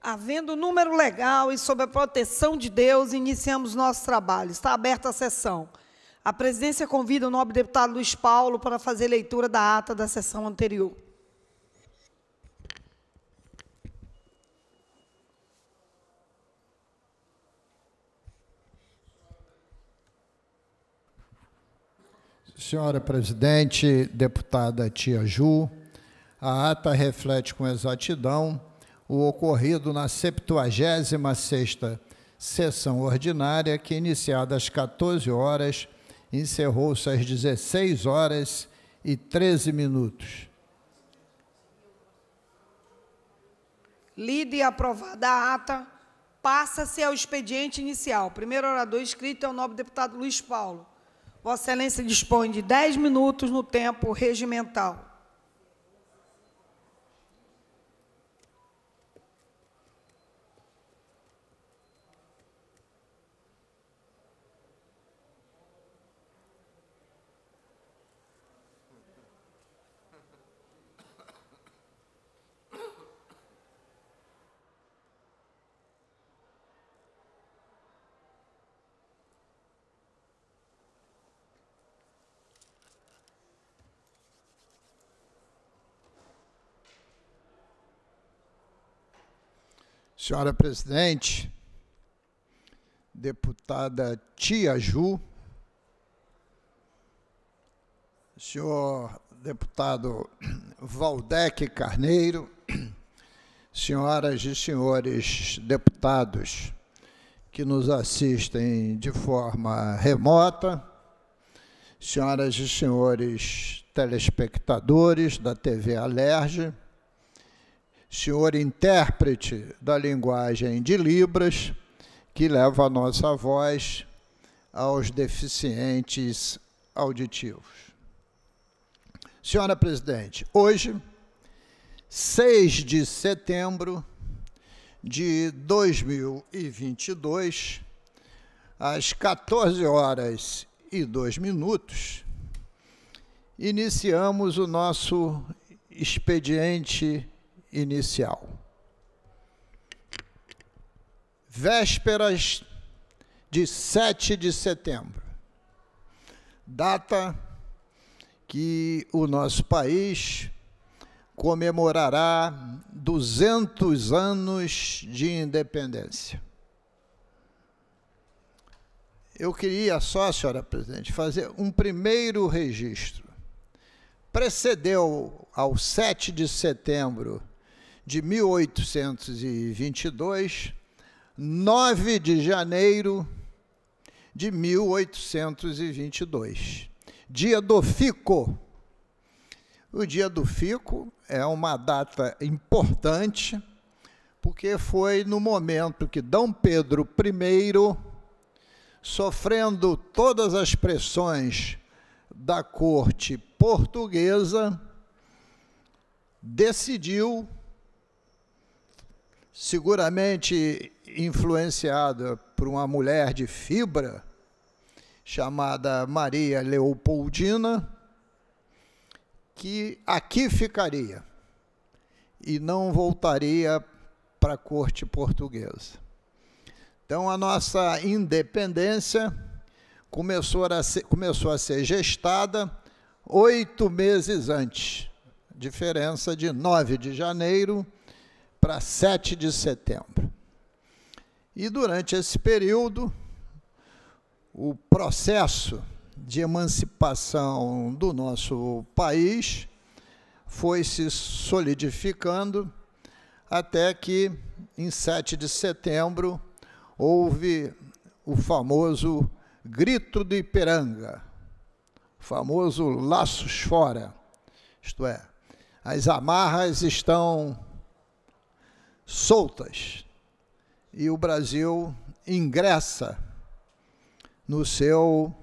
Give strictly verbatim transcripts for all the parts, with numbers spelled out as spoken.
Havendo número legal e sob a proteção de Deus, iniciamos nosso trabalho. Está aberta a sessão. A presidência convida o nobre deputado Luiz Paulo para fazer leitura da ata da sessão anterior. Senhora presidente, deputada Tia Ju, a ata reflete com exatidão o ocorrido na septuagésima sexta sessão ordinária, que, iniciada às quatorze horas, encerrou-se às dezesseis horas e treze minutos. Lida e aprovada a ata, passa-se ao expediente inicial. O primeiro orador inscrito é o nobre deputado Luiz Paulo. Vossa Excelência dispõe de dez minutos no tempo regimental. Senhora presidente, deputada Tia Ju, senhor deputado Valdec Carneiro, senhoras e senhores deputados que nos assistem de forma remota, senhoras e senhores telespectadores da T V Alerj, senhor intérprete da linguagem de Libras, que leva a nossa voz aos deficientes auditivos. Senhora presidente, hoje, seis de setembro de dois mil e vinte e dois, às quatorze horas e dois minutos, iniciamos o nosso expediente inicial. Vésperas de sete de setembro, data que o nosso país comemorará duzentos anos de independência. Eu queria só, senhora presidente, fazer um primeiro registro. Precedeu ao sete de setembro de mil oitocentos e vinte e dois, nove de janeiro de mil oitocentos e vinte e dois, dia do Fico. O dia do Fico é uma data importante, porque foi no momento que Dom Pedro I, sofrendo todas as pressões da corte portuguesa, decidiu, seguramente influenciada por uma mulher de fibra, chamada Maria Leopoldina, que aqui ficaria e não voltaria para a corte portuguesa. Então, a nossa independência começou a ser, começou a ser gestada oito meses antes, diferença de nove de janeiro para sete de setembro. E, durante esse período, o processo de emancipação do nosso país foi se solidificando até que, em sete de setembro, houve o famoso Grito do Ipiranga, o famoso Laços Fora, isto é, as amarras estão soltas e o Brasil ingressa no seu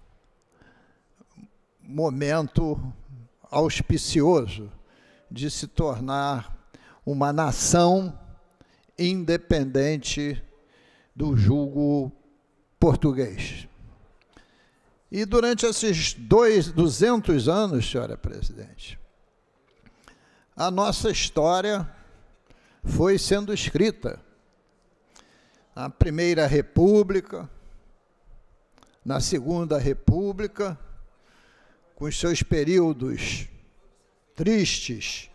momento auspicioso de se tornar uma nação independente do jugo português. E durante esses dois, duzentos anos, senhora presidente, a nossa história foi sendo escrita. Na Primeira República, na Segunda República, com os seus períodos tristes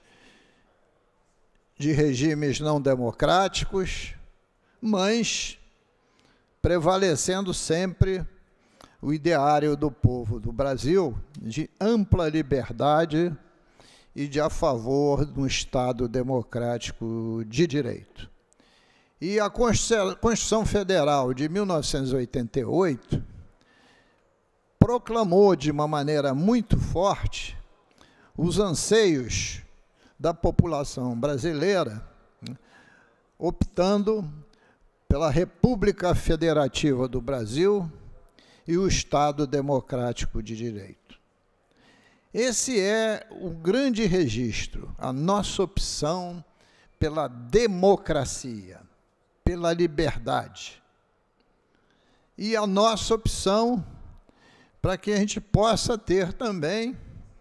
de regimes não democráticos, mas prevalecendo sempre o ideário do povo do Brasil de ampla liberdade e de a favor de um Estado democrático de direito. E a Constituição Federal de mil novecentos e oitenta e oito proclamou de uma maneira muito forte os anseios da população brasileira, optando pela República Federativa do Brasil e o Estado Democrático de Direito. Esse é o grande registro, a nossa opção pela democracia, pela liberdade. E a nossa opção para que a gente possa ter também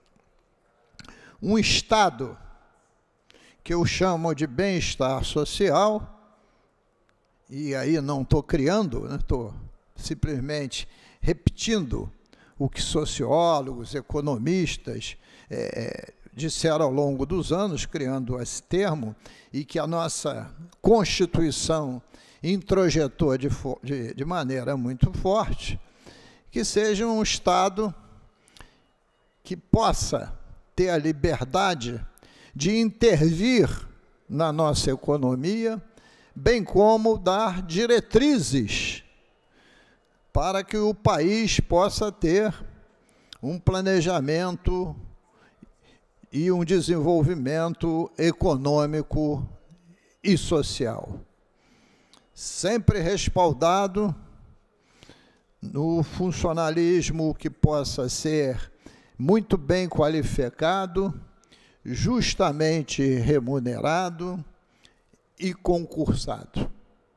um Estado que eu chamo de bem-estar social, e aí não estou criando, estou né, simplesmente repetindo o que sociólogos, economistas é, disseram ao longo dos anos, criando esse termo, e que a nossa Constituição introjetou de, de, de maneira muito forte, que seja um Estado que possa ter a liberdade de intervir na nossa economia, bem como dar diretrizes para que o país possa ter um planejamento e um desenvolvimento econômico e social, sempre respaldado no funcionalismo que possa ser muito bem qualificado, justamente remunerado e concursado.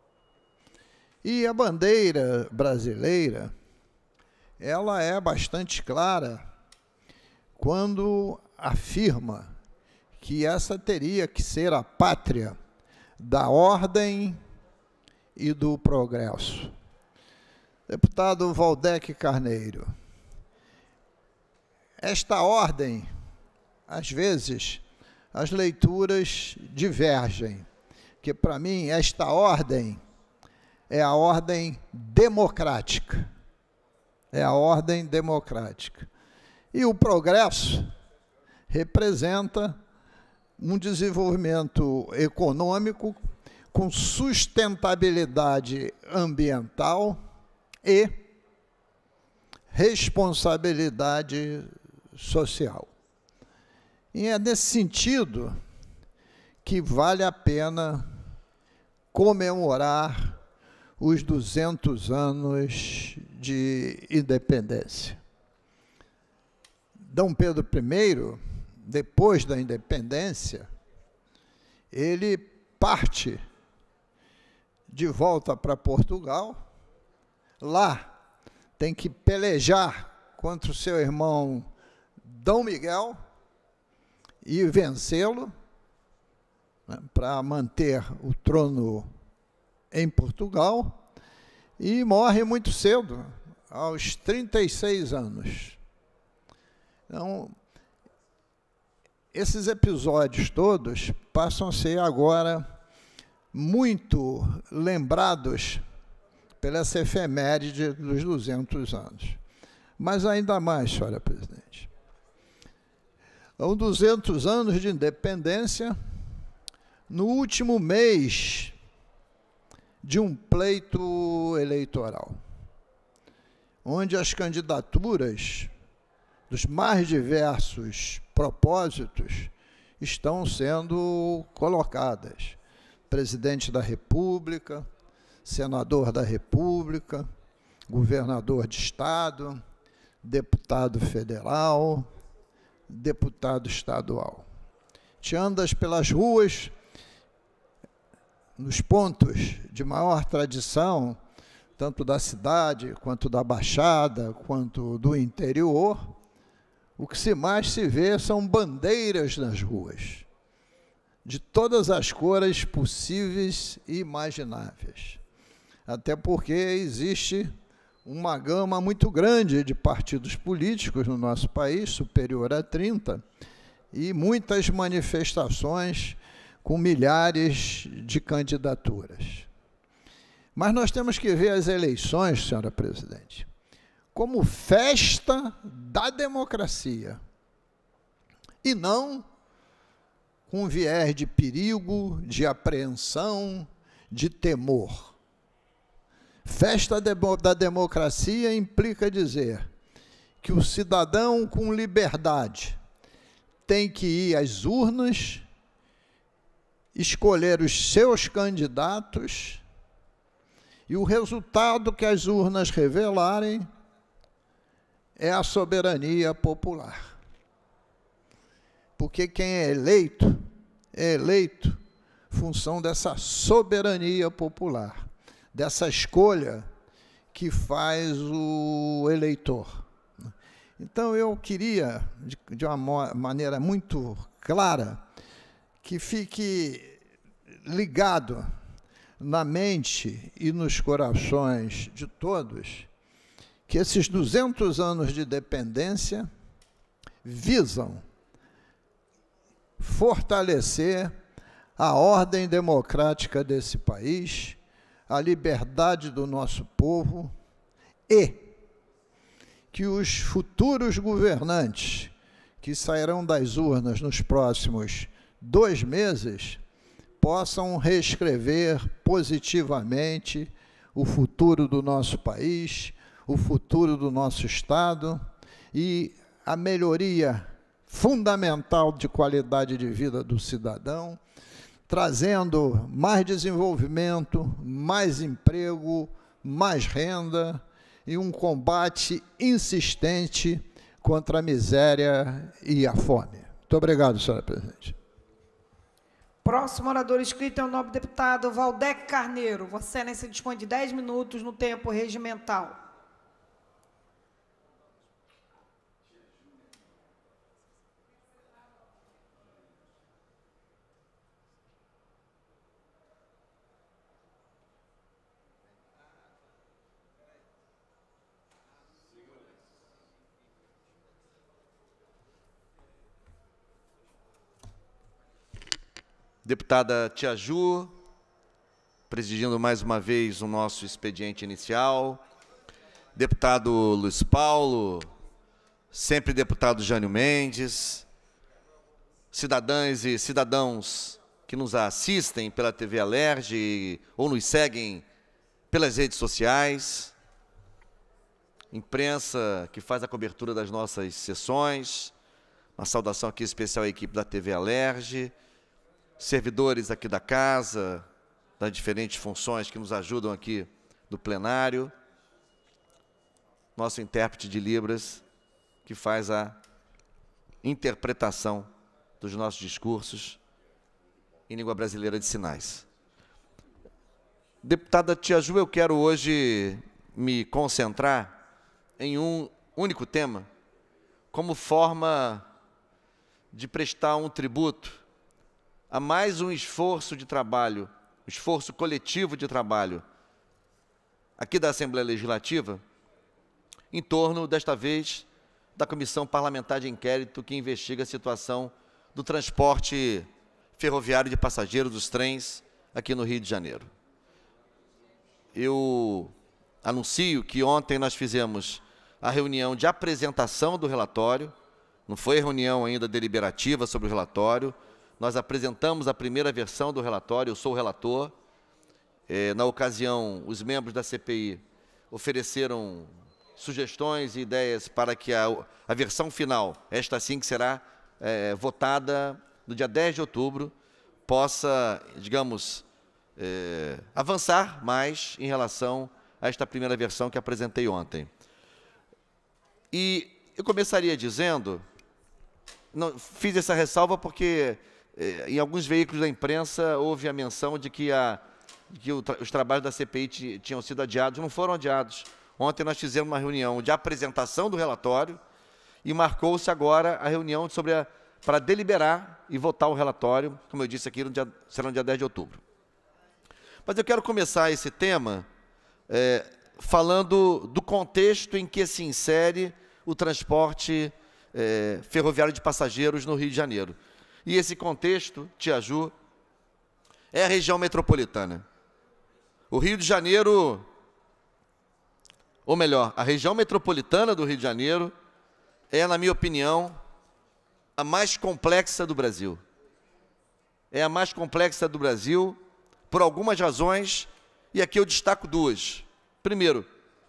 E a bandeira brasileira, ela é bastante clara quando afirma que essa teria que ser a pátria da ordem e do progresso. Deputado Valdec Carneiro, esta ordem, às vezes, as leituras divergem, que para mim esta ordem é a ordem democrática, é a ordem democrática. E o progresso representa um desenvolvimento econômico com sustentabilidade ambiental e responsabilidade social. E é nesse sentido que vale a pena comemorar os duzentos anos de independência. Dom Pedro I, depois da independência, ele parte de volta para Portugal. Lá tem que pelejar contra o seu irmão Dom Miguel e vencê-lo, né, para manter o trono em Portugal, e morre muito cedo, aos trinta e seis anos. Então, esses episódios todos passam a ser agora muito lembrados pela essa efeméride dos duzentos anos. Mas ainda mais, senhora presidente. São duzentos anos de independência, no último mês de um pleito eleitoral, onde as candidaturas dos mais diversos propósitos estão sendo colocadas. Presidente da República, senador da República, governador de Estado, deputado federal, deputado estadual. Te andas pelas ruas, nos pontos de maior tradição, tanto da cidade, quanto da Baixada, quanto do interior, o que se mais se vê são bandeiras nas ruas. de todas as cores possíveis e imagináveis. Até porque existe uma gama muito grande de partidos políticos no nosso país, superior a trinta, e muitas manifestações com milhares de candidaturas. Mas nós temos que ver as eleições, senhora presidente, como festa da democracia, e não com viés de perigo, de apreensão, de temor. Festa da democracia implica dizer que o cidadão com liberdade tem que ir às urnas, escolher os seus candidatos, e o resultado que as urnas revelarem é a soberania popular. Porque quem é eleito, é eleito em função dessa soberania popular, dessa escolha que faz o eleitor. Então, eu queria, de, de uma maneira muito clara, que fique ligado na mente e nos corações de todos, que esses duzentos anos de dependência visam fortalecer a ordem democrática desse país, a liberdade do nosso povo, e que os futuros governantes que sairão das urnas nos próximos dois meses possam reescrever positivamente o futuro do nosso país, o futuro do nosso Estado e a melhoria fundamental de qualidade de vida do cidadão, trazendo mais desenvolvimento, mais emprego, mais renda e um combate insistente contra a miséria e a fome. Muito obrigado, senhora presidente. Próximo orador inscrito é o nobre deputado Valdec Carneiro. Vossa Excelência dispõe de dez minutos no tempo regimental. Deputada Tia Ju, presidindo mais uma vez o nosso expediente inicial. Deputado Luiz Paulo, sempre deputado Jânio Mendes, cidadãs e cidadãos que nos assistem pela T V Alerj ou nos seguem pelas redes sociais, imprensa que faz a cobertura das nossas sessões, uma saudação aqui especial à equipe da T V Alerj, servidores aqui da casa, das diferentes funções que nos ajudam aqui do plenário, nosso intérprete de Libras, que faz a interpretação dos nossos discursos em língua brasileira de sinais. Deputada Tia Ju, eu quero hoje me concentrar em um único tema, como forma de prestar um tributo a mais um esforço de trabalho, um esforço coletivo de trabalho, aqui da Assembleia Legislativa, em torno, desta vez, da Comissão Parlamentar de Inquérito que investiga a situação do transporte ferroviário de passageiros dos trens aqui no Rio de Janeiro. Eu anuncio que ontem nós fizemos a reunião de apresentação do relatório, não foi reunião ainda deliberativa sobre o relatório, nós apresentamos a primeira versão do relatório, eu sou o relator. É, na ocasião, os membros da C P I ofereceram sugestões e ideias para que a, a versão final, esta sim que será é, votada no dia dez de outubro, possa, digamos, é, avançar mais em relação a esta primeira versão que apresentei ontem. E eu começaria dizendo, não, fiz essa ressalva porque em alguns veículos da imprensa houve a menção de que, a, que o, os trabalhos da C P I tinham sido adiados. Não foram adiados. Ontem nós fizemos uma reunião de apresentação do relatório e marcou-se agora a reunião sobre a para deliberar e votar o relatório, como eu disse aqui, no dia, será no dia dez de outubro. Mas eu quero começar esse tema é, falando do contexto em que se insere o transporte é, ferroviário de passageiros no Rio de Janeiro. E esse contexto, Tia Ju, é a região metropolitana. O Rio de Janeiro, ou melhor, a região metropolitana do Rio de Janeiro é, na minha opinião, a mais complexa do Brasil. É a mais complexa do Brasil por algumas razões, e aqui eu destaco duas. Primeiro,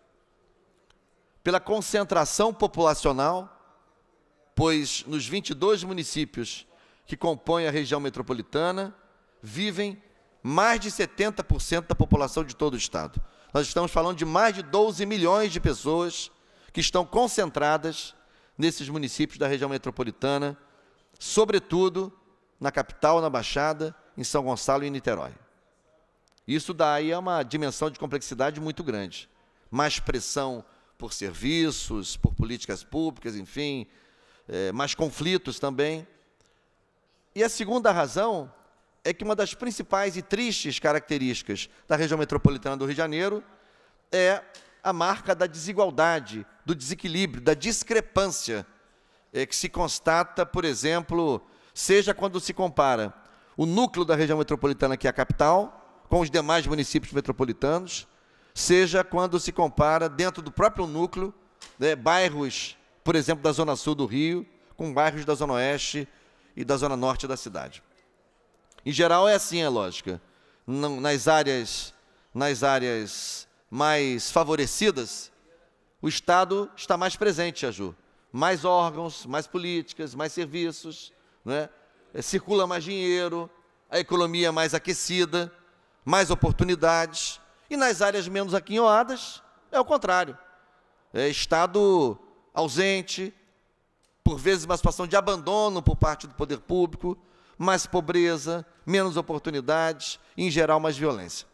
pela concentração populacional, pois nos vinte e dois municípios que compõem a região metropolitana, vivem mais de setenta por cento da população de todo o estado. Nós estamos falando de mais de doze milhões de pessoas que estão concentradas nesses municípios da região metropolitana, sobretudo na capital, na Baixada, em São Gonçalo e em Niterói. Isso daí é uma dimensão de complexidade muito grande. Mais pressão por serviços, por políticas públicas, enfim, é, mais conflitos também. E a segunda razão é que uma das principais e tristes características da região metropolitana do Rio de Janeiro é a marca da desigualdade, do desequilíbrio, da discrepância é, que se constata, por exemplo, seja quando se compara o núcleo da região metropolitana, que é a capital, com os demais municípios metropolitanos, seja quando se compara, dentro do próprio núcleo, né, bairros, por exemplo, da Zona Sul do Rio, com bairros da Zona Oeste e da Zona Norte da cidade. Em geral, é assim a lógica. Não, nas áreas, nas áreas mais favorecidas, o Estado está mais presente, Aju. Mais órgãos, mais políticas, mais serviços, né? Circula mais dinheiro, a economia é mais aquecida, mais oportunidades. E nas áreas menos aquinhoadas, é o contrário. É Estado ausente, por vezes uma situação de abandono por parte do poder público, mais pobreza, menos oportunidades e, em geral, mais violência.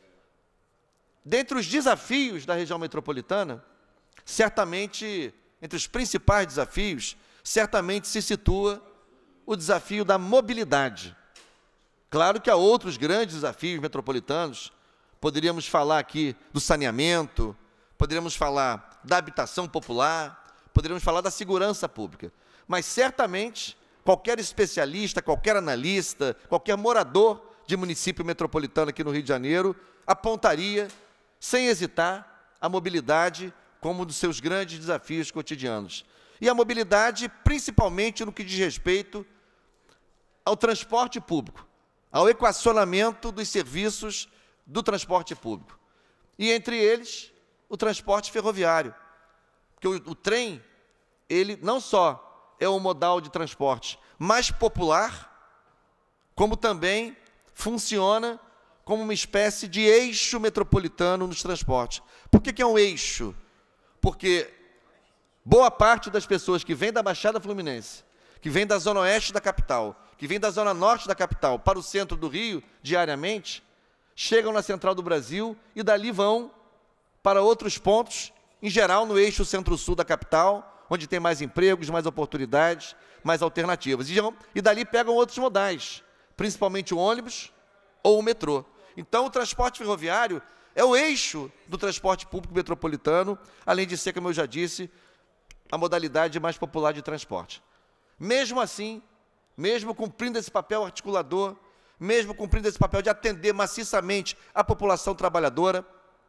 Dentre os desafios da região metropolitana, certamente, entre os principais desafios, certamente se situa o desafio da mobilidade. Claro que há outros grandes desafios metropolitanos, poderíamos falar aqui do saneamento, poderíamos falar da habitação popular, poderíamos falar da segurança pública, mas certamente qualquer especialista, qualquer analista, qualquer morador de município metropolitano aqui no Rio de Janeiro apontaria, sem hesitar, a mobilidade como um dos seus grandes desafios cotidianos. E a mobilidade, principalmente no que diz respeito ao transporte público, ao equacionamento dos serviços do transporte público. E, entre eles, o transporte ferroviário. Porque o, o trem, ele não só é um modal de transporte mais popular, como também funciona como uma espécie de eixo metropolitano nos transportes. Por que que é um eixo? Porque boa parte das pessoas que vêm da Baixada Fluminense, que vêm da Zona Oeste da capital, que vêm da Zona Norte da capital para o centro do Rio, diariamente, chegam na Central do Brasil e dali vão para outros pontos, em geral no eixo centro-sul da capital, onde tem mais empregos, mais oportunidades, mais alternativas. E, e dali pegam outros modais, principalmente o ônibus ou o metrô. Então, o transporte ferroviário é o eixo do transporte público metropolitano, além de ser, como eu já disse, a modalidade mais popular de transporte. Mesmo assim, mesmo cumprindo esse papel articulador, mesmo cumprindo esse papel de atender maciçamente a população trabalhadora,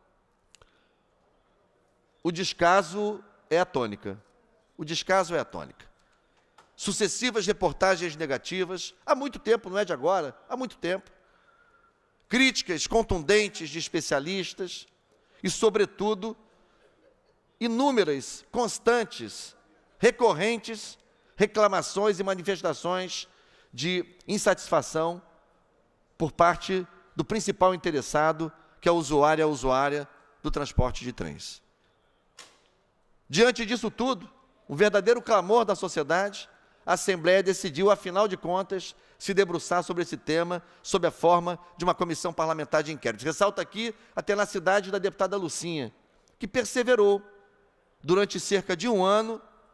o descaso é a tônica. O descaso é a tônica. Sucessivas reportagens negativas, há muito tempo, não é de agora, há muito tempo. Críticas contundentes de especialistas e, sobretudo, inúmeras, constantes, recorrentes reclamações e manifestações de insatisfação por parte do principal interessado, que é o usuário e a usuária do transporte de trens. Diante disso tudo, um verdadeiro clamor da sociedade, a Assembleia decidiu, afinal de contas, se debruçar sobre esse tema, sob a forma de uma comissão parlamentar de inquérito. Ressalto aqui a tenacidade da deputada Lucinha, que perseverou durante cerca de um ano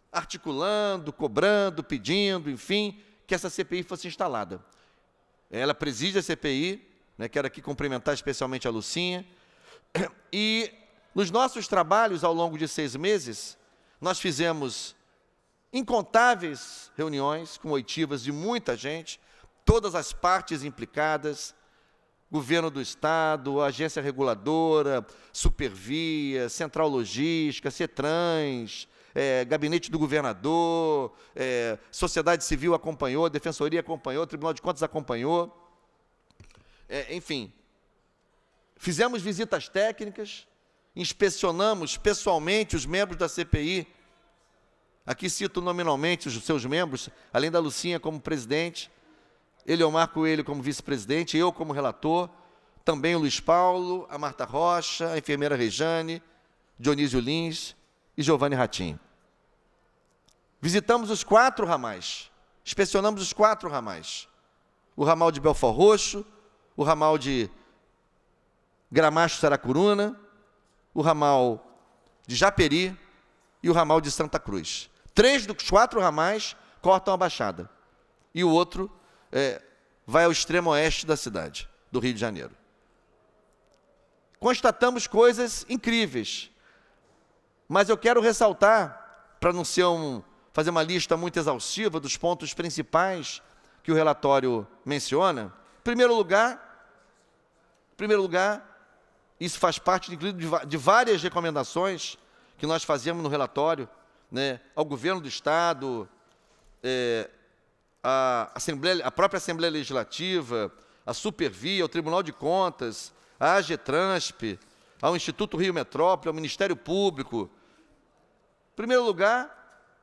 articulando, cobrando, pedindo, enfim, que essa C P I fosse instalada. Ela preside a C P I, né, quero aqui cumprimentar especialmente a Lucinha, e nos nossos trabalhos, ao longo de seis meses, nós fizemos incontáveis reuniões com oitivas de muita gente, todas as partes implicadas, Governo do Estado, Agência Reguladora, Supervia, Central Logística, CETRANS, é, Gabinete do Governador, é, Sociedade Civil acompanhou, Defensoria acompanhou, Tribunal de Contas acompanhou, é, enfim. Fizemos visitas técnicas, inspecionamos pessoalmente os membros da C P I, aqui cito nominalmente os seus membros, além da Lucinha como presidente, Eliomar Coelho como vice-presidente, eu como relator, também o Luiz Paulo, a Marta Rocha, a enfermeira Rejane, Dionísio Lins e Giovanni Ratinho. Visitamos os quatro ramais, inspecionamos os quatro ramais, o ramal de Belford Roxo, o ramal de Gramacho Saracuruna, o ramal de Japeri e o ramal de Santa Cruz. Três dos quatro ramais cortam a Baixada e o outro é, vai ao extremo oeste da cidade, do Rio de Janeiro. Constatamos coisas incríveis, mas eu quero ressaltar, para não ser um, fazer uma lista muito exaustiva dos pontos principais que o relatório menciona. Em primeiro lugar, em primeiro lugar, isso faz parte de, de várias recomendações que nós fazemos no relatório, né, ao Governo do Estado, é, a, Assembleia, a própria Assembleia Legislativa, a Supervia, ao Tribunal de Contas, a AGETRANSP, ao Instituto Rio Metrópole, ao Ministério Público. Em primeiro lugar,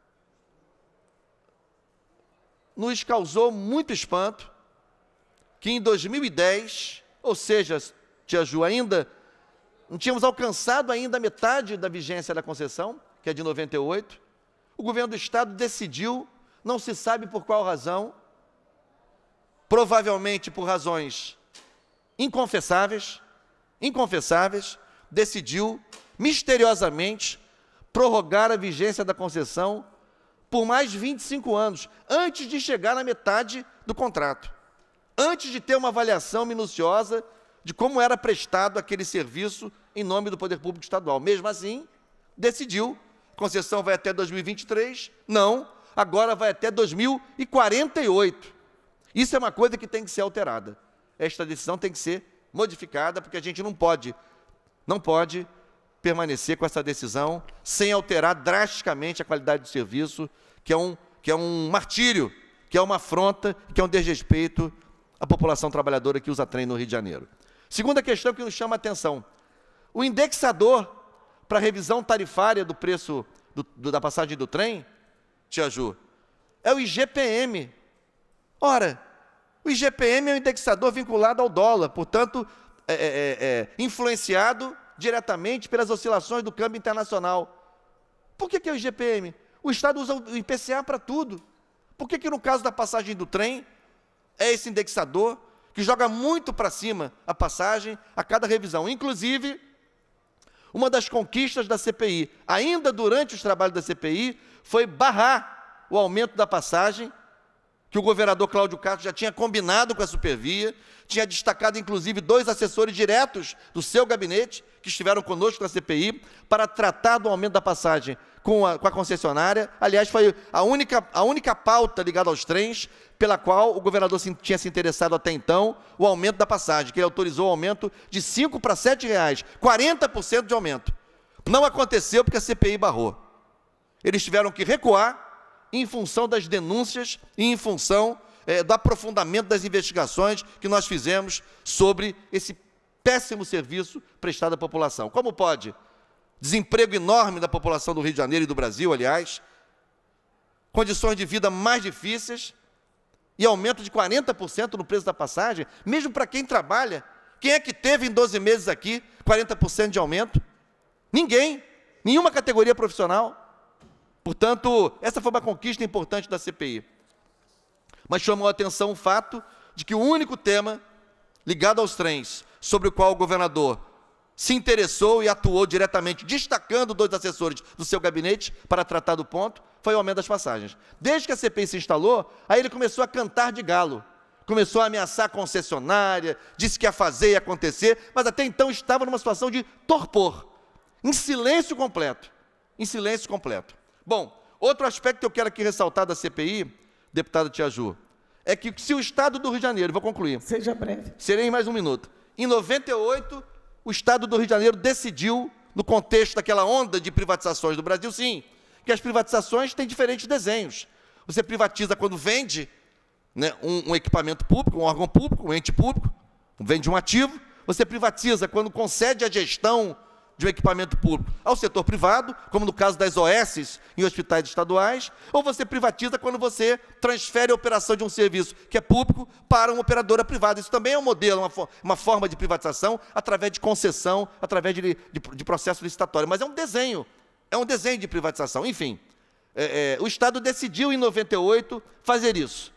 nos causou muito espanto que em dois mil e dez, ou seja, tia Ju, ainda não tínhamos alcançado ainda a metade da vigência da concessão, que é de noventa e oito, o governo do Estado decidiu, não se sabe por qual razão, provavelmente por razões inconfessáveis, inconfessáveis, decidiu misteriosamente prorrogar a vigência da concessão por mais vinte e cinco anos, antes de chegar na metade do contrato, antes de ter uma avaliação minuciosa de como era prestado aquele serviço em nome do Poder Público Estadual. Mesmo assim, decidiu, concessão vai até dois mil e vinte e três, não, agora vai até dois mil e quarenta e oito. Isso é uma coisa que tem que ser alterada. Esta decisão tem que ser modificada, porque a gente não pode, não pode permanecer com essa decisão sem alterar drasticamente a qualidade do serviço, que é um, que é um martírio, que é uma afronta, que é um desrespeito à população trabalhadora que usa trem no Rio de Janeiro. Segunda questão que nos chama a atenção, o indexador para a revisão tarifária do preço do, do, da passagem do trem, tia Ju, é o I G P M. Ora, o I G P M é um indexador vinculado ao dólar, portanto, é, é, é, influenciado diretamente pelas oscilações do câmbio internacional. Por que, que é o I G P M? O Estado usa o I P C A para tudo. Por que, que no caso da passagem do trem, é esse indexador que joga muito para cima a passagem a cada revisão? Inclusive, uma das conquistas da C P I, ainda durante os trabalhos da C P I, foi barrar o aumento da passagem, que o governador Cláudio Castro já tinha combinado com a Supervia, tinha destacado, inclusive, dois assessores diretos do seu gabinete, que estiveram conosco na C P I, para tratar do aumento da passagem com a, com a concessionária. Aliás, foi a única, a única pauta ligada aos trens pela qual o governador se, tinha se interessado até então, o aumento da passagem, que ele autorizou o aumento de cinco para sete reais, quarenta por cento de aumento. Não aconteceu porque a C P I barrou. Eles tiveram que recuar em função das denúncias e em função é, do aprofundamento das investigações que nós fizemos sobre esse péssimo serviço prestado à população. Como pode? Desemprego enorme da população do Rio de Janeiro e do Brasil, aliás, condições de vida mais difíceis e aumento de quarenta por cento no preço da passagem, mesmo para quem trabalha. Quem é que teve em doze meses aqui quarenta por cento de aumento? Ninguém, nenhuma categoria profissional. Portanto, essa foi uma conquista importante da C P I. Mas chamou a atenção o fato de que o único tema ligado aos trens, sobre o qual o governador se interessou e atuou diretamente, destacando dois assessores do seu gabinete para tratar do ponto, foi o aumento das passagens. Desde que a C P I se instalou, aí ele começou a cantar de galo, começou a ameaçar a concessionária, disse que ia fazer e acontecer, mas até então estava numa situação de torpor, em silêncio completo, em silêncio completo. Bom, outro aspecto que eu quero aqui ressaltar da C P I, deputada Tia Ju, é que se o Estado do Rio de Janeiro, vou concluir. Seja breve. Serei em mais um minuto. Em noventa e oito, o Estado do Rio de Janeiro decidiu, no contexto daquela onda de privatizações do Brasil, sim, que as privatizações têm diferentes desenhos. Você privatiza quando vende, né, um, um equipamento público, um órgão público, um ente público, vende um ativo. Você privatiza quando concede a gestão de um equipamento público ao setor privado, como no caso das O S em hospitais estaduais, ou você privatiza quando você transfere a operação de um serviço que é público para uma operadora privada. Isso também é um modelo, uma, for uma forma de privatização através de concessão, através de, de, de processo licitatório. Mas é um desenho, é um desenho de privatização. Enfim, é, é, o Estado decidiu em noventa e oito fazer isso,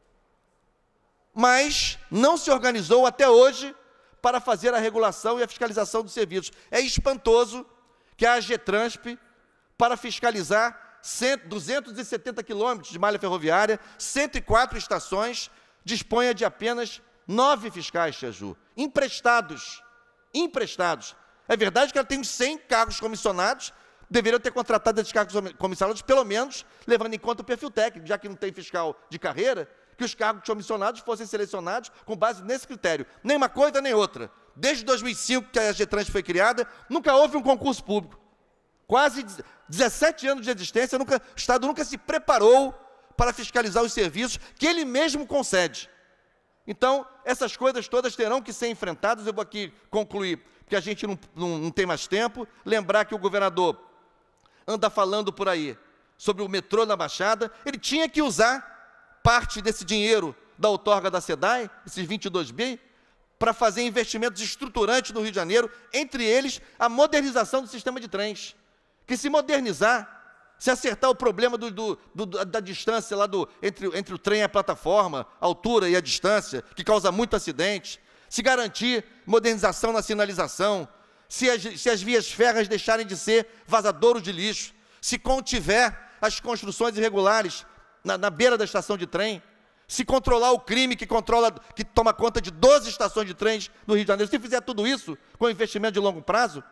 mas não se organizou até hoje para fazer a regulação e a fiscalização dos serviços. É espantoso que a AGETRANSP, para fiscalizar duzentos e setenta quilômetros de malha ferroviária, cento e quatro estações, disponha de apenas nove fiscais, Tia Ju, emprestados, emprestados. É verdade que ela tem uns cem cargos comissionados, deveriam ter contratado esses cargos comissionados, pelo menos levando em conta o perfil técnico, já que não tem fiscal de carreira, que os cargos comissionados fossem selecionados com base nesse critério. Nem uma coisa, nem outra. Desde dois mil e cinco, que a AGETRANSP foi criada, nunca houve um concurso público. Quase dezessete anos de existência, nunca, o Estado nunca se preparou para fiscalizar os serviços que ele mesmo concede. Então, essas coisas todas terão que ser enfrentadas. Eu vou aqui concluir, porque a gente não, não, não tem mais tempo. Lembrar que o governador anda falando por aí sobre o metrô na Baixada. Ele tinha que usar parte desse dinheiro da outorga da SEDAI, esses vinte e dois bi, para fazer investimentos estruturantes no Rio de Janeiro, entre eles a modernização do sistema de trens. Que se modernizar, se acertar o problema do, do, do, da distância lá do, entre, entre o trem e a plataforma, a altura e a distância, que causa muito acidente, se garantir modernização na sinalização, se as, se as vias férreas deixarem de ser vazadouros de lixo, se contiver as construções irregulares Na, na beira da estação de trem, se controlar o crime que, controla, que toma conta de doze estações de trens no Rio de Janeiro, se fizer tudo isso com investimento de longo prazo,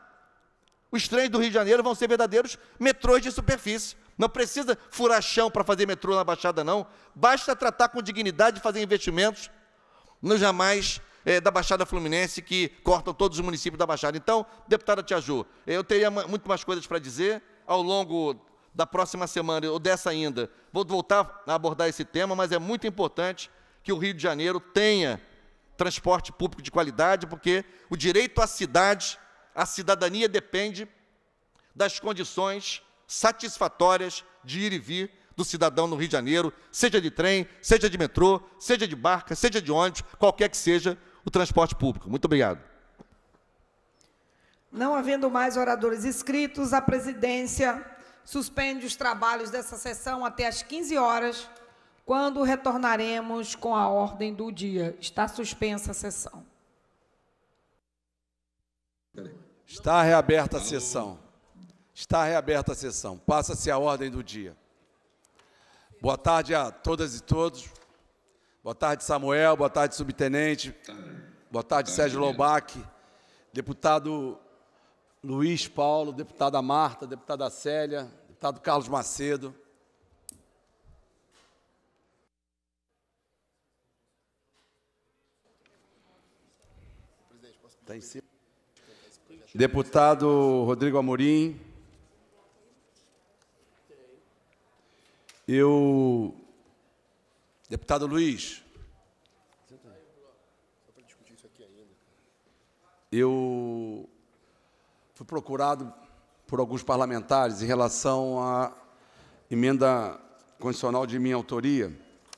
os trens do Rio de Janeiro vão ser verdadeiros metrôs de superfície. Não precisa furar chão para fazer metrô na Baixada, não. Basta tratar com dignidade e fazer investimentos no jamais é, da Baixada Fluminense, que cortam todos os municípios da Baixada. Então, deputada Tia Ju, eu teria muito mais coisas para dizer ao longo da próxima semana, ou dessa ainda, vou voltar a abordar esse tema, mas é muito importante que o Rio de Janeiro tenha transporte público de qualidade, porque o direito à cidade, à cidadania depende das condições satisfatórias de ir e vir do cidadão no Rio de Janeiro, seja de trem, seja de metrô, seja de barca, seja de ônibus, qualquer que seja o transporte público. Muito obrigado. Não havendo mais oradores inscritos, a presidência suspende os trabalhos dessa sessão até às quinze horas, quando retornaremos com a ordem do dia. Está suspensa a sessão. Está reaberta a sessão. Está reaberta a sessão. Passa-se a ordem do dia. Boa tarde a todas e todos. Boa tarde, Samuel. Boa tarde, subtenente. Boa tarde, Sérgio Lobac. Deputado Luiz Paulo, deputada Marta, deputada Célia, deputado Carlos Macedo. Está em cima. Deputado Rodrigo Amorim. Eu... Deputado Luiz. Eu... Fui procurado por alguns parlamentares em relação à emenda constitucional de minha autoria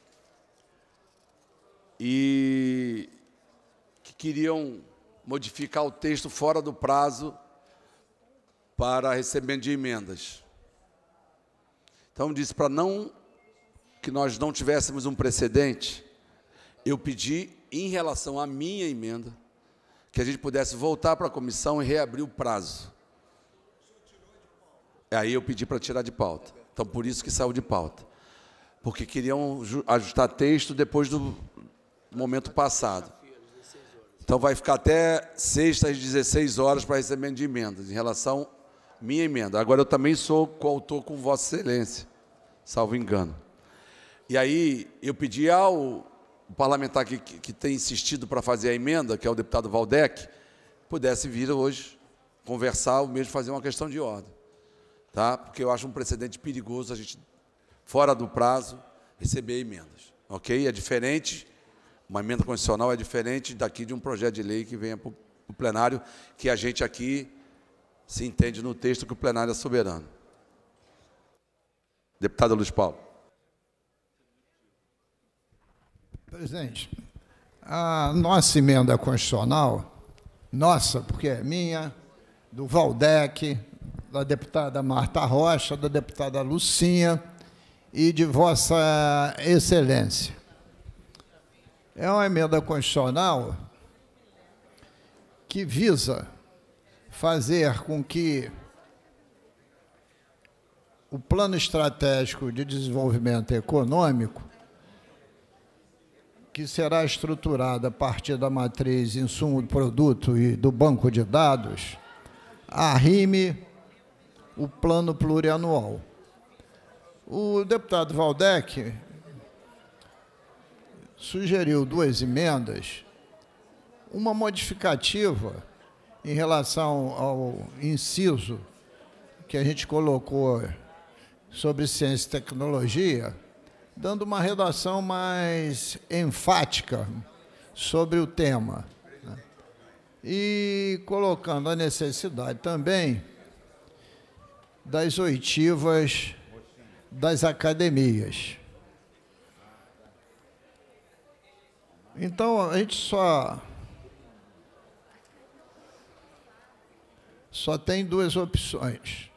e que queriam modificar o texto fora do prazo para recebimento de emendas. Então, disse para não que nós não tivéssemos um precedente, eu pedi, em relação à minha emenda, que a gente pudesse voltar para a comissão e reabrir o prazo. Aí eu pedi para tirar de pauta. Então, por isso que saiu de pauta. Porque queriam ajustar texto depois do momento passado. Então, vai ficar até sexta às dezesseis horas para recebimento de emendas, em relação à minha emenda. Agora, eu também sou coautor com Vossa Excelência, salvo engano. E aí, eu pedi ao parlamentar que, que, que tem insistido para fazer a emenda, que é o deputado Valdec, pudesse vir hoje conversar, ou mesmo fazer uma questão de ordem. Tá? Porque eu acho um precedente perigoso a gente, fora do prazo, receber emendas. Ok? É diferente, uma emenda constitucional é diferente daqui de um projeto de lei que venha para o plenário, que a gente aqui se entende no texto que o plenário é soberano. Deputado Luiz Paulo. Presidente, a nossa emenda constitucional, nossa, porque é minha, do Valdec, da deputada Marta Rocha, da deputada Lucinha e de Vossa Excelência. É uma emenda constitucional que visa fazer com que o Plano Estratégico de Desenvolvimento Econômico, que será estruturado a partir da matriz insumo do produto e do banco de dados, arrime o plano plurianual. O deputado Valdec sugeriu duas emendas, uma modificativa em relação ao inciso que a gente colocou sobre ciência e tecnologia, dando uma redação mais enfática sobre o tema, né? E colocando a necessidade também das oitivas das academias. Então, a gente só, só tem duas opções.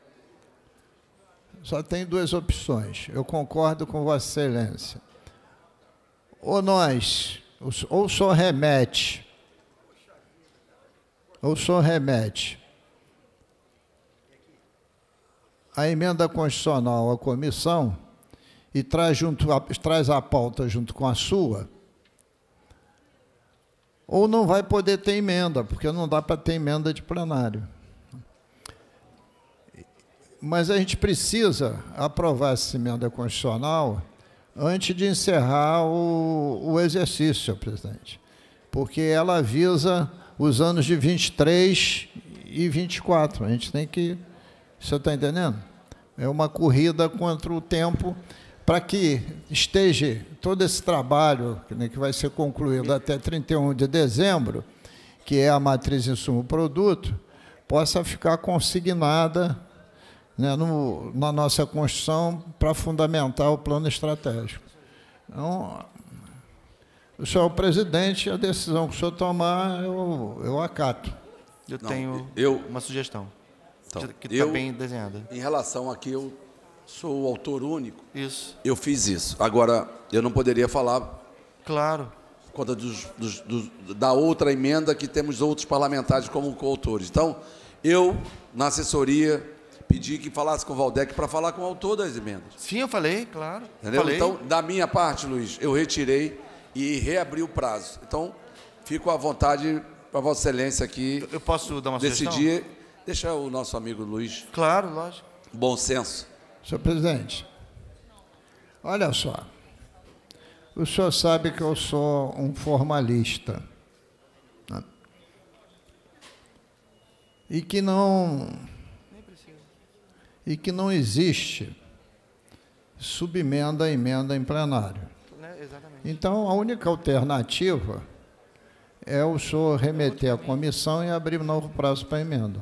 Só tem duas opções. Eu concordo com Vossa Excelência. Ou nós, ou o senhor remete, ou o senhor remete a emenda constitucional à comissão e traz, junto a, traz a pauta junto com a sua, ou não vai poder ter emenda, porque não dá para ter emenda de plenário. Mas a gente precisa aprovar essa emenda constitucional antes de encerrar o, o exercício, presidente, porque ela visa os anos de vinte e três e vinte e quatro. A gente tem que... Você está entendendo? É uma corrida contra o tempo para que esteja todo esse trabalho, né, que vai ser concluído até trinta e um de dezembro, que é a matriz insumo-produto, possa ficar consignada, né, no, na nossa Constituição para fundamentar o plano estratégico. Então, o senhor é o presidente, a decisão que o senhor tomar, eu, eu acato. Eu Não, tenho eu, uma sugestão, então, que está bem desenhada. Em relação a que eu sou o autor único, Isso. eu fiz isso. Agora, eu não poderia falar Claro. por conta dos, dos, dos, da outra emenda que temos outros parlamentares como coautores. Então, eu, na assessoria, pedi que falasse com o Valdec para falar com o autor das emendas. Sim, eu falei, claro. Entendeu? Falei. Então, da minha parte, Luiz, eu retirei e reabri o prazo. Então, fico à vontade para Vossa Excelência aqui Eu posso dar uma sugestão? decidir. Deixa o nosso amigo Luiz. Claro, lógico. Bom senso. Senhor presidente, olha só, o senhor sabe que eu sou um formalista, né? E que não, e que não existe subemenda a emenda em plenário. Né? Exatamente. Então, a única alternativa é o senhor remeter à comissão e abrir um novo prazo para emenda.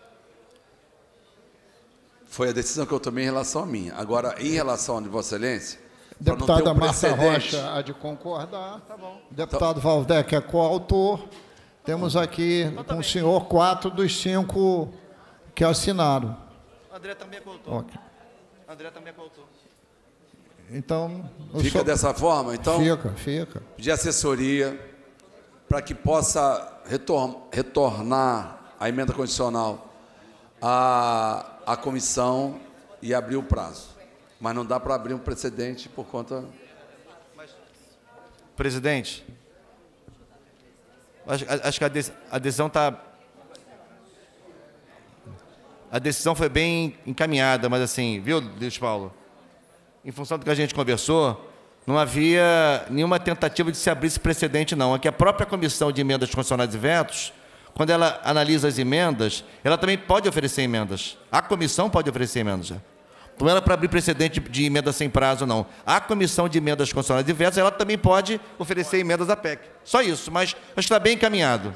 Foi a decisão que eu tomei em relação a mim. Agora, em relação a de Vossa Excelência, Deputada um Marta precedente. Rocha há de concordar. Tá bom. Deputado Valdec é coautor. Temos aqui com o senhor quatro dos cinco que assinaram. André também é coautor. Ok. André também é coautor. Então, o Fica senhor- dessa forma? Então, Fica, fica. de assessoria, para que possa retor retornar a emenda constitucional à, à comissão e abrir o prazo. Mas não dá para abrir um precedente por conta... Presidente, acho, acho que a, de, a decisão está... A decisão foi bem encaminhada, mas assim, viu, Luiz Paulo? Em função do que a gente conversou, não havia nenhuma tentativa de se abrir esse precedente, não. Aqui a própria Comissão de Emendas Constitucionais e Vetos, quando ela analisa as emendas, ela também pode oferecer emendas. A comissão pode oferecer emendas. Não era para abrir precedente de emenda sem prazo, não. A Comissão de Emendas Constitucionais e Vetos, ela também pode oferecer emendas à P E C. Só isso, mas acho que está bem encaminhado.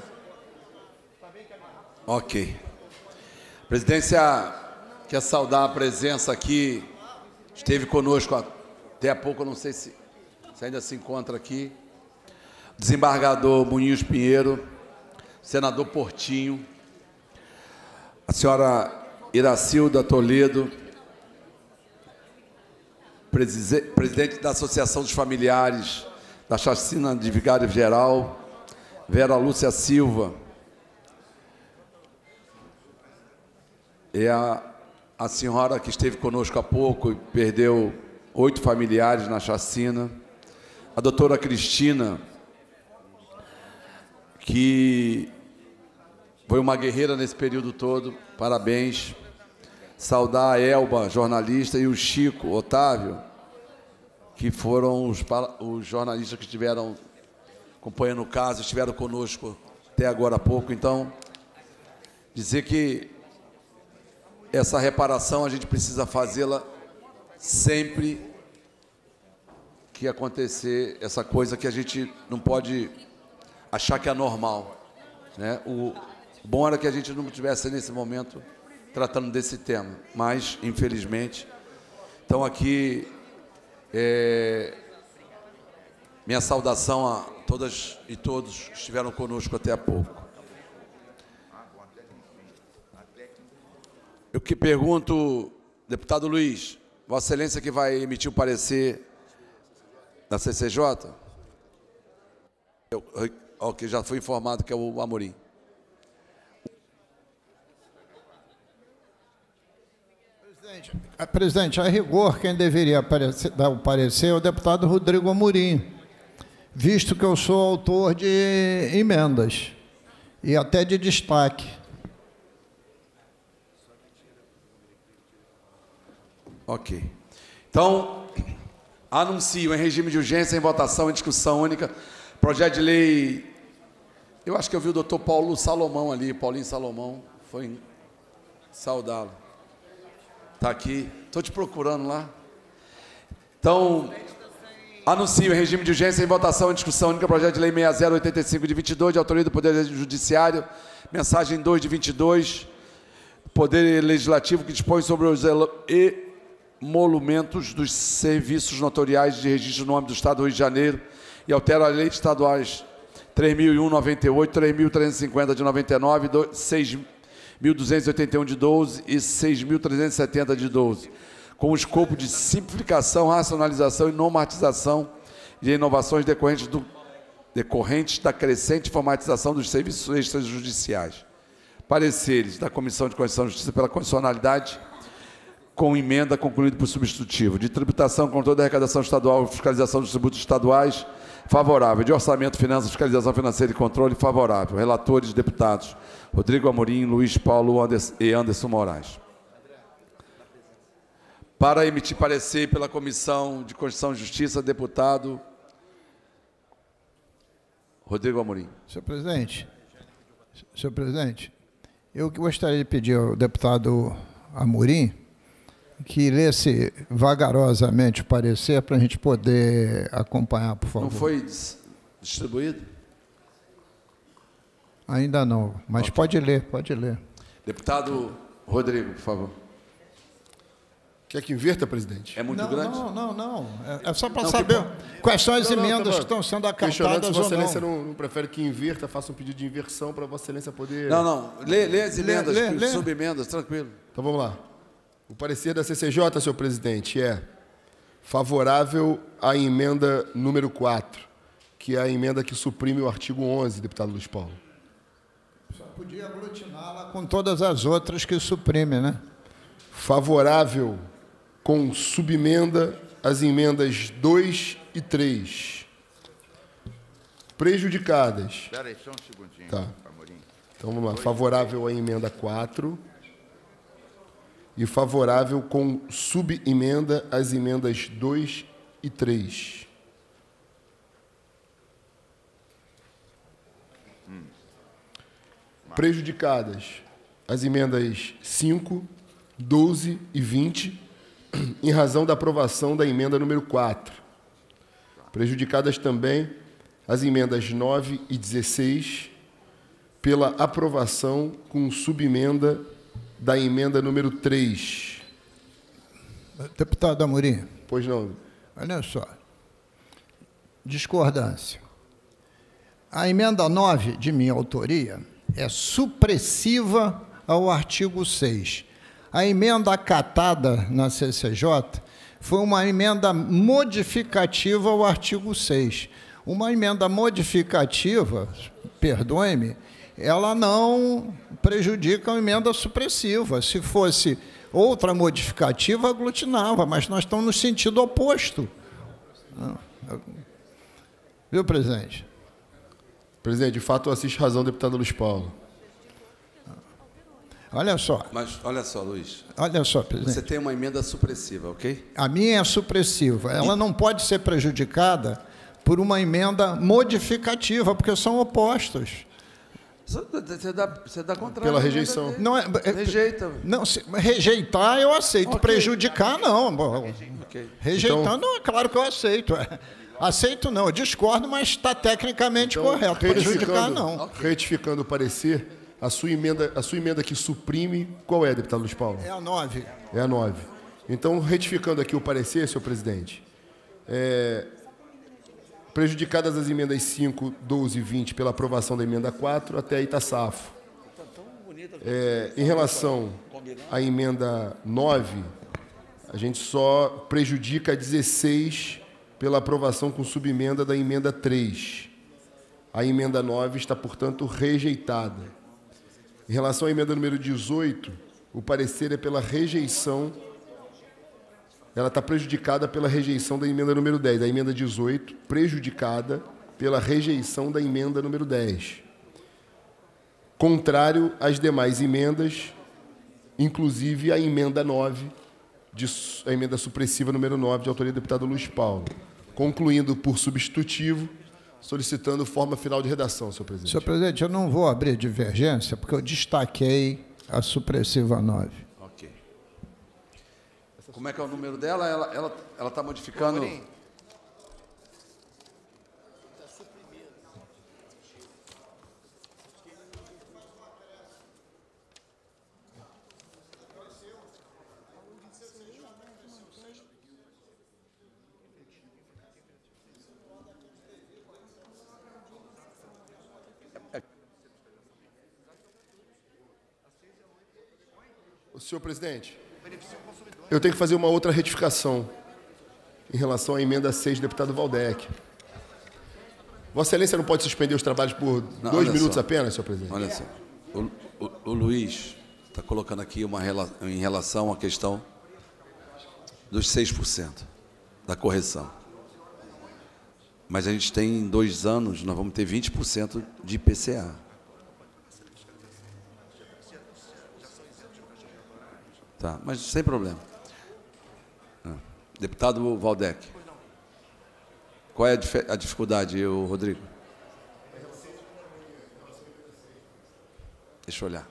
Ok. A presidência quer saudar a presença aqui, esteve conosco até há pouco, eu não sei se, se ainda se encontra aqui, desembargador Munhoz Pinheiro, senador Portinho, a senhora Iracilda Toledo, presidente da Associação dos Familiares da Chacina de Vigário Geral, Vera Lúcia Silva, e a, a senhora que esteve conosco há pouco e perdeu oito familiares na chacina, a doutora Cristina, que foi uma guerreira nesse período todo, parabéns. Saudar a Elba, jornalista, e o Chico, Otávio, que foram os, os jornalistas que estiveram acompanhando o caso, estiveram conosco até agora há pouco. Então, dizer que essa reparação a gente precisa fazê-la sempre que acontecer essa coisa que a gente não pode achar que é normal, né? O bom era que a gente não estivesse nesse momento tratando desse tema, mas, infelizmente, então aqui, é, minha saudação a todas e todos que estiveram conosco até há pouco. Eu que pergunto, deputado Luiz, Vossa Excelência que vai emitir o parecer da C C J? Eu, ok, já fui informado que é o Amorim. Presidente, a, presidente, a rigor, quem deveria aparecer, dar o parecer é o deputado Rodrigo Amorim, visto que eu sou autor de emendas e até de destaque. Ok. Então, anuncio em regime de urgência, em votação, em discussão única, projeto de lei... Eu acho que eu vi o doutor Paulo Salomão ali, Paulinho Salomão, foi saudá-lo. Está aqui. Estou te procurando lá. Então, anuncio em regime de urgência, em votação, em discussão única, projeto de lei seis zero oito cinco de vinte e dois, de autoria do Poder Judiciário, mensagem dois de vinte e dois, Poder Legislativo que dispõe sobre os emolumentos dos serviços notoriais de registro no âmbito do Estado do Rio de Janeiro e altera a lei estaduais três mil e um de noventa e oito, três mil trezentos e cinquenta de noventa e nove, seis mil duzentos e oitenta e um de doze e seis mil trezentos e setenta de doze, com o escopo de simplificação, racionalização e normatização de inovações decorrentes, do, decorrentes da crescente informatização dos serviços extrajudiciais. Pareceres da Comissão de Constituição e Justiça pela condicionalidade com emenda concluída por substitutivo. De tributação, controle da arrecadação estadual, fiscalização dos tributos estaduais, favorável. De orçamento, finanças, fiscalização financeira e controle, favorável. Relatores, deputados Rodrigo Amorim, Luiz Paulo Anderson, e Anderson Moraes. Para emitir parecer pela Comissão de Constituição e Justiça, deputado Rodrigo Amorim. Senhor presidente, senhor presidente, eu gostaria de pedir ao deputado Amorim que lesse vagarosamente o parecer para a gente poder acompanhar, por favor. Não foi distribuído? Ainda não, mas okay. Pode ler, pode ler. Deputado Rodrigo, por favor. Quer que inverta, presidente? É muito não, grande? Não, não, não. É, é só para saber que... quais são as não, emendas não, que estão sendo acatadas ou Vossa não. Excelência não, não prefere que inverta, faça um pedido de inversão para Vossa Excelência poder... Não, não. Lê, lê as emendas, lê, lê, subemendas, tranquilo. Então vamos lá. O parecer da C C J, senhor presidente, é favorável à emenda número quatro, que é a emenda que suprime o artigo onze, deputado Luiz Paulo. Podia aglutiná-la com todas as outras que suprime, né? Favorável com subemenda as emendas dois e três. Prejudicadas. Espera aí, só um segundinho, Tá. Amorim. Então vamos lá. Favorável à emenda quatro. E favorável com subemenda as emendas dois e três. Hum. Prejudicadas as emendas cinco, doze e vinte, em razão da aprovação da emenda número quatro. Prejudicadas também as emendas nove e dezesseis, pela aprovação com subemenda da emenda número três. Deputado Amorim, Pois não. olha só. Discordância. A emenda nove, de minha autoria, é supressiva ao artigo seis. A emenda acatada na C C J foi uma emenda modificativa ao artigo seis. Uma emenda modificativa, perdoe-me, ela não prejudica a emenda supressiva. Se fosse outra modificativa, aglutinava, mas nós estamos no sentido oposto. Viu, presidente? Presidente, de fato, eu assisto razão, deputado Luiz Paulo. Olha só. Mas, olha só, Luiz. Olha só, presidente. Você tem uma emenda supressiva, ok? A minha é supressiva. Ela não pode ser prejudicada por uma emenda modificativa, porque são opostos. Você dá, você dá contrário. Pela rejeição. Não é, é- Rejeita. não, se, rejeitar eu aceito, Ok. prejudicar não. Bom, Ok. Rejeitar não, é claro que eu aceito. é. Aceito não, eu discordo, mas está tecnicamente Então, correto. Prejudicar retificando- não. Retificando o parecer, a sua emenda, a sua emenda que suprime, qual é, deputado Luiz Paulo? É a nove. É a nove. Então, retificando aqui o parecer, senhor presidente, é, prejudicadas as emendas cinco, doze e vinte pela aprovação da emenda quatro, até aí está safo. É, em relação à emenda nove, a gente só prejudica a dezesseis pela aprovação com subemenda da emenda três. A emenda nove está, portanto, rejeitada. Em relação à emenda número dezoito, o parecer é pela rejeição. Ela está prejudicada pela rejeição da emenda número dez. A emenda dezoito, prejudicada pela rejeição da emenda número dez. Contrário às demais emendas, inclusive a emenda nove, de, a emenda supressiva número nove, de autoria do deputado Luiz Paulo. Concluindo por substitutivo, solicitando forma final de redação, senhor presidente. Senhor presidente, eu não vou abrir divergência, porque eu destaquei a supressiva nove. Ok. Como é que é o número dela? Ela ela ela está modificando. Senhor presidente, eu tenho que fazer uma outra retificação em relação à emenda seis do deputado Valdec. Vossa Excelência não pode suspender os trabalhos por Não, dois olha minutos só. apenas, senhor presidente? Olha só. O, o, o Luiz está colocando aqui uma rela, em relação à questão dos seis por cento da correção. Mas a gente tem em dois anos, nós vamos ter vinte por cento de I P C A. Tá, mas sem problema. Ah, deputado Valdec. Qual é a, dif a dificuldade, ô, Rodrigo? Deixa eu olhar.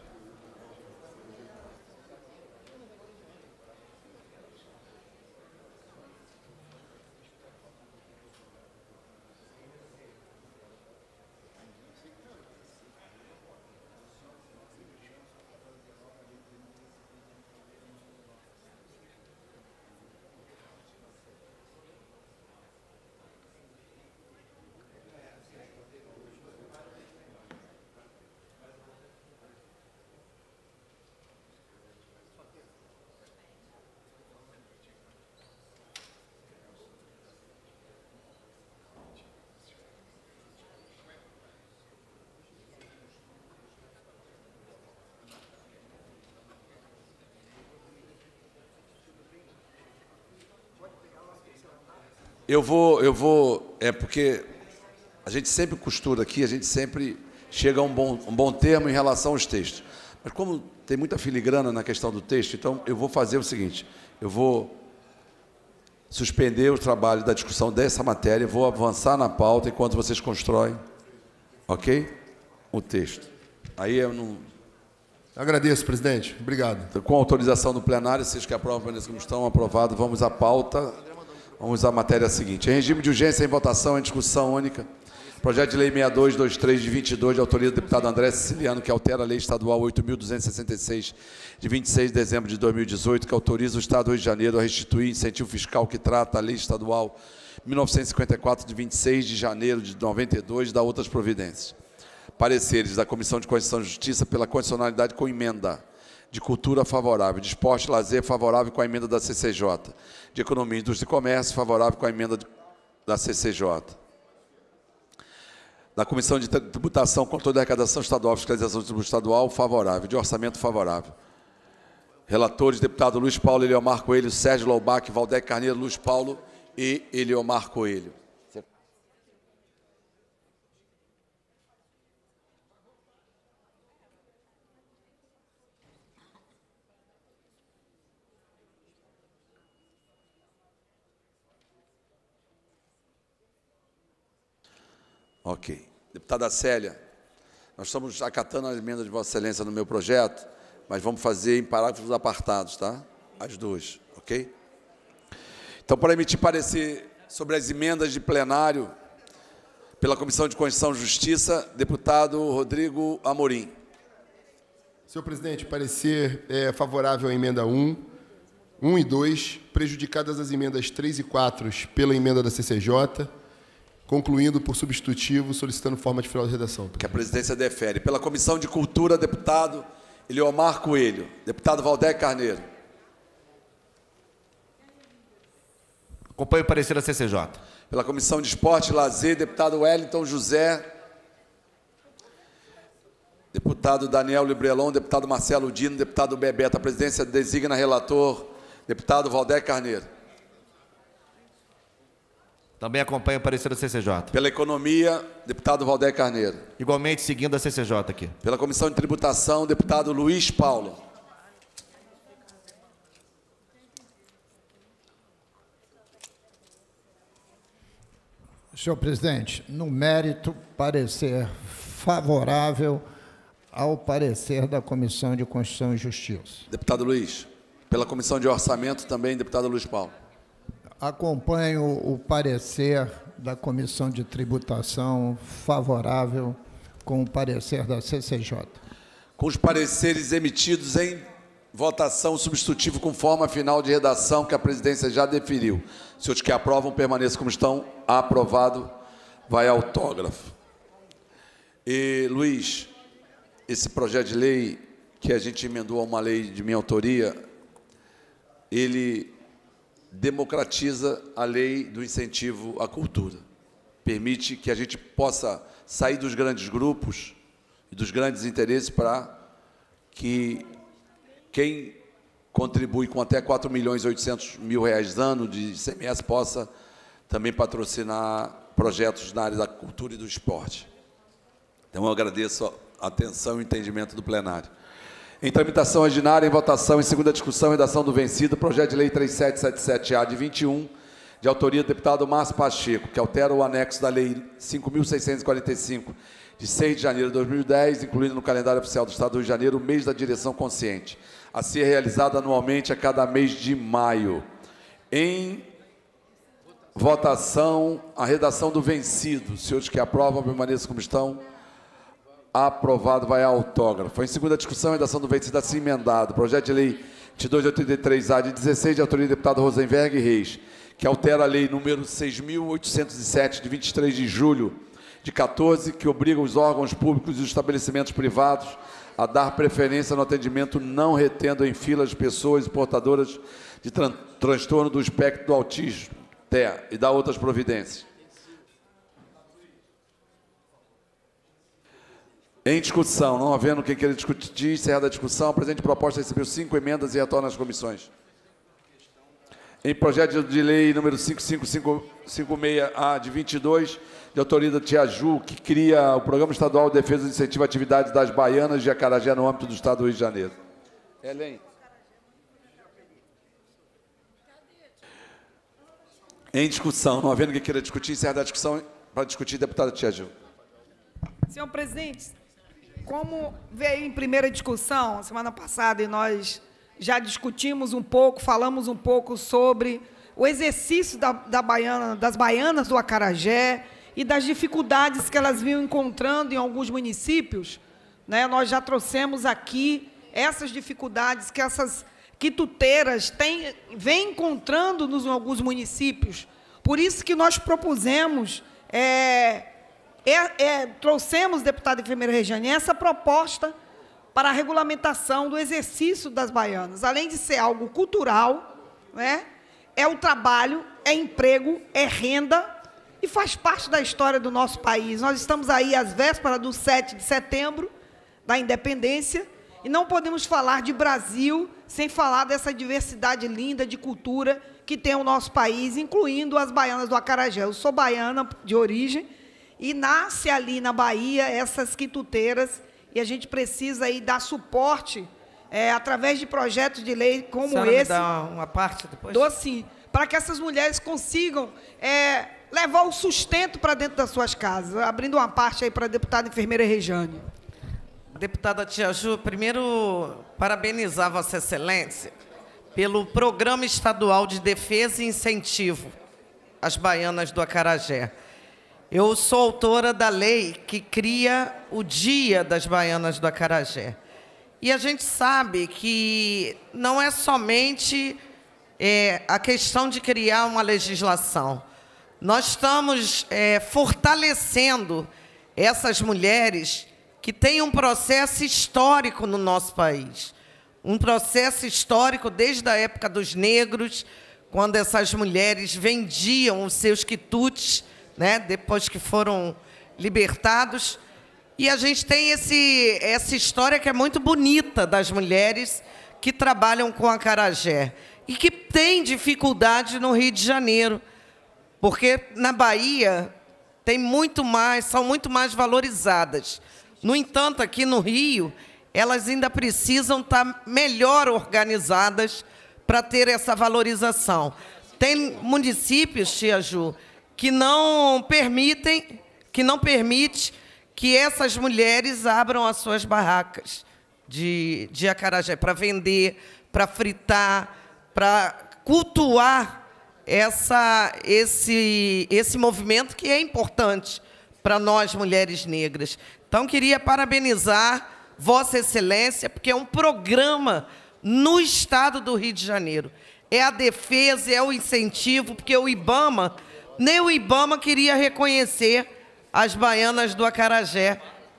Eu vou, eu vou, é porque a gente sempre costura aqui, a gente sempre chega a um bom, um bom termo em relação aos textos. Mas como tem muita filigrana na questão do texto, então eu vou fazer o seguinte, eu vou suspender o trabalho da discussão dessa matéria, vou avançar na pauta enquanto vocês constroem, ok? O texto. Aí eu não... Agradeço, presidente. Obrigado. Então, com autorização do plenário, vocês que aprovam, como estão aprovados, vamos à pauta, vamos à matéria seguinte. Em regime de urgência, em votação, em discussão única, projeto de lei sessenta e dois, vinte e três, de vinte e dois, de autoria do deputado André Siciliano, que altera a lei estadual oito mil duzentos e sessenta e seis, de vinte e seis de dezembro de dois mil e dezoito, que autoriza o Estado do Rio de Janeiro a restituir incentivo fiscal que trata a lei estadual mil novecentos e cinquenta e quatro, de vinte e seis de janeiro de noventa e dois, e da outras providências. Pareceres da Comissão de Constituição e Justiça pela condicionalidade com emenda. De Cultura, favorável. De Esporte e Lazer, favorável com a emenda da C C J. De Economia, Indústria e Comércio, favorável com a emenda da C C J. Da Comissão de Tributação, Controle da Arrecadação Estadual, Fiscalização do Tributo Estadual, favorável. De Orçamento, favorável. Relatores, deputado Luiz Paulo, Eliomar Coelho, Sérgio Loubach, Valdec Carneiro, Luiz Paulo e Eliomar Coelho. Ok. Deputada Célia, nós estamos acatando a emenda de Vossa Excelência no meu projeto, mas vamos fazer em parágrafos apartados, tá? As duas, ok? Então, para emitir parecer sobre as emendas de plenário pela Comissão de Constituição e Justiça, deputado Rodrigo Amorim. Senhor presidente, parecer é, favorável à emenda um, um e dois, prejudicadas as emendas três e quatro pela emenda da C C J, concluindo por substitutivo, solicitando forma de final de redação. Que a presidência defere. Pela Comissão de Cultura, deputado Eliomar Coelho. Deputado Valdec Carneiro. Acompanho o parecer da C C J. Pela Comissão de Esporte e Lazer, deputado Wellington José. Deputado Daniel Librelon, deputado Marcelo Dino, deputado Bebeto. A presidência designa relator, deputado Valdec Carneiro. Também acompanho o parecer da C C J. Pela Economia, deputado Valdec Carneiro. Igualmente seguindo a C C J aqui. Pela Comissão de Tributação, deputado Luiz Paulo. Senhor presidente, no mérito, parecer favorável ao parecer da Comissão de Constituição e Justiça. Deputado Luiz. Pela Comissão de Orçamento, também, deputado Luiz Paulo. Acompanho o parecer da Comissão de Tributação favorável com o parecer da C C J. Com os pareceres emitidos em votação, substitutivo com forma final de redação que a presidência já deferiu. Senhores que aprovam, permaneçam como estão. Aprovado, vai autógrafo. E, Luiz, esse projeto de lei que a gente emendou a uma lei de minha autoria, ele democratiza a lei do incentivo à cultura. Permite que a gente possa sair dos grandes grupos e dos grandes interesses para que quem contribui com até quatro milhões e oitocentos mil reais ano de I C M S possa também patrocinar projetos na área da cultura e do esporte. Então, eu agradeço a atenção e o entendimento do plenário. Em tramitação ordinária, em votação, em segunda discussão, redação do vencido, projeto de lei três mil setecentos e setenta e sete A de vinte e um, de autoria do deputado Márcio Pacheco, que altera o anexo da lei cinco mil seiscentos e quarenta e cinco, de seis de janeiro de dois mil e dez, incluindo no calendário oficial do Estado do Rio de Janeiro o mês da direção consciente, a ser realizada anualmente a cada mês de maio. Em votação, a redação do vencido. Os senhores que aprovam, permaneçam como estão. Aprovado, vai a autógrafo. Em segunda discussão, redação do vencido assim emendado. Projeto de lei vinte e dois de oitenta e três A de dezesseis, de autoria do deputado Rosenberg Reis, que altera a lei número seis mil oitocentos e sete, de vinte e três de julho de quatorze, que obriga os órgãos públicos e os estabelecimentos privados a dar preferência no atendimento não retendo em filas pessoas portadoras de tran transtorno do espectro do autismo, T E A, e da outras providências. Em discussão, não havendo quem queira discutir, encerrada a discussão, a presente proposta recebeu cinco emendas e retorna às comissões. Em projeto de lei número cinco cinco cinco cinco seis A de vinte e dois, de autoria da Tia Ju, que cria o Programa Estadual de Defesa e Incentivo à Atividade das Baianas de Acarajé no âmbito do Estado do Rio de Janeiro. Helen. Em discussão, não havendo quem queira discutir, encerra a discussão para discutir, deputada Tia Ju. Senhor presidente, como veio em primeira discussão, semana passada, e nós já discutimos um pouco, falamos um pouco sobre o exercício da, da baiana, das baianas do Acarajé e das dificuldades que elas vinham encontrando em alguns municípios, né? Nós já trouxemos aqui essas dificuldades que essas quituteiras têm, vêm encontrando nos alguns municípios. Por isso que nós propusemos, é, é, é, trouxemos, deputada enfermeira Regiane, essa proposta para a regulamentação do exercício das baianas. Além de ser algo cultural, né, é o trabalho, é emprego, é renda e faz parte da história do nosso país. Nós estamos aí às vésperas do sete de setembro, da independência, e não podemos falar de Brasil sem falar dessa diversidade linda de cultura que tem o nosso país, incluindo as baianas do Acarajé. Eu sou baiana de origem e nasce ali na Bahia essas quituteiras, e a gente precisa aí dar suporte é, através de projetos de lei como Senhora, esse. me dá uma parte depois? Dou sim, para que essas mulheres consigam é, levar o sustento para dentro das suas casas. Abrindo uma parte aí para a deputada enfermeira Regiane. Deputada Tia Ju, primeiro, parabenizar Vossa Excelência pelo Programa Estadual de Defesa e Incentivo às Baianas do Acarajé. Eu sou autora da lei que cria o Dia das Baianas do Acarajé. E a gente sabe que não é somente é, a questão de criar uma legislação. Nós estamos é, fortalecendo essas mulheres que têm um processo histórico no nosso país. Um processo histórico desde a época dos negros, quando essas mulheres vendiam os seus quitutes, né, depois que foram libertados. E a gente tem esse, essa história que é muito bonita das mulheres que trabalham com acarajé e que têm dificuldade no Rio de Janeiro, porque na Bahia tem muito mais, são muito mais valorizadas. No entanto, aqui no Rio, elas ainda precisam estar melhor organizadas para ter essa valorização. Tem municípios, Tia Ju, que não permitem, que não permite que essas mulheres abram as suas barracas de, de acarajé para vender, para fritar, para cultuar essa, esse, esse movimento que é importante para nós, mulheres negras. Então, queria parabenizar Vossa Excelência, porque é um programa no Estado do Rio de Janeiro. É a defesa, é o incentivo, porque o IBAMA, nem o IBAMA queria reconhecer as baianas do acarajé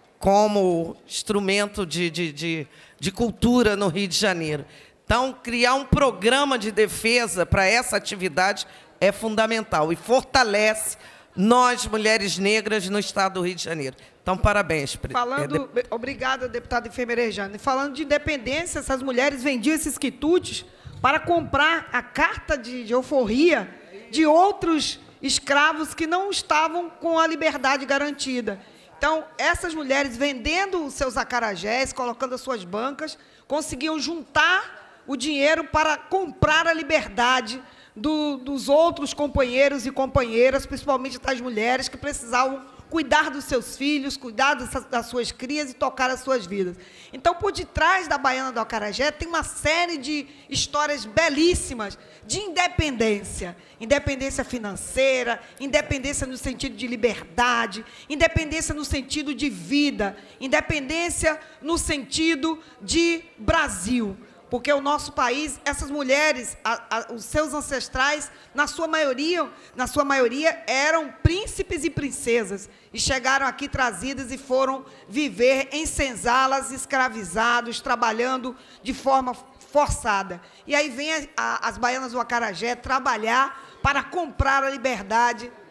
como instrumento de, de, de, de cultura no Rio de Janeiro. Então, criar um programa de defesa para essa atividade é fundamental e fortalece nós, mulheres negras, no Estado do Rio de Janeiro. Então, parabéns. Falando, é, de... Obrigada, deputada enfermeira Regiane. Falando de independência, essas mulheres vendiam esses quitutes para comprar a carta de, de alforria de outros escravos que não estavam com a liberdade garantida. Então, essas mulheres vendendo os seus acarajés, colocando as suas bancas, conseguiam juntar o dinheiro para comprar a liberdade do, dos outros companheiros e companheiras, principalmente das mulheres que precisavam cuidar dos seus filhos, cuidar das, das suas crias e tocar as suas vidas. Então, por detrás da Baiana do Acarajé, tem uma série de histórias belíssimas de independência. Independência financeira, independência no sentido de liberdade, independência no sentido de vida, independência no sentido de Brasil. Porque o nosso país, essas mulheres, a, a, os seus ancestrais, na sua maioria, na sua maioria, eram príncipes e princesas, e chegaram aqui trazidas e foram viver em senzalas, escravizados, trabalhando de forma forçada. E aí vem a, a, as baianas do acarajé trabalhar para comprar a liberdade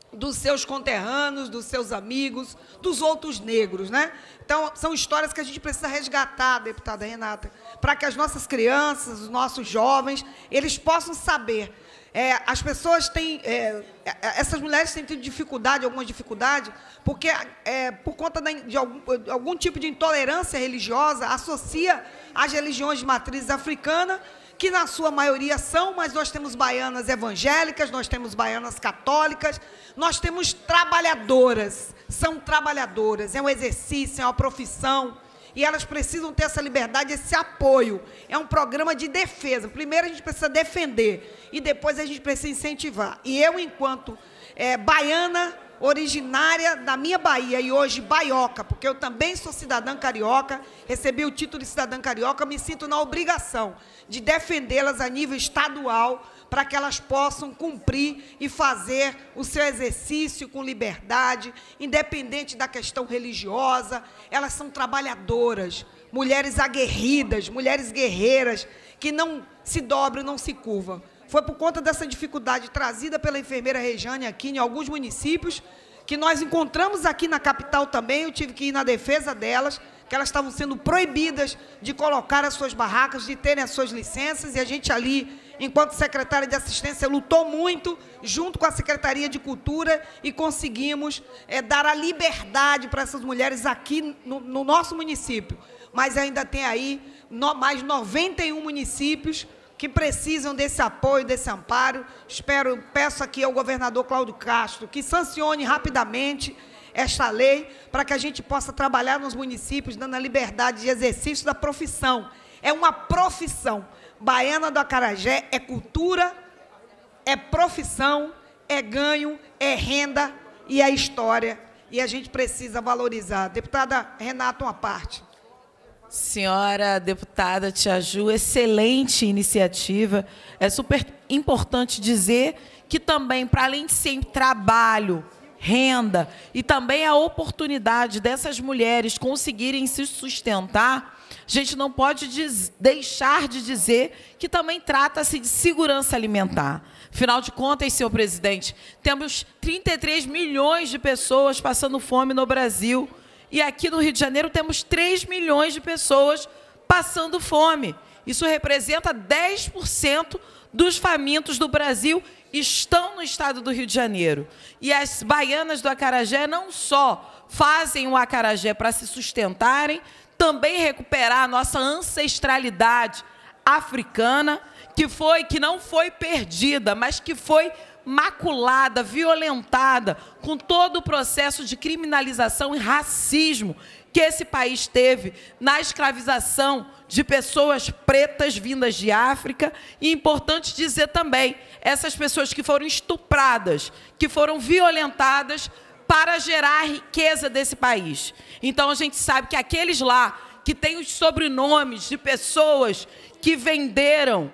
dos seus conterrâneos, dos seus amigos, dos outros negros, né? Então, são histórias que a gente precisa resgatar, deputada Renata, para que as nossas crianças, os nossos jovens, eles possam saber. É, as pessoas têm, é, essas mulheres têm tido dificuldade, alguma dificuldade, porque, é, por conta de algum, de algum tipo de intolerância religiosa, associa às religiões de matriz africana, que na sua maioria são, mas nós temos baianas evangélicas, nós temos baianas católicas, nós temos trabalhadoras, são trabalhadoras, é um exercício, é uma profissão, e elas precisam ter essa liberdade, esse apoio. É um programa de defesa. Primeiro a gente precisa defender, e depois a gente precisa incentivar. E eu, enquanto é, baiana, originária da minha Bahia, e hoje baioca, porque eu também sou cidadã carioca, recebi o título de cidadã carioca, me sinto na obrigação de defendê-las a nível estadual, para que elas possam cumprir e fazer o seu exercício com liberdade, independente da questão religiosa. Elas são trabalhadoras, mulheres aguerridas, mulheres guerreiras, que não se dobram, não se curvam. Foi por conta dessa dificuldade trazida pela enfermeira Rejane aqui em alguns municípios, que nós encontramos aqui na capital também, eu tive que ir na defesa delas, que elas estavam sendo proibidas de colocar as suas barracas, de terem as suas licenças, e a gente ali, enquanto secretária de assistência, lutou muito, junto com a Secretaria de Cultura, e conseguimos é, dar a liberdade para essas mulheres aqui no, no nosso município. Mas ainda tem aí no, mais noventa e um municípios que precisam desse apoio, desse amparo. Espero, peço aqui ao governador Cláudio Castro que sancione rapidamente esta lei, para que a gente possa trabalhar nos municípios, dando a liberdade de exercício da profissão. É uma profissão. Baiana do Acarajé é cultura, é profissão, é ganho, é renda e é história. E a gente precisa valorizar. Deputada Renata, uma parte. Senhora deputada Tia Ju, excelente iniciativa. É super importante dizer que também, para além de ser trabalho, renda e também a oportunidade dessas mulheres conseguirem se sustentar, a gente não pode diz, deixar de dizer que também trata-se de segurança alimentar. Afinal de contas, senhor presidente, temos trinta e três milhões de pessoas passando fome no Brasil, e aqui no Rio de Janeiro temos três milhões de pessoas passando fome. Isso representa dez por cento dos famintos do Brasil estão no estado do Rio de Janeiro. E as baianas do acarajé não só fazem o acarajé para se sustentarem, também recuperar a nossa ancestralidade africana, que foi, que não foi perdida, mas que foi maculada, violentada, com todo o processo de criminalização e racismo que esse país teve na escravização de pessoas pretas vindas de África. E é importante dizer também, essas pessoas que foram estupradas, que foram violentadas para gerar a riqueza desse país. Então, a gente sabe que aqueles lá que têm os sobrenomes de pessoas que venderam,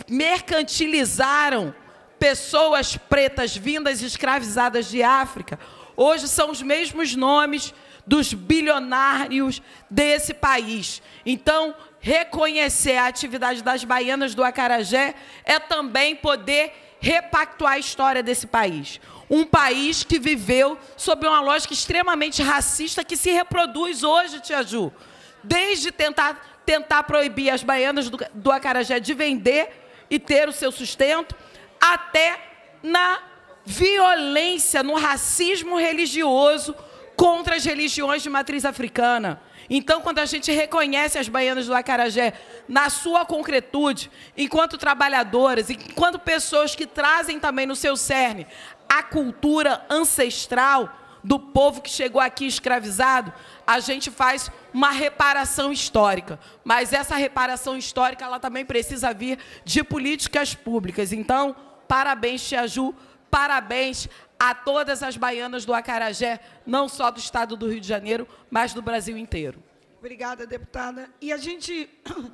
mercantilizaram pessoas pretas vindas escravizadas de África, hoje são os mesmos nomes dos bilionários desse país. Então, reconhecer a atividade das baianas do acarajé é também poder repactuar a história desse país. Um país que viveu sob uma lógica extremamente racista que se reproduz hoje, Tia Ju. Desde tentar, tentar proibir as baianas do, do acarajé de vender e ter o seu sustento, até na violência, no racismo religioso contra as religiões de matriz africana. Então, quando a gente reconhece as baianas do acarajé na sua concretude, enquanto trabalhadoras, enquanto pessoas que trazem também no seu cerne a cultura ancestral do povo que chegou aqui escravizado, a gente faz uma reparação histórica. Mas essa reparação histórica, ela também precisa vir de políticas públicas. Então, parabéns, Tia Ju, parabéns a todas as baianas do acarajé, não só do estado do Rio de Janeiro, mas do Brasil inteiro. Obrigada, deputada. E a gente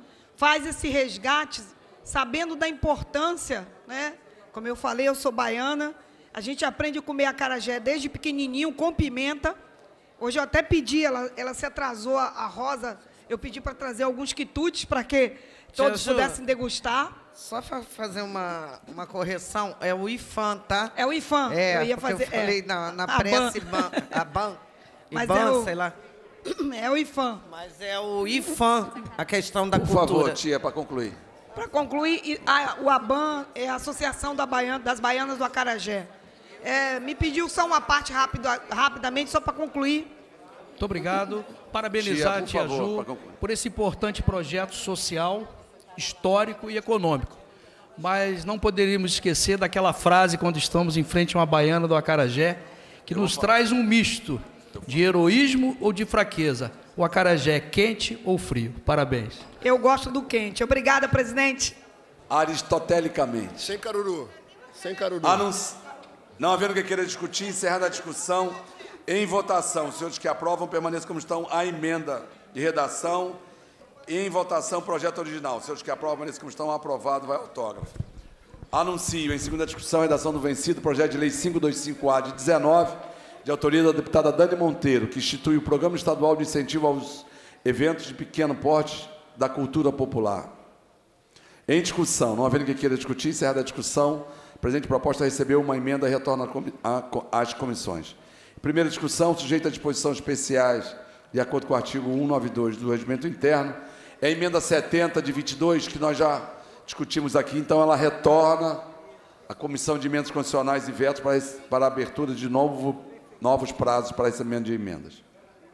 faz esse resgate sabendo da importância, né? Como eu falei, eu sou baiana, a gente aprende a comer acarajé desde pequenininho, com pimenta. Hoje eu até pedi, ela, ela se atrasou, a, a Rosa, eu pedi para trazer alguns quitutes para que todos pudessem degustar. Só para fazer uma, uma correção, é o IFAM, tá? É o IFAM. É, eu ia porque fazer. eu falei é. na, na A prece, ban. ban, a ban, Mas IBAN, é o- sei lá. É o IFAM. Mas é o IFAM, a questão da Por cultura. favor, tia, para concluir. Para concluir, e a- o ABAN é a Associação da Baiana- das Baianas do Acarajé. É, me pediu só uma parte rápida, rapidamente, só para concluir. Muito obrigado. Parabenizar a Tia, por Tia favor, Ju para concluir. por esse importante projeto social, histórico e econômico. Mas não poderíamos esquecer daquela frase quando estamos em frente a uma baiana do Acarajé, que nos traz um misto de heroísmo ou de fraqueza. O acarajé é quente ou frio? Parabéns. Eu gosto do quente. Obrigada, presidente. Aristotelicamente. Sem caruru. Sem caruru. Anunci... Não havendo que queira discutir, encerrada a discussão, em votação. Os senhores que aprovam permaneçam como estão a emenda de redação. Em votação, projeto original. Os senhores que aprovam permaneçam como estão, aprovado, vai autógrafo. Anuncio, em segunda discussão, a redação do vencido, projeto de lei quinhentos e vinte e cinco A de dezenove, de autoria da deputada Dani Monteiro, que institui o Programa Estadual de Incentivo aos Eventos de Pequeno Porte da Cultura Popular. Em discussão, não havendo que queira discutir, encerrada a discussão, a presente proposta recebeu uma emenda e retorna às comissões. Primeira discussão, sujeita a disposições especiais, de acordo com o artigo cento e noventa e dois do Regimento Interno, é a emenda setenta de vinte e dois, que nós já discutimos aqui, então ela retorna à Comissão de Emendas Constitucionais e Vetos para, esse, para a abertura de novo, novos prazos para essa emenda de emendas.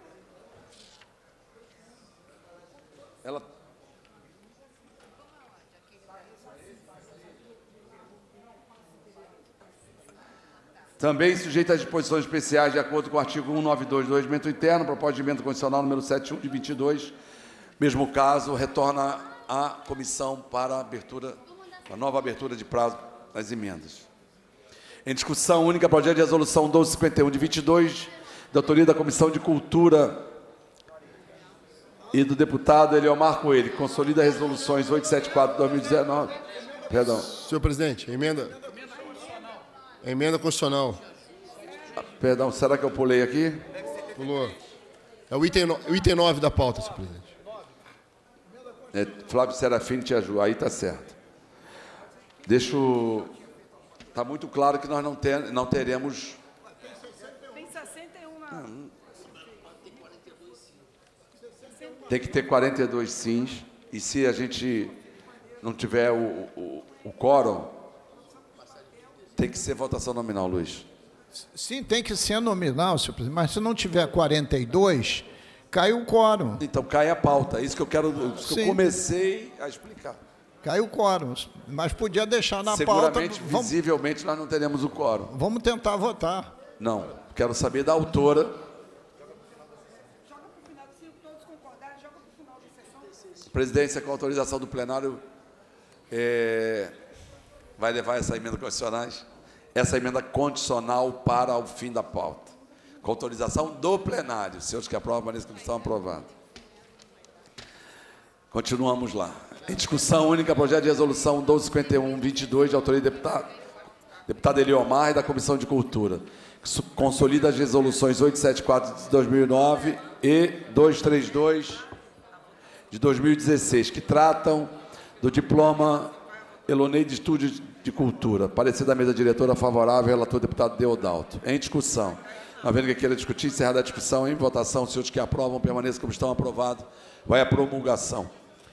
Ela... Também sujeita às disposições especiais, de acordo com o artigo cento e noventa e dois do Regimento Interno, proposta de emenda constitucional número setenta e um de vinte e dois, mesmo caso, retorna à comissão para a abertura, a nova abertura de prazo das emendas. Em discussão única, projeto de resolução doze cinquenta e um de vinte e dois, da autoria da Comissão de Cultura e do deputado Eliomar Coelho, que consolida resoluções oitocentos e setenta e quatro de dois mil e dezenove. Perdão. Senhor presidente, emenda... Emenda constitucional. Perdão, será que eu pulei aqui? Pulou. É o item, no, o item nove da pauta, senhor presidente. É, Flávio Serafim te ajuda, aí está certo. Deixo... Está muito claro que nós não, ter, não teremos... Tem sessenta e um na... Tem que ter quarenta e dois sims, e se a gente não tiver o, o, o quórum, tem que ser votação nominal, Luiz. Sim, tem que ser nominal, senhor presidente, mas se não tiver quarenta e dois, cai o quórum. Então cai a pauta, é isso que eu quero, isso que eu comecei a explicar. Cai o quórum, mas podia deixar na Seguramente, pauta. Vamos, visivelmente, nós não teremos o quórum. vamos tentar votar. Não, quero saber da autora. Presidência, com autorização do plenário, é, vai levar essa emenda constitucionais, essa emenda condicional para o fim da pauta. Com autorização do plenário. Os senhores que aprovam, pareçam que estão aprovados. Continuamos lá. Em discussão única, projeto de resolução doze cinquenta e um de vinte e dois, de autoria do deputado, deputado Eliomar e da Comissão de Cultura, que consolida as resoluções oitocentos e setenta e quatro de dois mil e nove e duzentos e trinta e dois de dois mil e dezesseis, que tratam do diploma Elonei de Estudos de Cultura. Parecer da mesa diretora favorável, relator deputado Deodalto. Em discussão. Não havendo que queira discutir, encerrada a discussão, em votação, os senhores que aprovam permaneçam como estão aprovados. Vai à promulgação.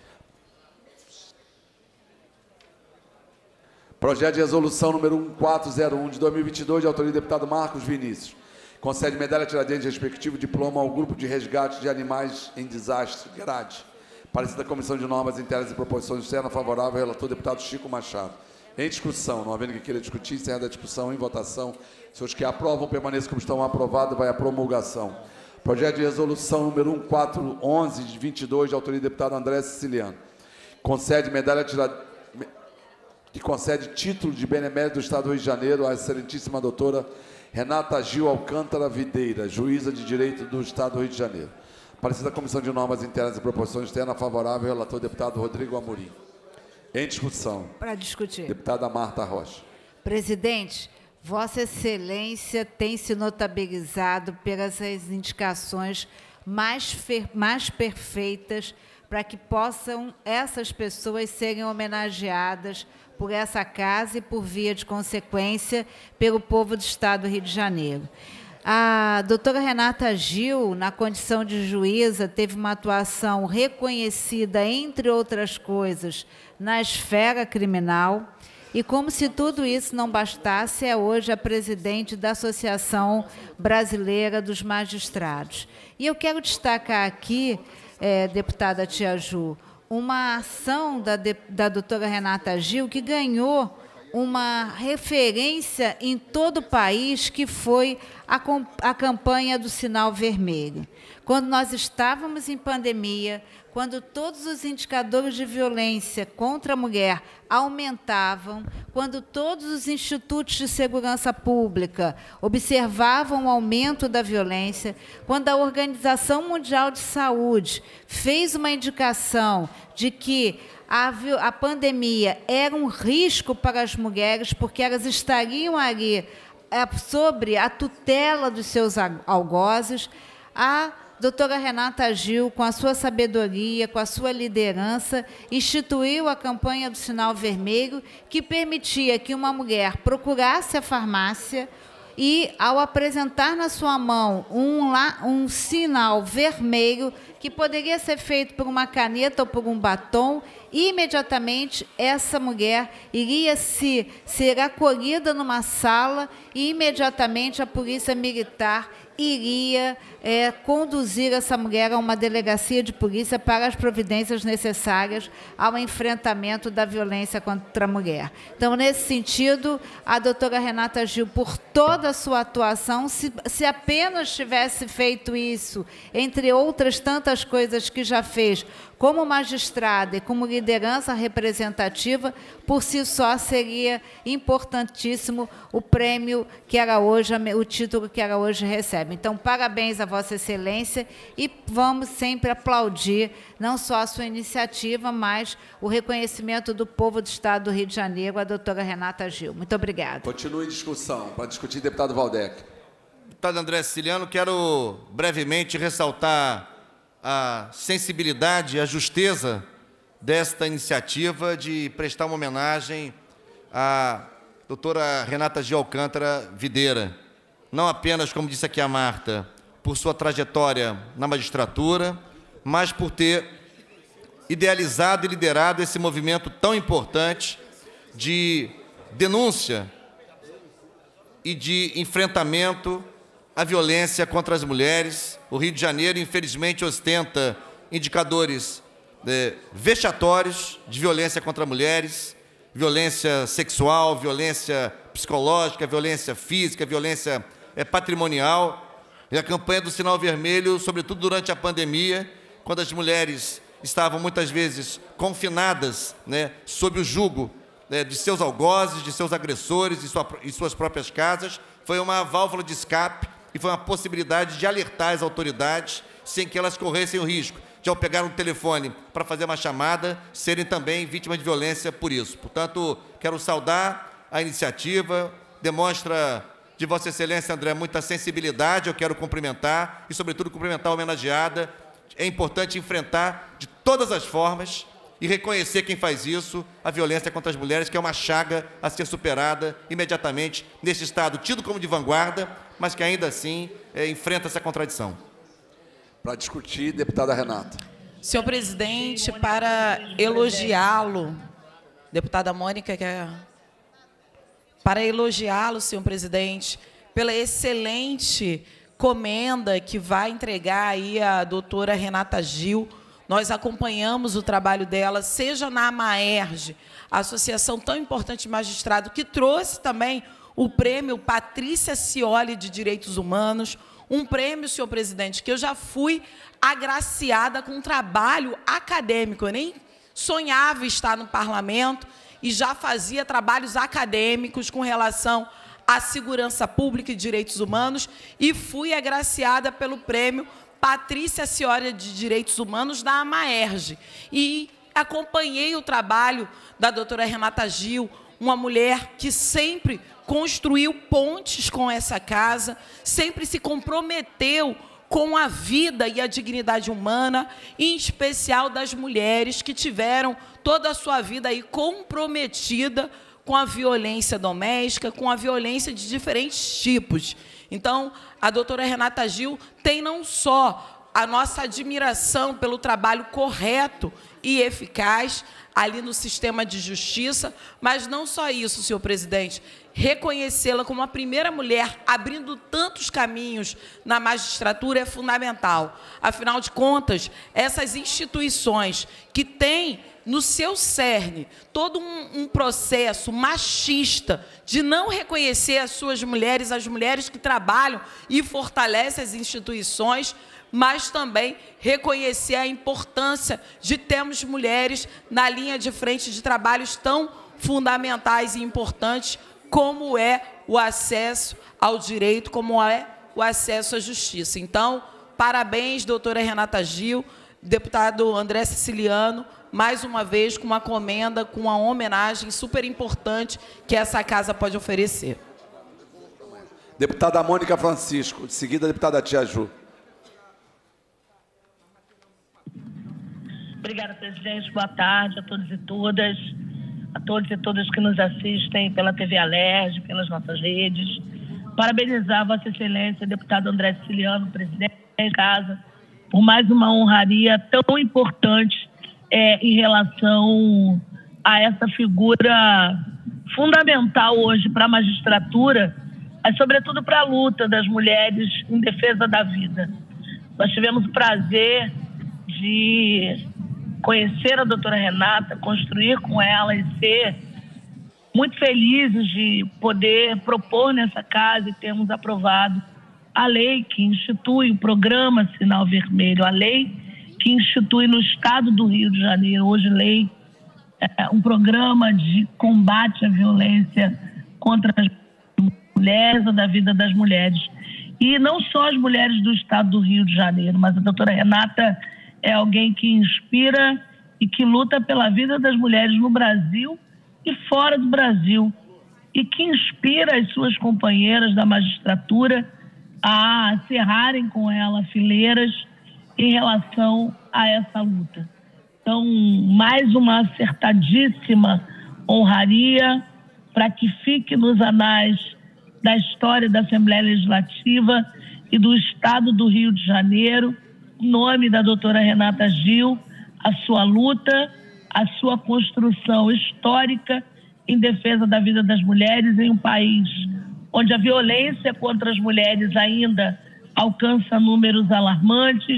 Projeto de resolução número mil quatrocentos e um de dois mil e vinte e dois, de autoria do deputado Marcos Vinícius. Concede medalha Tiradentes respectivo diploma ao Grupo de Resgate de Animais em Desastre, GRADE. Parecer da Comissão de Normas Internas e Proposições Externas favorável, relator deputado Chico Machado. Em discussão, não havendo que queira discutir, encerrada a discussão, em votação, os senhores que aprovam permaneçam como estão aprovados, vai à promulgação. Projeto de resolução número mil quatrocentos e onze de vinte e dois, de autoria do deputado André Siciliano. Concede medalha Tiradentes, que concede título de benemérito do Estado do Rio de Janeiro à excelentíssima doutora Renata Gil Alcântara Videira, juíza de direito do Estado do Rio de Janeiro. Parecer da Comissão de Normas Internas e Proposições Externas favorável, relator deputado Rodrigo Amorim. Em discussão. Para discutir. Deputada Marta Rocha. Presidente, Vossa Excelência tem se notabilizado pelas indicações mais, mais perfeitas para que possam essas pessoas serem homenageadas por essa casa e, por via de consequência, pelo povo do Estado do Rio de Janeiro. A doutora Renata Gil, na condição de juíza, teve uma atuação reconhecida, entre outras coisas, na esfera criminal. E, como se tudo isso não bastasse, é hoje a presidente da Associação Brasileira dos Magistrados. E eu quero destacar aqui, é, deputada Tia Ju, uma ação da, de, da doutora Renata Gil que ganhou uma referência em todo o país, que foi a, a campanha do Sinal Vermelho. Quando nós estávamos em pandemia, quando todos os indicadores de violência contra a mulher aumentavam, quando todos os institutos de segurança pública observavam o aumento da violência, quando a Organização Mundial de Saúde fez uma indicação de que a, a pandemia era um risco para as mulheres, porque elas estariam ali é, sobre a tutela dos seus algozes, a doutora Renata Gil, com a sua sabedoria, com a sua liderança, instituiu a campanha do Sinal Vermelho, que permitia que uma mulher procurasse a farmácia e, ao apresentar na sua mão um, um sinal vermelho, que poderia ser feito por uma caneta ou por um batom, imediatamente essa mulher iria se, ser acolhida numa sala e, imediatamente, a polícia militar iria é, conduzir essa mulher a uma delegacia de polícia para as providências necessárias ao enfrentamento da violência contra a mulher. Então, nesse sentido, a doutora Renata Gil, por toda a sua atuação, se, se apenas tivesse feito isso, entre outras tantas coisas que já fez, como magistrada e como liderança representativa, por si só seria importantíssimo o prêmio que ela hoje, o título que ela hoje recebe. Então, parabéns a Vossa Excelência e vamos sempre aplaudir não só a sua iniciativa, mas o reconhecimento do povo do Estado do Rio de Janeiro, a doutora Renata Gil. Muito obrigada. Continue discussão. Para discutir, deputado Valdec. Deputado André Siciliano, quero brevemente ressaltar a sensibilidade e a justeza desta iniciativa de prestar uma homenagem à doutora Renata Gil Alcântara Videira. Não apenas, como disse aqui a Marta, por sua trajetória na magistratura, mas por ter idealizado e liderado esse movimento tão importante de denúncia e de enfrentamento à violência contra as mulheres. O Rio de Janeiro, infelizmente, ostenta indicadores é, vexatórios de violência contra mulheres, violência sexual, violência psicológica, violência física, violência é, patrimonial. E a campanha do Sinal Vermelho, sobretudo durante a pandemia, quando as mulheres estavam muitas vezes confinadas, né, sob o jugo né, de seus algozes, de seus agressores e sua, em suas próprias casas, foi uma válvula de escape e foi uma possibilidade de alertar as autoridades sem que elas corressem o risco de, ao pegar um telefone para fazer uma chamada, serem também vítimas de violência por isso. Portanto, quero saudar a iniciativa, demonstra de Vossa Excelência, André, muita sensibilidade, eu quero cumprimentar e, sobretudo, cumprimentar a homenageada. É importante enfrentar de todas as formas e reconhecer quem faz isso, a violência contra as mulheres, que é uma chaga a ser superada imediatamente neste Estado, tido como de vanguarda, mas que ainda assim é, enfrenta essa contradição. Para discutir, deputada Renata. Senhor presidente, para elogiá-lo, deputada Mônica, quer... para elogiá-lo, senhor presidente, pela excelente comenda que vai entregar aí a doutora Renata Gil. Nós acompanhamos o trabalho dela, seja na AMAERJ, a associação tão importante de magistrado, que trouxe também o prêmio Patrícia Cioli de Direitos Humanos, um prêmio, senhor presidente, que eu já fui agraciada com um trabalho acadêmico. Eu nem sonhava estar no parlamento e já fazia trabalhos acadêmicos com relação à segurança pública e direitos humanos, e fui agraciada pelo prêmio Patrícia Cioli de Direitos Humanos da AMAERJ. E acompanhei o trabalho da doutora Renata Gil, uma mulher que sempre construiu pontes com essa casa, sempre se comprometeu com a vida e a dignidade humana, em especial das mulheres que tiveram toda a sua vida aí comprometida com a violência doméstica, com a violência de diferentes tipos. Então, a doutora Renata Gil tem não só a nossa admiração pelo trabalho correto e eficaz ali no sistema de justiça, mas não só isso, senhor presidente, reconhecê-la como a primeira mulher abrindo tantos caminhos na magistratura é fundamental. Afinal de contas, essas instituições que têm no seu cerne todo um, um processo machista de não reconhecer as suas mulheres, as mulheres que trabalham e fortalecem as instituições, mas também reconhecer a importância de termos mulheres na linha de frente de trabalhos tão fundamentais e importantes como é o acesso ao direito, como é o acesso à justiça. Então, parabéns, doutora Renata Gil, deputado André Siciliano, mais uma vez com uma comenda, com uma homenagem super importante que essa casa pode oferecer. Deputada Mônica Francisco, de seguida a deputada Tia Ju. Obrigada, presidente. Boa tarde a todos e todas, a todos e todas que nos assistem pela T V Alerj, pelas nossas redes. Parabenizar Vossa Excelência, deputado André Siciliano, presidente da casa, por mais uma honraria tão importante é, em relação a essa figura fundamental hoje para a magistratura, mas sobretudo para a luta das mulheres em defesa da vida. Nós tivemos o prazer de conhecer a doutora Renata, construir com ela e ser muito felizes de poder propor nessa casa e termos aprovado a lei que institui o programa Sinal Vermelho, a lei que institui no estado do Rio de Janeiro, hoje lei, é, um programa de combate à violência contra as mulheres ou da vida das mulheres. E não só as mulheres do estado do Rio de Janeiro, mas a doutora Renata é alguém que inspira e que luta pela vida das mulheres no Brasil e fora do Brasil, e que inspira as suas companheiras da magistratura a cerrarem com ela fileiras em relação a essa luta. Então, mais uma acertadíssima honraria para que fique nos anais da história da Assembleia Legislativa e do Estado do Rio de Janeiro, o nome da doutora Renata Gil, a sua luta, a sua construção histórica em defesa da vida das mulheres em um país onde a violência contra as mulheres ainda alcança números alarmantes,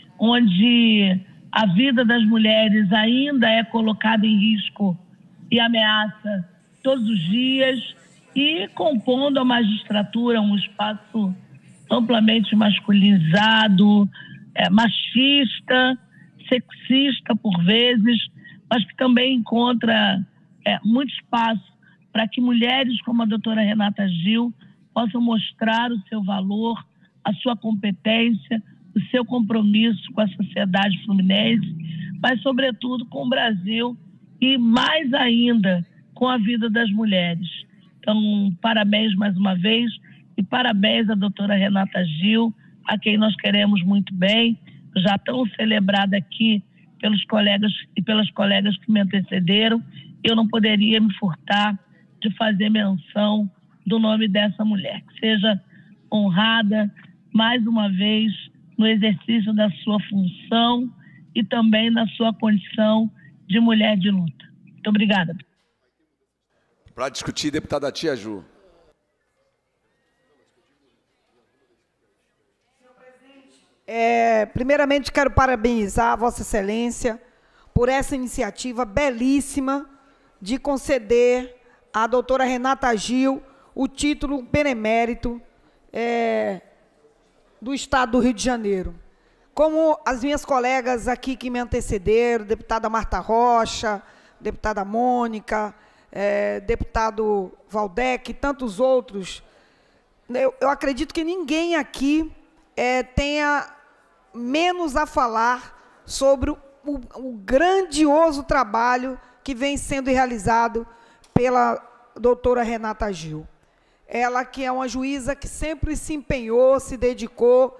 onde a vida das mulheres ainda é colocada em risco e ameaça todos os dias, e compondo a magistratura um espaço amplamente masculinizado, é, machista, sexista por vezes, mas que também encontra é, muito espaço para que mulheres como a doutora Renata Gil possam mostrar o seu valor, a sua competência, o seu compromisso com a sociedade fluminense, mas, sobretudo, com o Brasil e, mais ainda, com a vida das mulheres. Então, parabéns mais uma vez e parabéns à doutora Renata Gil, a quem nós queremos muito bem, já tão celebrada aqui pelos colegas e pelas colegas que me antecederam. Eu não poderia me furtar de fazer menção do nome dessa mulher, que seja honrada mais uma vez no exercício da sua função e também na sua condição de mulher de luta. Muito obrigada. Para discutir, deputada Tia Ju. É, primeiramente, quero parabenizar a Vossa Excelência por essa iniciativa belíssima de conceder à doutora Renata Gil o título benemérito é, do Estado do Rio de Janeiro. Como as minhas colegas aqui que me antecederam, deputada Marta Rocha, deputada Mônica, é, deputado Valdec e tantos outros, eu, eu acredito que ninguém aqui é, tenha menos a falar sobre o, o, o grandioso trabalho que vem sendo realizado pela doutora Renata Gil. Ela que é uma juíza que sempre se empenhou, se dedicou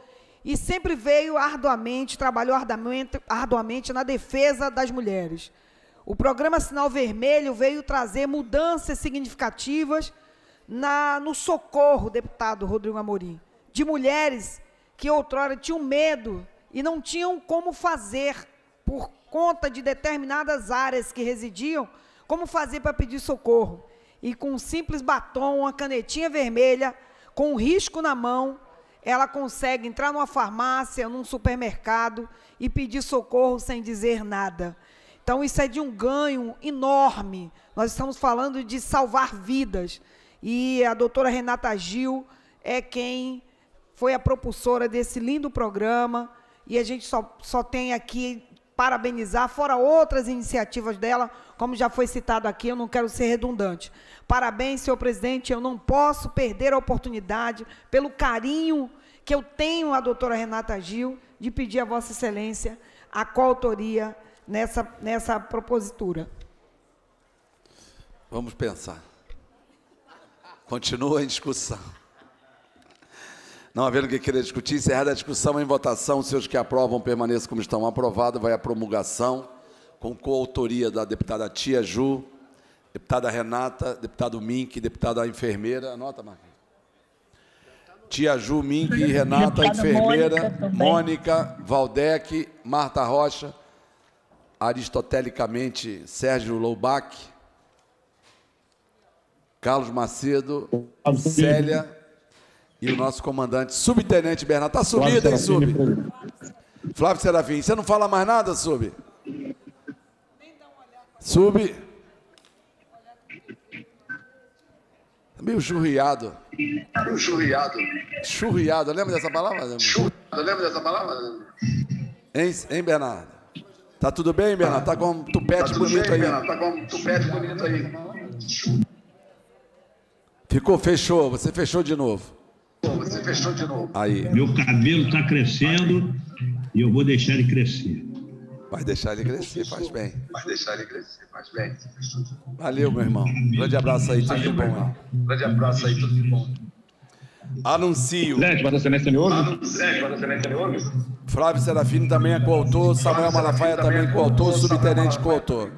e sempre veio arduamente, trabalhou arduamente, arduamente na defesa das mulheres. O programa Sinal Vermelho veio trazer mudanças significativas na, no socorro, deputado Rodrigo Amorim, de mulheres que outrora tinham medo e não tinham como fazer, por conta de determinadas áreas que residiam, como fazer para pedir socorro. E com um simples batom, uma canetinha vermelha, com um risco na mão, ela consegue entrar numa farmácia, num supermercado e pedir socorro sem dizer nada. Então, isso é de um ganho enorme. Nós estamos falando de salvar vidas. E a doutora Renata Gil é quem foi a propulsora desse lindo programa. E a gente só, só tem aqui parabenizar, fora outras iniciativas dela, como já foi citado aqui, eu não quero ser redundante. Parabéns, senhor presidente, eu não posso perder a oportunidade, pelo carinho que eu tenho à doutora Renata Gil, de pedir a Vossa Excelência a coautoria nessa, nessa propositura. Vamos pensar. Continua em discussão. Não havendo o que querer discutir, encerrada a discussão, em votação, os senhores que aprovam permaneçam como estão. Aprovado, vai a promulgação, com coautoria da deputada Tia Ju, deputada Renata, deputado Mink, deputada enfermeira. Anota, Marquinhos. Tia Ju, Mink, Renata, enfermeira, Mônica, Mônica, Valdec, Marta Rocha, aristotelicamente Sérgio Loubach, Carlos Macedo, Célia e o nosso comandante, subtenente Bernardo. Está subido, hein, Sub? Flávio Serafim, você não fala mais nada, Sub? Sub? Meio churriado. Meio churriado. Churriado, lembra dessa palavra? Churriado, lembra dessa palavra? Hein, hein, Bernardo? Tá tudo bem, Bernardo? Tá com um tupete tá bonito bem, aí. Bernardo, tá com um tupete bonito aí. Ficou, fechou. Você fechou de novo. Você fechou de novo. Aí. Meu cabelo está crescendo e eu vou deixar ele crescer. Vai deixar ele crescer, faz bem. Vai deixar ele crescer, faz bem. Valeu, meu irmão. Grande abraço aí, tudo de bom. Hein? Grande abraço aí, tudo de bom. Anuncio. Presidente, Vossa Excelência me ouve? Presidente, Vossa Excelência me ouve? Flávio Serafini também é coautor, Samuel Malafaia também é coautor, subtenente coautor.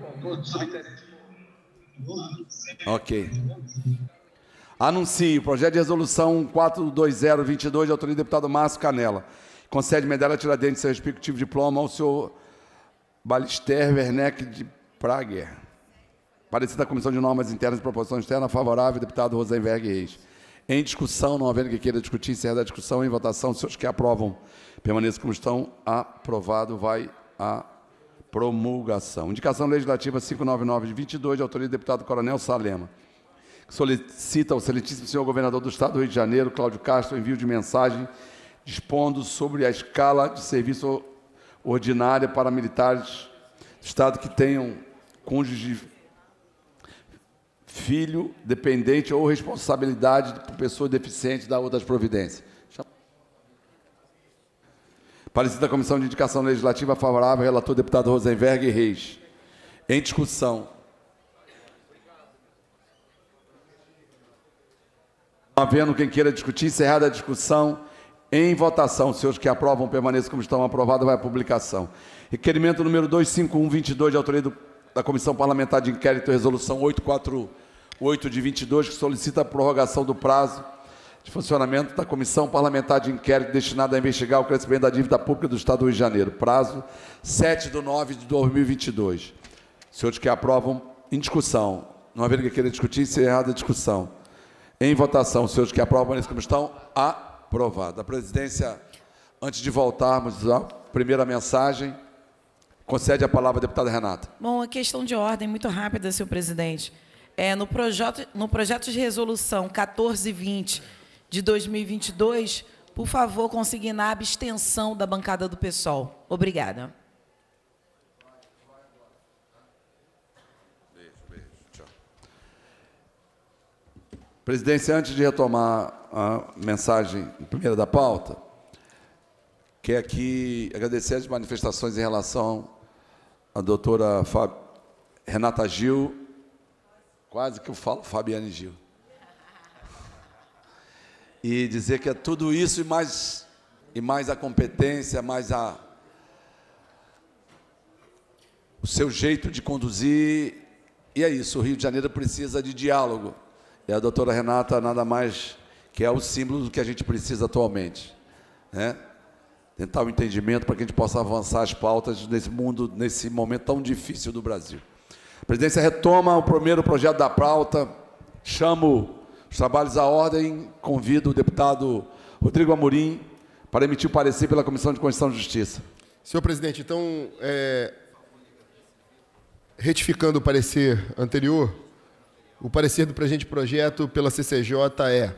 Ok. Anuncio o projeto de resolução quatrocentos e vinte, vinte e dois, de autoria do deputado Márcio Canela. Concede medalha Tiradentes de seu respectivo diploma ao senhor Balister Werneck de Prager. Parecer da Comissão de Normas Internas e Proposição Externa, favorável, deputado Rosenberg Reis. Em discussão, não havendo que queira discutir, encerrada a discussão, em votação, os senhores que aprovam permaneçam como estão. Aprovado, vai a promulgação. Indicação legislativa quinhentos e noventa e nove de vinte e dois, de autoria do deputado Coronel Salema. Solicita ao excelentíssimo senhor governador do Estado do Rio de Janeiro, Cláudio Castro, envio de mensagem dispondo sobre a escala de serviço ordinária para militares do Estado que tenham cônjuge, filho, dependente ou responsabilidade por pessoa deficiente da outras providências. Parecer da Comissão de Indicação Legislativa favorável, relator deputado Rosenberg Reis. Em discussão. Havendo quem queira discutir, encerrada a discussão, em votação. Os senhores que aprovam permaneçam como estão. Aprovado, vai à publicação. Requerimento número duzentos e cinquenta e um, vinte e dois, de autoria do, da Comissão Parlamentar de Inquérito, resolução oitocentos e quarenta e oito de vinte e dois, que solicita a prorrogação do prazo de funcionamento da Comissão Parlamentar de Inquérito destinada a investigar o crescimento da dívida pública do Estado do Rio de Janeiro. Prazo sete de nove de dois mil e vinte e dois. Os senhores que aprovam, em discussão. Não havendo que queira discutir, encerrada a discussão. Em votação, os senhores que aprovam, nesse como estão, aprovado. A presidência, antes de voltarmos à primeira mensagem, concede a palavra à deputada Renata. Bom, a questão de ordem muito rápida, senhor presidente. É, no, projeto, no projeto de resolução quatorze e vinte de dois mil e vinte e dois, por favor, consignar a abstenção da bancada do PSOL. Obrigada. Presidência, antes de retomar a mensagem primeira da pauta, quero aqui agradecer as manifestações em relação à doutora Fab... Renata Gil, quase que eu falo Fabiane Gil, e dizer que é tudo isso e mais e mais a competência, mais a, o seu jeito de conduzir. E é isso, o Rio de Janeiro precisa de diálogo. E a doutora Renata nada mais que é o símbolo do que a gente precisa atualmente, né? Tentar o entendimento para que a gente possa avançar as pautas nesse mundo, nesse momento tão difícil do Brasil. A presidência retoma o primeiro projeto da pauta, chamo os trabalhos à ordem, convido o deputado Rodrigo Amorim para emitir o parecer pela Comissão de Constituição e Justiça. Senhor presidente, então, é, retificando o parecer anterior, o parecer do presente projeto pela C C J é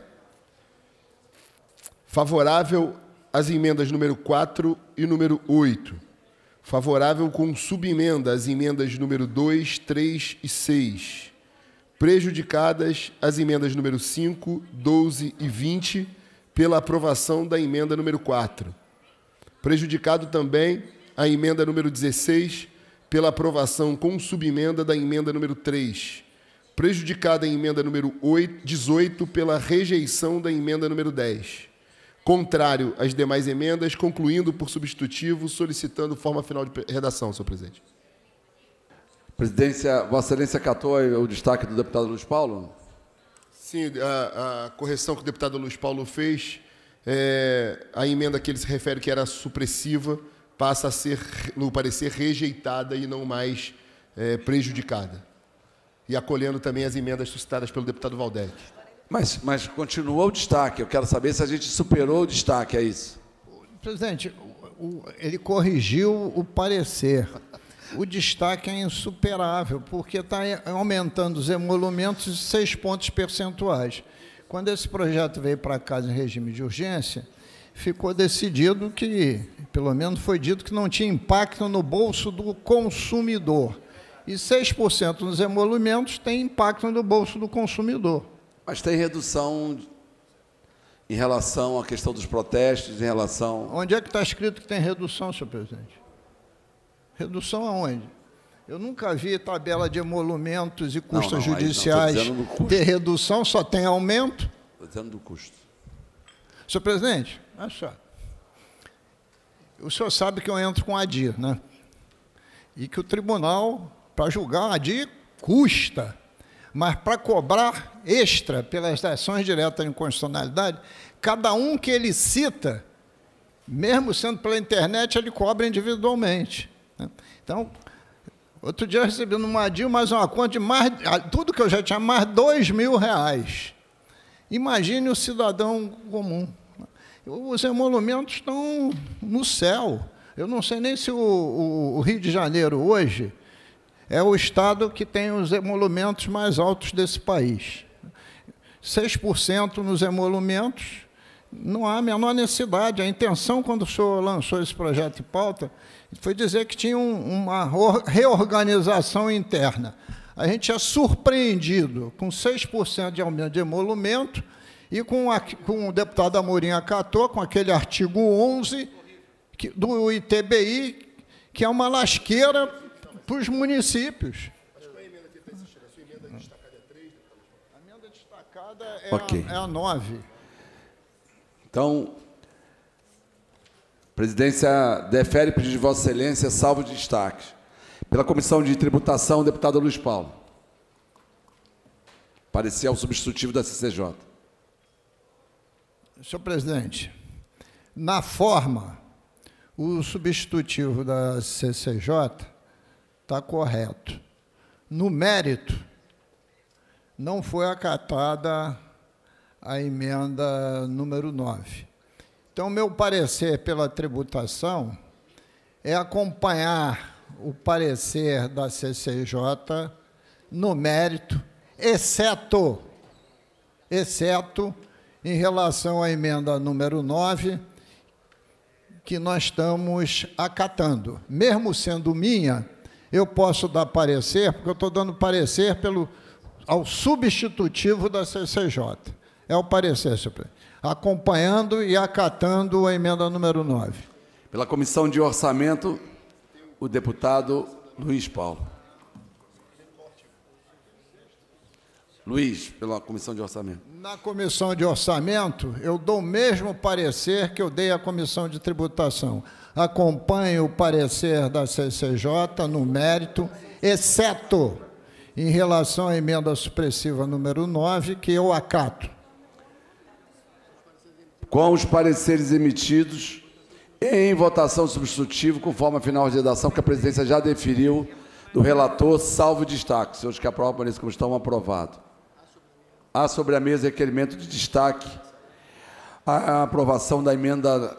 favorável às emendas número quatro e número oito. Favorável com subemenda às emendas número dois, três e seis. Prejudicadas as emendas número cinco, doze e vinte pela aprovação da emenda número quatro. Prejudicado também a emenda número dezesseis pela aprovação com subemenda da emenda número três. Prejudicada a emenda número dezoito pela rejeição da emenda número dez. Contrário às demais emendas, concluindo por substitutivo, solicitando forma final de redação, senhor presidente. Presidência, Vossa Excelência acatou o destaque do deputado Luiz Paulo? Sim, a, a correção que o deputado Luiz Paulo fez, é, a emenda que ele se refere que era supressiva, passa a ser, no parecer, rejeitada e não mais é, prejudicada. E acolhendo também as emendas suscitadas pelo deputado Valdec. Mas, mas continua o destaque. Eu quero saber se a gente superou o destaque, é isso. Presidente, o, o, ele corrigiu o parecer. O destaque é insuperável, porque está aumentando os emolumentos de seis pontos percentuais. Quando esse projeto veio para casa em regime de urgência, ficou decidido que, pelo menos foi dito que não tinha impacto no bolso do consumidor. E seis por cento nos emolumentos tem impacto no bolso do consumidor. Mas tem redução em relação à questão dos protestos, em relação... Onde é que está escrito que tem redução, senhor presidente? Redução aonde? Eu nunca vi tabela de emolumentos e custos não, não, judiciais não, ter redução, só tem aumento. Estou dizendo do custo. Senhor presidente, olha só. O senhor sabe que eu entro com a D I, né? E que o tribunal, para julgar a D I, custa. Mas para cobrar extra pelas ações diretas de inconstitucionalidade, cada um que ele cita, mesmo sendo pela internet, ele cobra individualmente. Então, outro dia eu recebi numa D I mais uma conta de mais, tudo que eu já tinha, mais dois mil reais. Imagine o cidadão comum. Os emolumentos estão no céu. Eu não sei nem se o, o, o Rio de Janeiro hoje é o estado que tem os emolumentos mais altos desse país. seis por cento nos emolumentos, não há a menor necessidade. A intenção, quando o senhor lançou esse projeto de pauta, foi dizer que tinha um, uma reorganização interna. A gente é surpreendido com seis por cento de aumento de emolumento e com, a, com o deputado Amorim acatou, com aquele artigo onze que, do I T B I, que é uma lasqueira para os municípios. Mas qual é a emenda que está assistindo? A sua emenda destacada é três? A emenda destacada é, okay. a, é a nove. Então, a presidência defere pedido de Vossa Excelência, salvo de destaques. Pela Comissão de Tributação, o deputado Luiz Paulo. Parecer ao substitutivo da C C J. Senhor presidente, na forma, o substitutivo da C C J está correto. No mérito, não foi acatada a emenda número nove. Então, meu parecer pela tributação é acompanhar o parecer da C C J no mérito, exceto, exceto em relação à emenda número nove, que nós estamos acatando. Mesmo sendo minha, eu posso dar parecer, porque eu estou dando parecer pelo, ao substitutivo da C C J. É o parecer, senhor presidente. Acompanhando e acatando a emenda número nove. Pela Comissão de Orçamento, o deputado Luiz Paulo. Luiz, pela Comissão de Orçamento. Na Comissão de Orçamento, eu dou o mesmo parecer que eu dei à Comissão de Tributação. Acompanho o parecer da C C J no mérito, exceto em relação à emenda supressiva número nove, que eu acato. Com os pareceres emitidos, em votação substitutiva, conforme a final de redação que a presidência já deferiu do relator, salvo destaque. Senhores que aprovam, pareçam como estão, aprovado. Há sobre a mesa requerimento de destaque a aprovação da emenda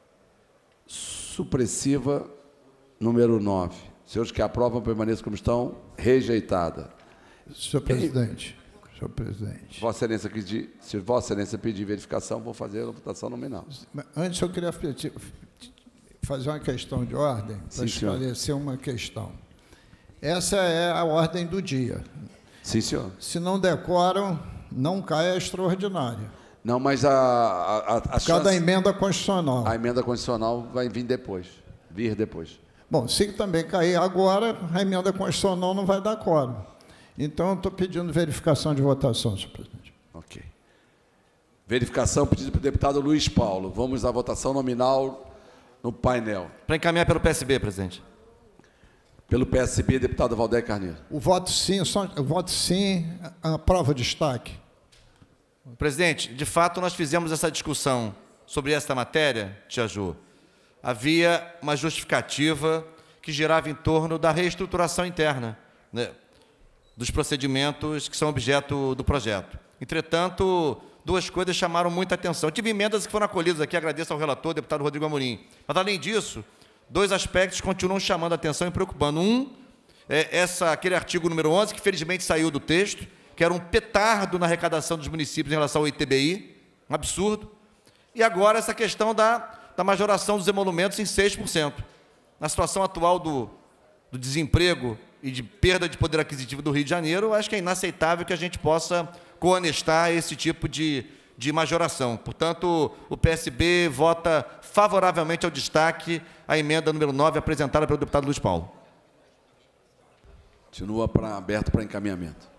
supressiva número nove. Senhores que aprovam, permaneçam como estão, rejeitada. Senhor presidente, senhor presidente. Vossa Excelência pedir, se Vossa Excelência pedir verificação, vou fazer a votação nominal. Antes eu queria fazer uma questão de ordem, para esclarecer senhor. uma questão. Essa é a ordem do dia. Sim, senhor. Se não decoram, não cai a extraordinária. Não, mas a... a, a Por causa da emenda constitucional. A emenda constitucional vai vir depois, vir depois. Bom, se também cair agora, a emenda constitucional não vai dar quórum. Então, eu estou pedindo verificação de votação, senhor presidente. Ok. Verificação pedida pelo deputado Luiz Paulo. Vamos à votação nominal no painel. Para encaminhar pelo P S B, presidente. Pelo P S B, deputado Valdeir Carneiro. O voto sim, só, o voto sim, aprova o destaque. Presidente, de fato, nós fizemos essa discussão sobre esta matéria, tia Ju. Havia uma justificativa que girava em torno da reestruturação interna, né, dos procedimentos que são objeto do projeto. Entretanto, duas coisas chamaram muita atenção. Eu tive emendas que foram acolhidas aqui, agradeço ao relator, deputado Rodrigo Amorim. Mas, além disso, dois aspectos continuam chamando a atenção e preocupando. Um, é essa, aquele artigo número onze, que felizmente saiu do texto, que era um petardo na arrecadação dos municípios em relação ao I T B I, um absurdo. E agora essa questão da, da majoração dos emolumentos em seis por cento. Na situação atual do, do desemprego e de perda de poder aquisitivo do Rio de Janeiro, eu acho que é inaceitável que a gente possa coanestar esse tipo de, de majoração. Portanto, o P S B vota favoravelmente ao destaque a emenda número nove apresentada pelo deputado Luiz Paulo. Continua pra, aberto para encaminhamento.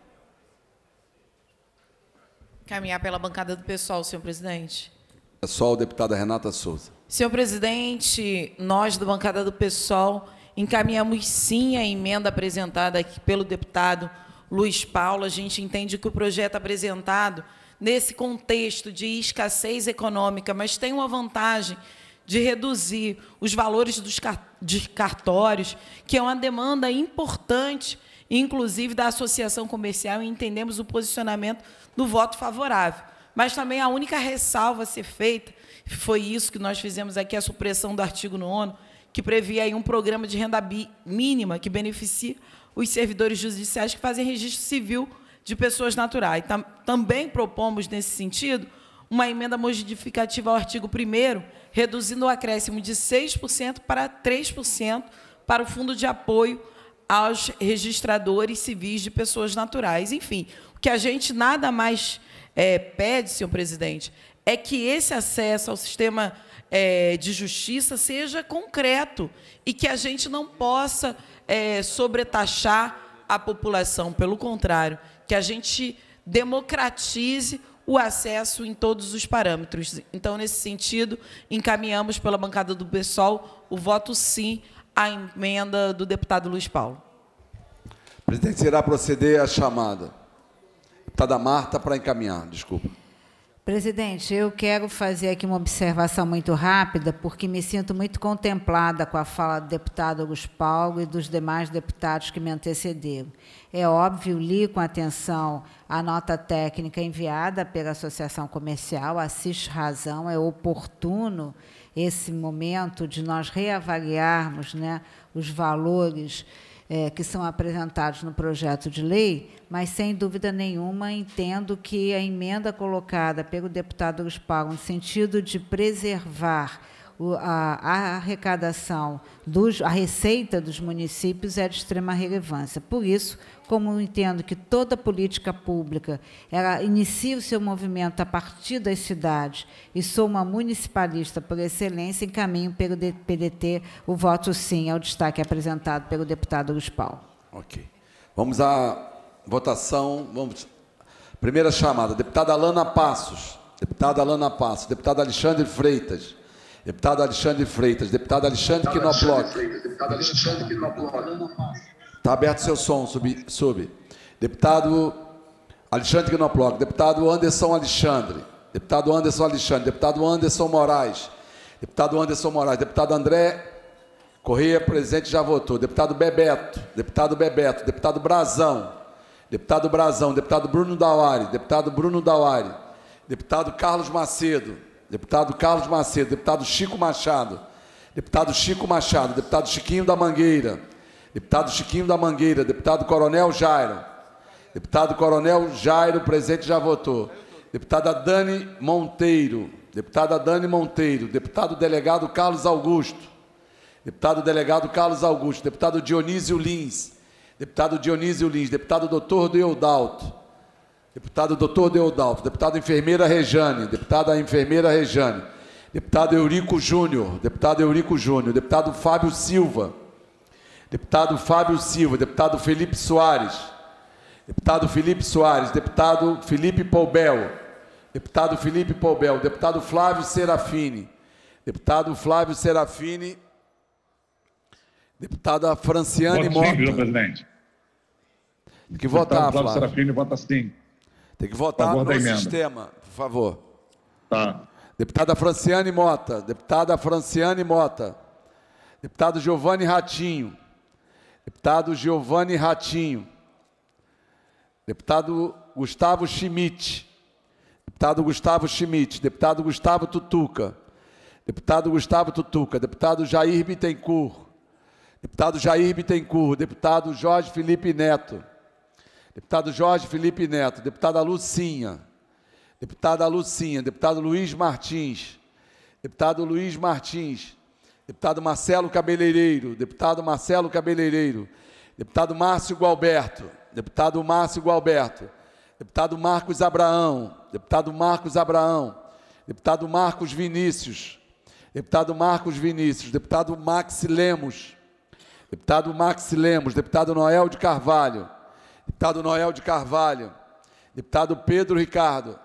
Caminhar pela bancada do pessoal, senhor presidente. É só o deputado Renata Souza. Senhor presidente, nós do bancada do pessoal encaminhamos sim a emenda apresentada aqui pelo deputado Luiz Paulo. A gente entende que o projeto apresentado nesse contexto de escassez econômica, mas tem uma vantagem de reduzir os valores dos cartórios, que é uma demanda importante, inclusive da associação comercial, e entendemos o posicionamento do voto favorável. Mas também a única ressalva a ser feita, foi isso que nós fizemos aqui, a supressão do artigo nono, que previa aí um programa de renda mínima que beneficia os servidores judiciais que fazem registro civil de pessoas naturais. Tam, também propomos, nesse sentido, uma emenda modificativa ao artigo primeiro, reduzindo o acréscimo de seis por cento para três por cento para o Fundo de Apoio aos registradores civis de pessoas naturais. Enfim, o que a gente nada mais é, pede, senhor presidente, é que esse acesso ao sistema é, de justiça seja concreto e que a gente não possa é, sobretaxar a população. Pelo contrário, que a gente democratize o acesso em todos os parâmetros. Então, nesse sentido, encaminhamos pela bancada do PSOL o voto sim à emenda do deputado Luiz Paulo. O presidente irá proceder à chamada. Deputada Marta, para encaminhar, desculpa. Presidente, eu quero fazer aqui uma observação muito rápida, porque me sinto muito contemplada com a fala do deputado Luiz Paulo e dos demais deputados que me antecederam. É óbvio, li com atenção a nota técnica enviada pela Associação Comercial, assiste razão, é oportuno esse momento de nós reavaliarmos, né, os valores É, que são apresentados no projeto de lei, mas, sem dúvida nenhuma, entendo que a emenda colocada pelo deputado Luiz Paulo, no sentido de preservar o, a, a arrecadação, dos, a receita dos municípios, é de extrema relevância. Por isso, como entendo que toda política pública ela inicia o seu movimento a partir das cidades, e sou uma municipalista por excelência, encaminho pelo P D T o voto sim ao destaque apresentado pelo deputado Luiz Paulo. Ok. Vamos à votação. Vamos Primeira chamada, deputada Alana Passos. Deputada Alana Passos. Deputado Alexandre Freitas. Deputado Alexandre Freitas. Deputado Alexandre Knoploch. Deputado Alexandre Knoploch. Está aberto seu som, sub. sub. Deputado Alexandre Knoploch. Deputado Anderson Alexandre. Deputado Anderson Alexandre. Deputado Anderson Moraes. Deputado Anderson Moraes. Deputado André Correia, presente, já votou. Deputado Bebeto. Deputado Bebeto. Deputado Brazão. Deputado Brazão, deputado Bruno Dauari, deputado Bruno Dauari, deputado Carlos Macedo, deputado Carlos Macedo, deputado Chico Machado, deputado Chico Machado, deputado Chiquinho da Mangueira, deputado Chiquinho da Mangueira, deputado Coronel Jairo, deputado Coronel Jairo, presente, já votou. Deputada Dani Monteiro, deputada Dani Monteiro, deputado delegado Carlos Augusto, deputado delegado Carlos Augusto, deputado Dionísio Lins, deputado Dionísio Lins, deputado doutor Deodalto, deputado doutor Deodalto, deputado enfermeira Rejane, deputada enfermeira Rejane, deputado Eurico Júnior, deputado Eurico Júnior, deputado Fábio Silva, deputado Fábio Silva, deputado Felipe Soares, deputado Felipe Soares, deputado Felipe Poubel, deputado Felipe Poubel, deputado Flávio Serafini, deputado Flávio Serafini, deputada Franciane Voto Mota. sim, senhor presidente. Tem que votar, Flávio Flávio. Serafini vota sim. Tem que votar Favor no da emenda. sistema, por favor. Tá. Deputada Franciane Mota. Deputada Franciane Mota. Deputado Giovanni Ratinho. Deputado Giovanni Ratinho. Deputado Gustavo Schmidt. Deputado Gustavo Schmidt. Deputado Gustavo Tutuca. Deputado Gustavo Tutuca. Deputado Jair Bittencourt. Deputado Jair Bittencourt. Deputado Jorge Felipe Neto. Deputado Jorge Felipe Neto. Deputada Lucinha. Deputada Lucinha. Deputado Luiz Martins. Deputado Luiz Martins. Deputado Marcelo Cabeleireiro. Deputado Marcelo Cabeleireiro. Deputado Márcio Gualberto. Deputado Márcio Gualberto. Deputado Marcos Abraão. Deputado Marcos Abraão. Deputado Marcos Vinícius. Deputado Marcos Vinícius. Deputado Maxi Lemos. Deputado Maxi Lemos. Deputado Noel de Carvalho. Deputado Noel de Carvalho. Deputado Pedro Ricardo.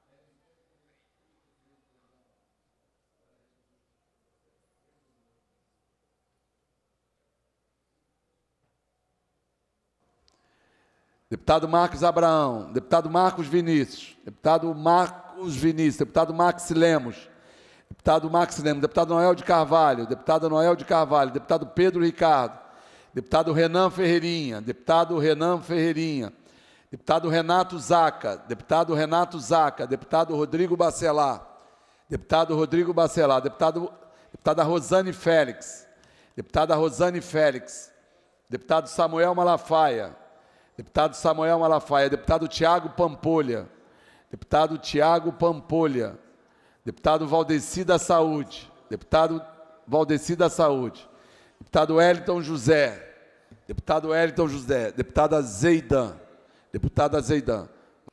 Deputado Marcos Abraão. Deputado Marcos Vinícius. Deputado Marcos Vinícius. Deputado Maxi Lemos. Deputado Maxi Lemos. Deputado Noel de Carvalho. Deputado Noel de Carvalho. Deputado Pedro Ricardo. Deputado Renan Ferreirinha. Deputado Renan Ferreirinha. Deputado Renato Zaca. Deputado Renato Zaca. Deputado Rodrigo Bacelar. Deputado Rodrigo Bacelar. Deputado, deputada Rosane Félix. Deputada Rosane Félix. Deputado Samuel Malafaia. Deputado Samuel Malafaia. Deputado Tiago Pampolha. Deputado Tiago Pampolha. Deputado Valdeci da Saúde. Deputado Valdeci da Saúde. Deputado Wellington José. Deputado Wellington José. Deputada Zeidan. Deputada Zeidan.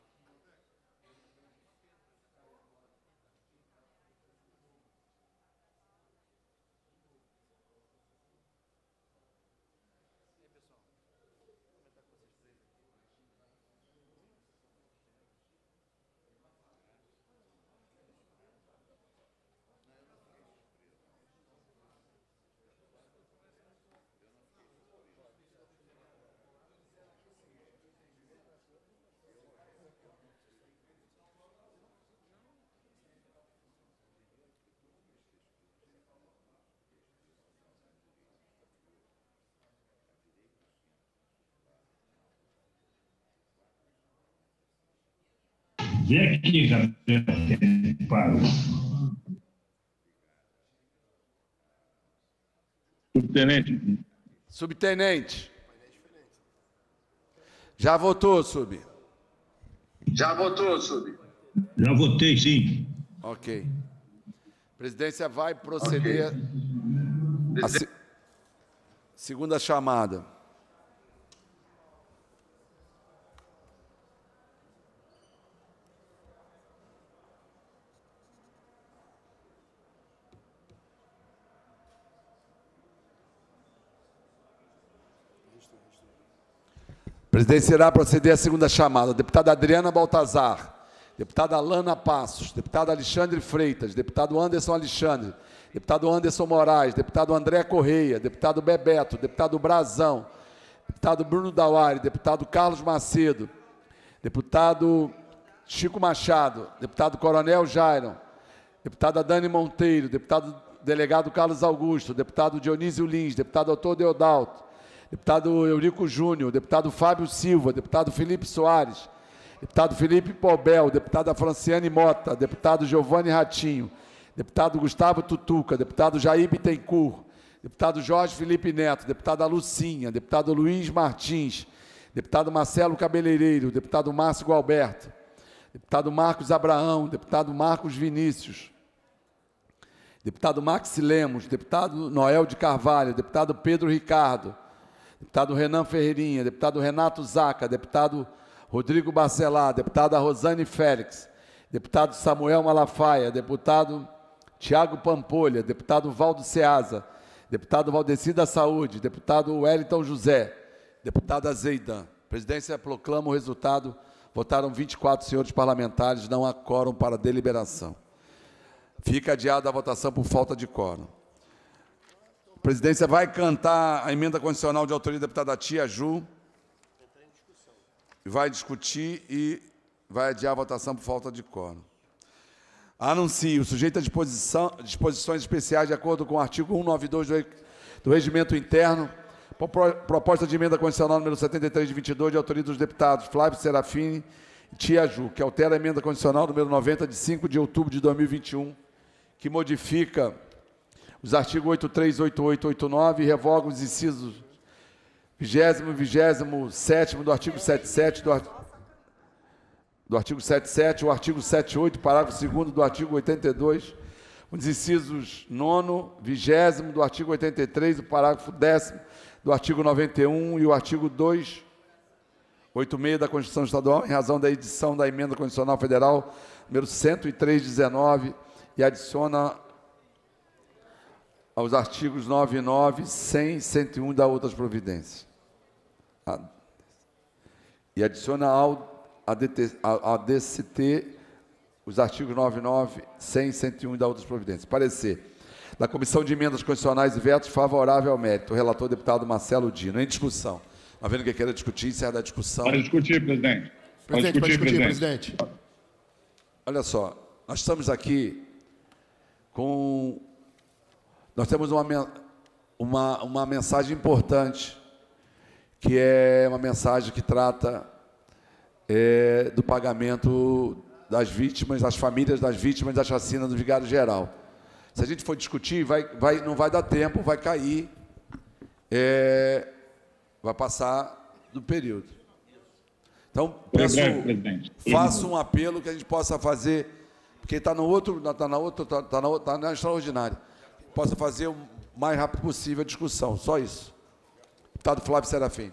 Vê aqui, Gabriel, parou. Subtenente. Subtenente. Já votou, Sub? Já votou, Sub? Já votei, sim. Ok. A presidência vai proceder Okay. à se... segunda chamada. presidência irá proceder à segunda chamada. Deputada Adriana Baltazar, deputada Alana Passos, deputado Alexandre Freitas, deputado Anderson Alexandre, deputado Anderson Moraes, deputado André Correia, deputado Bebeto, deputado Brazão, deputado Bruno Dauari, deputado Carlos Macedo, deputado Chico Machado, deputado Coronel Jairon, deputada Dani Monteiro, deputado delegado Carlos Augusto, deputado Dionísio Lins, deputado Autor Deodalto, deputado Eurico Júnior, deputado Fábio Silva, deputado Felipe Soares, deputado Felipe Pobel, deputada Franciane Mota, deputado Giovanni Ratinho, deputado Gustavo Tutuca, deputado Jair Bittencourt, deputado Jorge Felipe Neto, deputada Lucinha, deputado Luiz Martins, deputado Marcelo Cabeleireiro, deputado Márcio Gualberto, deputado Marcos Abraão, deputado Marcos Vinícius, deputado Maxi Lemos, deputado Noel de Carvalho, deputado Pedro Ricardo, deputado Renan Ferreirinha, deputado Renato Zaca, deputado Rodrigo Barcelar, deputada Rosane Félix, deputado Samuel Malafaia, deputado Tiago Pampolha, deputado Valdo Ceasa, deputado Valdeci da Saúde, deputado Wellington José, deputada Zeidan. A presidência proclama o resultado. Votaram vinte e quatro senhores parlamentares, não há quórum para deliberação. Fica adiada a votação por falta de quórum. A presidência vai cantar a emenda constitucional de autoria da deputada Tia Ju, vai discutir e vai adiar a votação por falta de quórum. Anuncio, sujeito a disposição, disposições especiais de acordo com o artigo cento e noventa e dois do, do Regimento Interno, proposta de emenda constitucional número setenta e três de vinte e dois, de autoria dos deputados Flávio Serafini e Tia Ju, que altera a emenda constitucional número noventa, de cinco de outubro de dois mil e vinte e um, que modifica os artigos oitenta e três, oitenta e oito, oitenta e nove e revoga os incisos vigésimo e vigésimo sétimo do artigo setenta e sete, do artigo do artigo setenta e sete, o artigo setenta e oito, parágrafo segundo do artigo oitenta e dois, os incisos nono, vigésimo do artigo oitenta e três, o parágrafo décimo do artigo noventa e um e o artigo duzentos e oitenta e seis da Constituição Estadual, em razão da edição da Emenda Constitucional Federal número cento e três, dezenove, e adiciona aos artigos noventa e nove, cem, cento e um da outras providências. E adiciona ao A D C T, os artigos noventa e nove, cem, cento e um e da outras providências. Parecer da Comissão de Emendas Constitucionais e Vetos favorável ao mérito. O relator, deputado Marcelo Dino. Em discussão. Está vendo que queira discutir? Encerra da discussão. Para discutir, presidente. Para Presidente, pode discutir, presidente. Olha só, nós estamos aqui com... Nós temos uma, uma, uma mensagem importante, que é uma mensagem que trata... É, do pagamento das vítimas, das famílias das vítimas da chacina do Vigário Geral. Se a gente for discutir, vai, vai, não vai dar tempo, vai cair, é, vai passar do período. Então, peço, faço um apelo que a gente possa fazer, porque está no outro, está na outra, está tá na, tá na extraordinária, possa fazer o mais rápido possível a discussão, só isso. Deputado Flávio Serafim.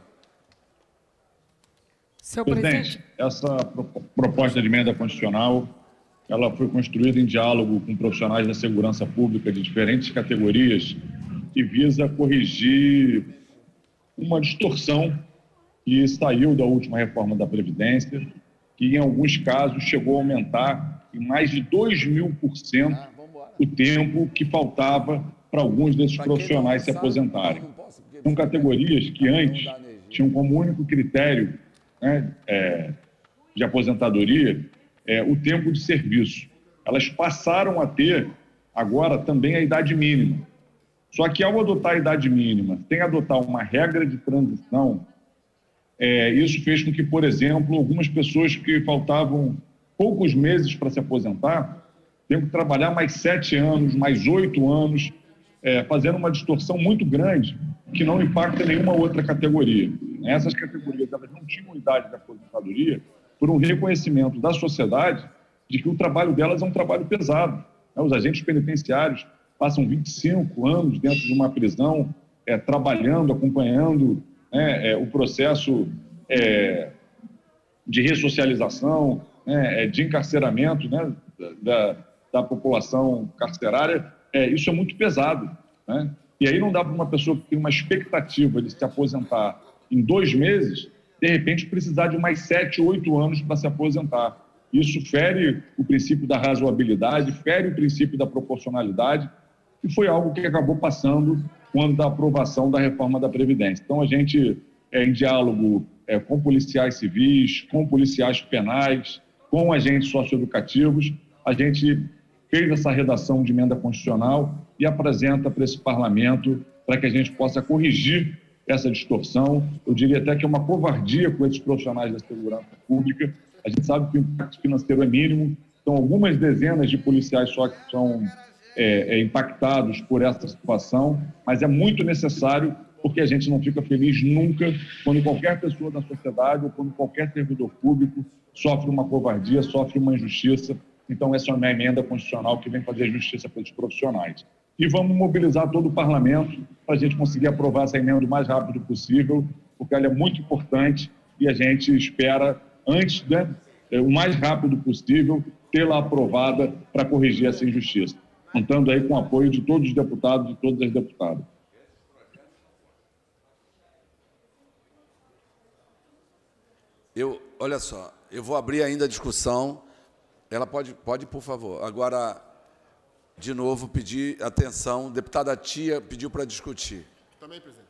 Senhor presidente, presidente, essa proposta de emenda constitucional, ela foi construída em diálogo com profissionais da segurança pública de diferentes categorias e visa corrigir uma distorção que saiu da última reforma da Previdência, que em alguns casos chegou a aumentar em mais de dois mil por cento o tempo que faltava para alguns desses profissionais se aposentarem. São categorias que antes tinham como único critério, né, é, de aposentadoria, é, o tempo de serviço. Elas passaram a ter, agora, também a idade mínima. Só que, ao adotar a idade mínima, sem adotar uma regra de transição, é, isso fez com que, por exemplo, algumas pessoas que faltavam poucos meses para se aposentar, tenham que trabalhar mais sete anos, mais oito anos, é, fazendo uma distorção muito grande, que não impacta nenhuma outra categoria. Essas categorias, elas não tinham idade de aposentadoria por um reconhecimento da sociedade de que o trabalho delas é um trabalho pesado. Os agentes penitenciários passam vinte e cinco anos dentro de uma prisão, é, trabalhando, acompanhando, né, é, o processo é, de ressocialização, né, de encarceramento, né, da, da população carcerária. É, isso é muito pesado, né? E aí não dá para uma pessoa que tem uma expectativa de se aposentar em dois meses, de repente, precisar de mais sete, oito anos para se aposentar. Isso fere o princípio da razoabilidade, fere o princípio da proporcionalidade, e foi algo que acabou passando quando da aprovação da reforma da Previdência. Então, a gente, é, em diálogo é, com policiais civis, com policiais penais, com agentes socioeducativos, a gente fez essa redação de emenda constitucional e apresenta para esse parlamento para que a gente possa corrigir essa distorção. Eu diria até que é uma covardia com esses profissionais da segurança pública. A gente sabe que o impacto financeiro é mínimo, são algumas dezenas de policiais só que são é, é, impactados por essa situação, mas é muito necessário, porque a gente não fica feliz nunca quando qualquer pessoa da sociedade ou quando qualquer servidor público sofre uma covardia, sofre uma injustiça. Então, essa é uma emenda constitucional que vem fazer justiça para esses profissionais. E vamos mobilizar todo o parlamento para a gente conseguir aprovar essa emenda o mais rápido possível, porque ela é muito importante e a gente espera, antes, né, o mais rápido possível, tê-la aprovada para corrigir essa injustiça, contando aí com o apoio de todos os deputados e todas as deputadas. Eu, olha só, eu vou abrir ainda a discussão. Ela pode, pode, por favor. Agora, de novo, pedir atenção. Deputada Tia pediu para discutir. Também, presidente.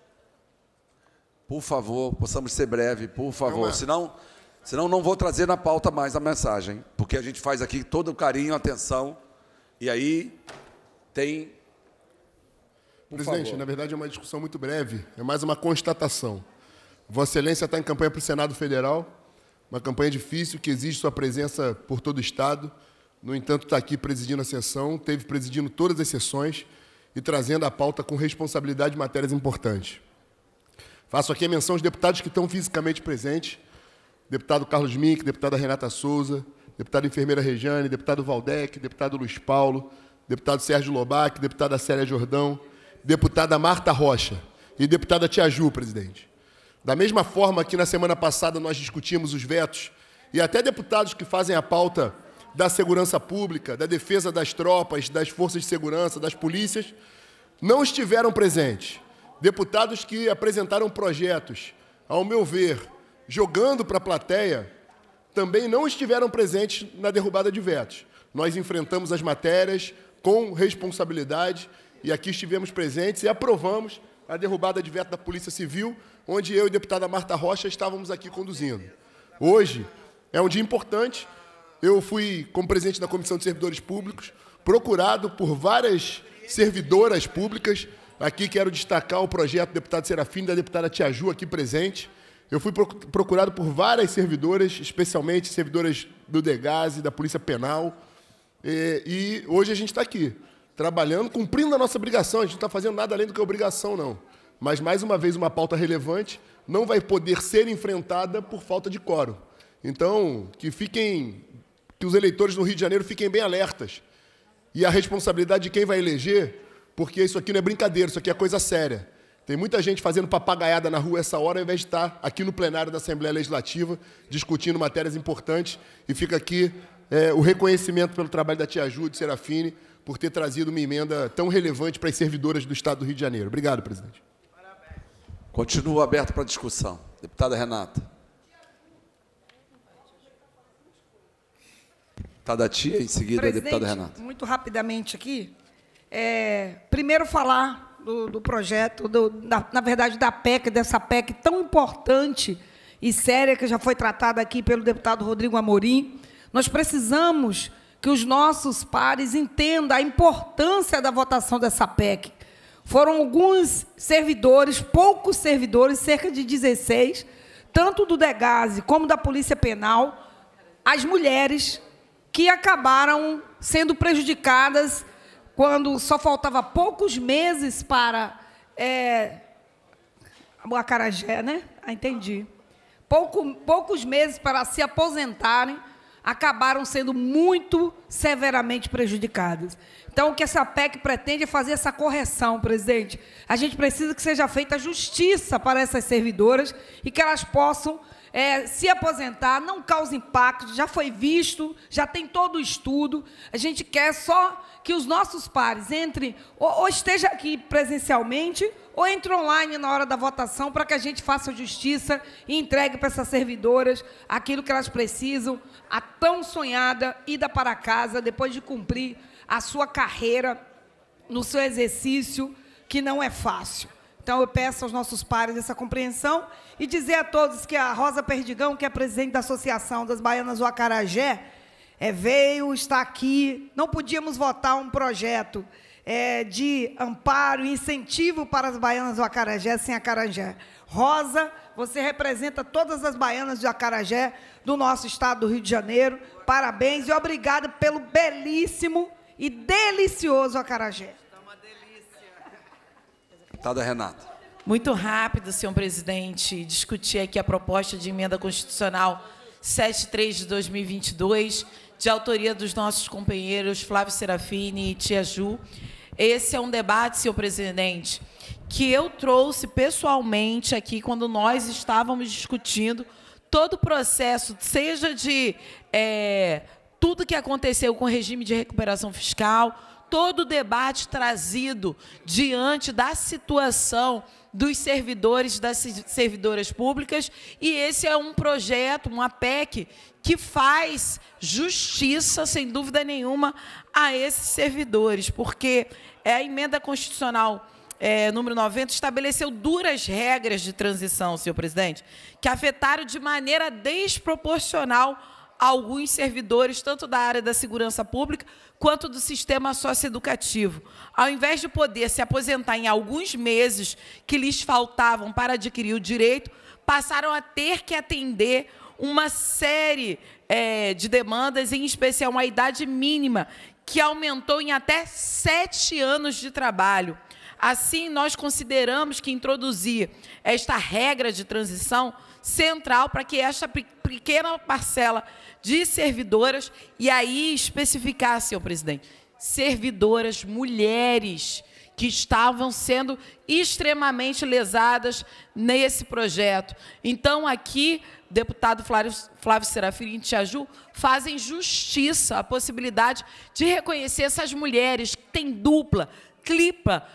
Por favor, possamos ser breve, por favor. Senão, senão não vou trazer na pauta mais a mensagem, porque a gente faz aqui todo o carinho, atenção, e aí tem... Por Presidente, favor. na verdade é uma discussão muito breve, é mais uma constatação. Vossa Excelência está em campanha para o Senado Federal, uma campanha difícil que exige sua presença por todo o Estado. No entanto, está aqui presidindo a sessão, teve presidindo todas as sessões e trazendo a pauta com responsabilidade de matérias importantes. Faço aqui a menção aos deputados que estão fisicamente presentes, deputado Carlos Mink, deputada Renata Souza, deputada enfermeira Rejane, deputado Valdec, deputado Luiz Paulo, deputado Sérgio Lobac, deputada Célia Jordão, deputada Marta Rocha e deputada Tia Ju, presidente. Da mesma forma que na semana passada nós discutimos os vetos e até deputados que fazem a pauta da segurança pública, da defesa das tropas, das forças de segurança, das polícias, não estiveram presentes. Deputados que apresentaram projetos, ao meu ver, jogando para a plateia, também não estiveram presentes na derrubada de vetos. Nós enfrentamos as matérias com responsabilidade e aqui estivemos presentes e aprovamos a derrubada de veto da Polícia Civil, onde eu e a deputada Marta Rocha estávamos aqui conduzindo. Hoje é um dia importante. Eu fui, como presidente da Comissão de Servidores Públicos, procurado por várias servidoras públicas. Aqui quero destacar o projeto do deputado Serafim e da deputada Tia Ju aqui presente. Eu fui procurado por várias servidoras, especialmente servidoras do DEGASE, da Polícia Penal. E, e hoje a gente está aqui, trabalhando, cumprindo a nossa obrigação. A gente não está fazendo nada além do que obrigação, não. Mas, mais uma vez, uma pauta relevante não vai poder ser enfrentada por falta de quórum. Então, que fiquem, que os eleitores no Rio de Janeiro fiquem bem alertas. E a responsabilidade de quem vai eleger, porque isso aqui não é brincadeira, isso aqui é coisa séria. Tem muita gente fazendo papagaiada na rua essa hora, ao invés de estar aqui no plenário da Assembleia Legislativa, discutindo matérias importantes. E fica aqui é, o reconhecimento pelo trabalho da Tia Ju, de Serafine, por ter trazido uma emenda tão relevante para as servidoras do Estado do Rio de Janeiro. Obrigado, presidente. Continua aberto para discussão. Deputada Renata. Deputada Tia, em seguida, Presidente, a deputada Renata. Muito rapidamente aqui. É, primeiro falar do, do projeto, do, da, na verdade, da P E C, dessa P E C tão importante e séria, que já foi tratada aqui pelo deputado Rodrigo Amorim. Nós precisamos que os nossos pares entendam a importância da votação dessa P E C. Foram alguns servidores, poucos servidores, cerca de dezesseis, tanto do DEGASE como da Polícia Penal, as mulheres que acabaram sendo prejudicadas quando só faltava poucos meses para é, o acarajé, né? Ah, entendi. Pouco, poucos meses para se aposentarem, acabaram sendo muito severamente prejudicadas. Então, o que essa P E C pretende é fazer essa correção, presidente. A gente precisa que seja feita justiça para essas servidoras e que elas possam é, se aposentar, não causa impacto, já foi visto, já tem todo o estudo. A gente quer só que os nossos pares entrem, ou, ou esteja aqui presencialmente, ou entre online na hora da votação, para que a gente faça justiça e entregue para essas servidoras aquilo que elas precisam, a tão sonhada ida para casa, depois de cumprir a sua carreira no seu exercício, que não é fácil. Então, eu peço aos nossos pares essa compreensão e dizer a todos que a Rosa Perdigão, que é presidente da Associação das Baianas do Acarajé, é, veio, está aqui. Não podíamos votar um projeto é, de amparo e incentivo para as baianas do Acarajé sem Acarajé. Rosa, você representa todas as baianas do Acarajé do nosso estado do Rio de Janeiro. Parabéns e obrigada pelo belíssimo e delicioso acarajé. Deputada Renata. Muito rápido, senhor presidente, discutir aqui a proposta de emenda constitucional setenta e três de dois mil e vinte e dois, de autoria dos nossos companheiros Flávio Serafini e Tia Ju. Esse é um debate, senhor presidente, que eu trouxe pessoalmente aqui quando nós estávamos discutindo todo o processo, seja de é, tudo que aconteceu com o regime de recuperação fiscal, todo o debate trazido diante da situação dos servidores, das servidoras públicas, e esse é um projeto, uma P E C, que faz justiça, sem dúvida nenhuma, a esses servidores, porque a emenda constitucional é, número noventa estabeleceu duras regras de transição, senhor presidente, que afetaram de maneira desproporcional alguns servidores, tanto da área da segurança pública, quanto do sistema socioeducativo. Ao invés de poder se aposentar em alguns meses que lhes faltavam para adquirir o direito, passaram a ter que atender uma série é, de demandas, em especial uma idade mínima, que aumentou em até sete anos de trabalho. Assim, nós consideramos que introduzir esta regra de transição central para que esta pequena parcela de servidoras, e aí especificar, senhor presidente, servidoras mulheres que estavam sendo extremamente lesadas nesse projeto. Então, aqui, deputado Flávio, Flávio Serafini e Tia Ju fazem justiça à possibilidade de reconhecer essas mulheres que têm dupla, tripla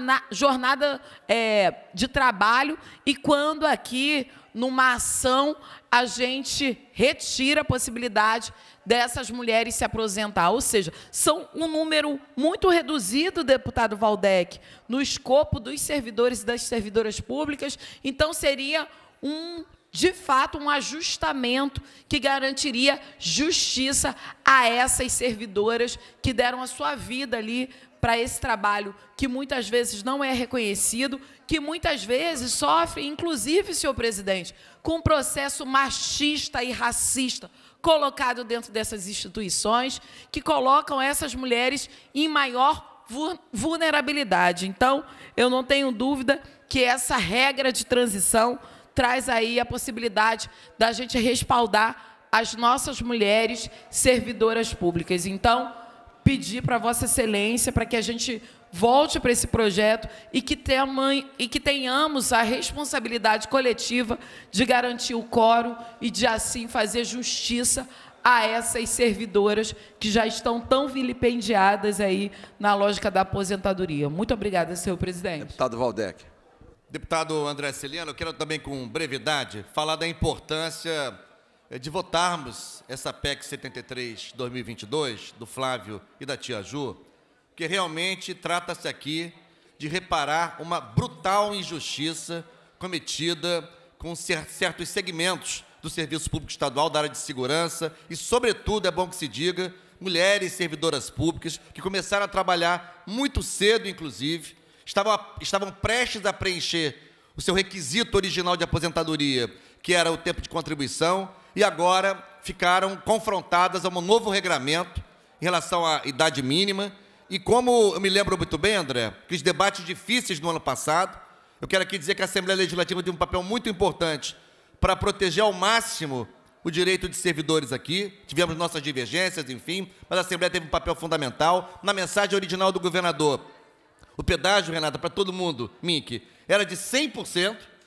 jornada é, de trabalho, e quando aqui, numa ação, a gente retira a possibilidade dessas mulheres se aposentar. Ou seja, são um número muito reduzido, deputado Valdec, no escopo dos servidores e das servidoras públicas. Então, seria, um, de fato, um ajustamento que garantiria justiça a essas servidoras que deram a sua vida ali para esse trabalho que muitas vezes não é reconhecido, que muitas vezes sofre, inclusive, senhor presidente, com um processo machista e racista colocado dentro dessas instituições, que colocam essas mulheres em maior vulnerabilidade. Então, eu não tenho dúvida que essa regra de transição traz aí a possibilidade da gente respaldar as nossas mulheres servidoras públicas. Então, pedir para Vossa Excelência para que a gente volte para esse projeto e que, tenha, e que tenhamos a responsabilidade coletiva de garantir o quórum e de, assim, fazer justiça a essas servidoras que já estão tão vilipendiadas aí na lógica da aposentadoria. Muito obrigada, senhor presidente. Deputado Valdec. Deputado André Ciliano, eu quero também, com brevidade, falar da importância de votarmos essa P E C setenta e três de dois mil e vinte e dois, do Flávio e da Tia Ju, que realmente trata-se aqui de reparar uma brutal injustiça cometida com certos segmentos do serviço público estadual, da área de segurança e, sobretudo, é bom que se diga, mulheres servidoras públicas que começaram a trabalhar muito cedo, inclusive, estavam, estavam prestes a preencher o seu requisito original de aposentadoria, que era o tempo de contribuição, e agora ficaram confrontadas a um novo regramento em relação à idade mínima. E como eu me lembro muito bem, André, aqueles debates difíceis no ano passado, eu quero aqui dizer que a Assembleia Legislativa teve um papel muito importante para proteger ao máximo o direito de servidores aqui. Tivemos nossas divergências, enfim, mas a Assembleia teve um papel fundamental. Na mensagem original do governador, o pedágio, Renata, para todo mundo, Mink, era de cem por cento,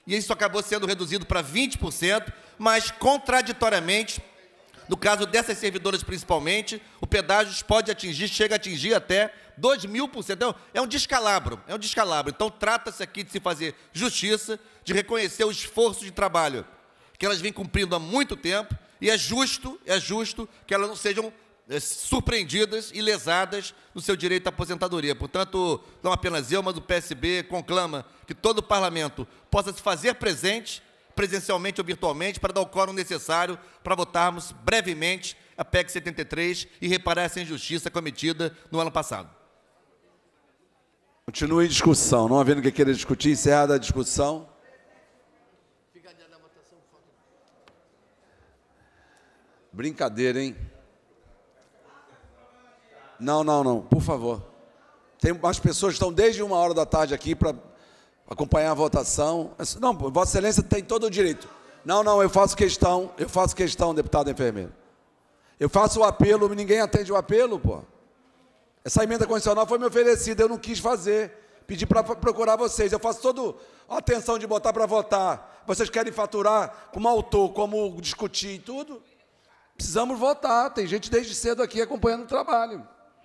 e isso acabou sendo reduzido para vinte por cento, mas, contraditoriamente, no caso dessas servidoras principalmente, o pedágio pode atingir, chega a atingir até dois mil por cento. Então, é um descalabro, é um descalabro. Então, trata-se aqui de se fazer justiça, de reconhecer o esforço de trabalho que elas vêm cumprindo há muito tempo, e é justo, é justo que elas não sejam é, surpreendidas e lesadas no seu direito à aposentadoria. Portanto, não apenas eu, mas o P S B conclama que todo o parlamento possa se fazer presente, presencialmente ou virtualmente, para dar o quórum necessário para votarmos brevemente a P E C setenta e três e reparar essa injustiça cometida no ano passado. Continue em discussão. Não havendo que queira discutir, encerrada a discussão. Brincadeira, hein? Não, não, não. Por favor. Tem umas pessoas que estão desde uma hora da tarde aqui para acompanhar a votação. Não, Vossa Excelência tem todo o direito. Não, não, eu faço questão, eu faço questão, deputado enfermeiro. Eu faço o apelo, ninguém atende o apelo, pô. Essa emenda constitucional foi me oferecida, eu não quis fazer. Pedi para procurar vocês. Eu faço toda a atenção de botar para votar. Vocês querem faturar como autor, como discutir e tudo? Precisamos votar. Tem gente desde cedo aqui acompanhando o trabalho.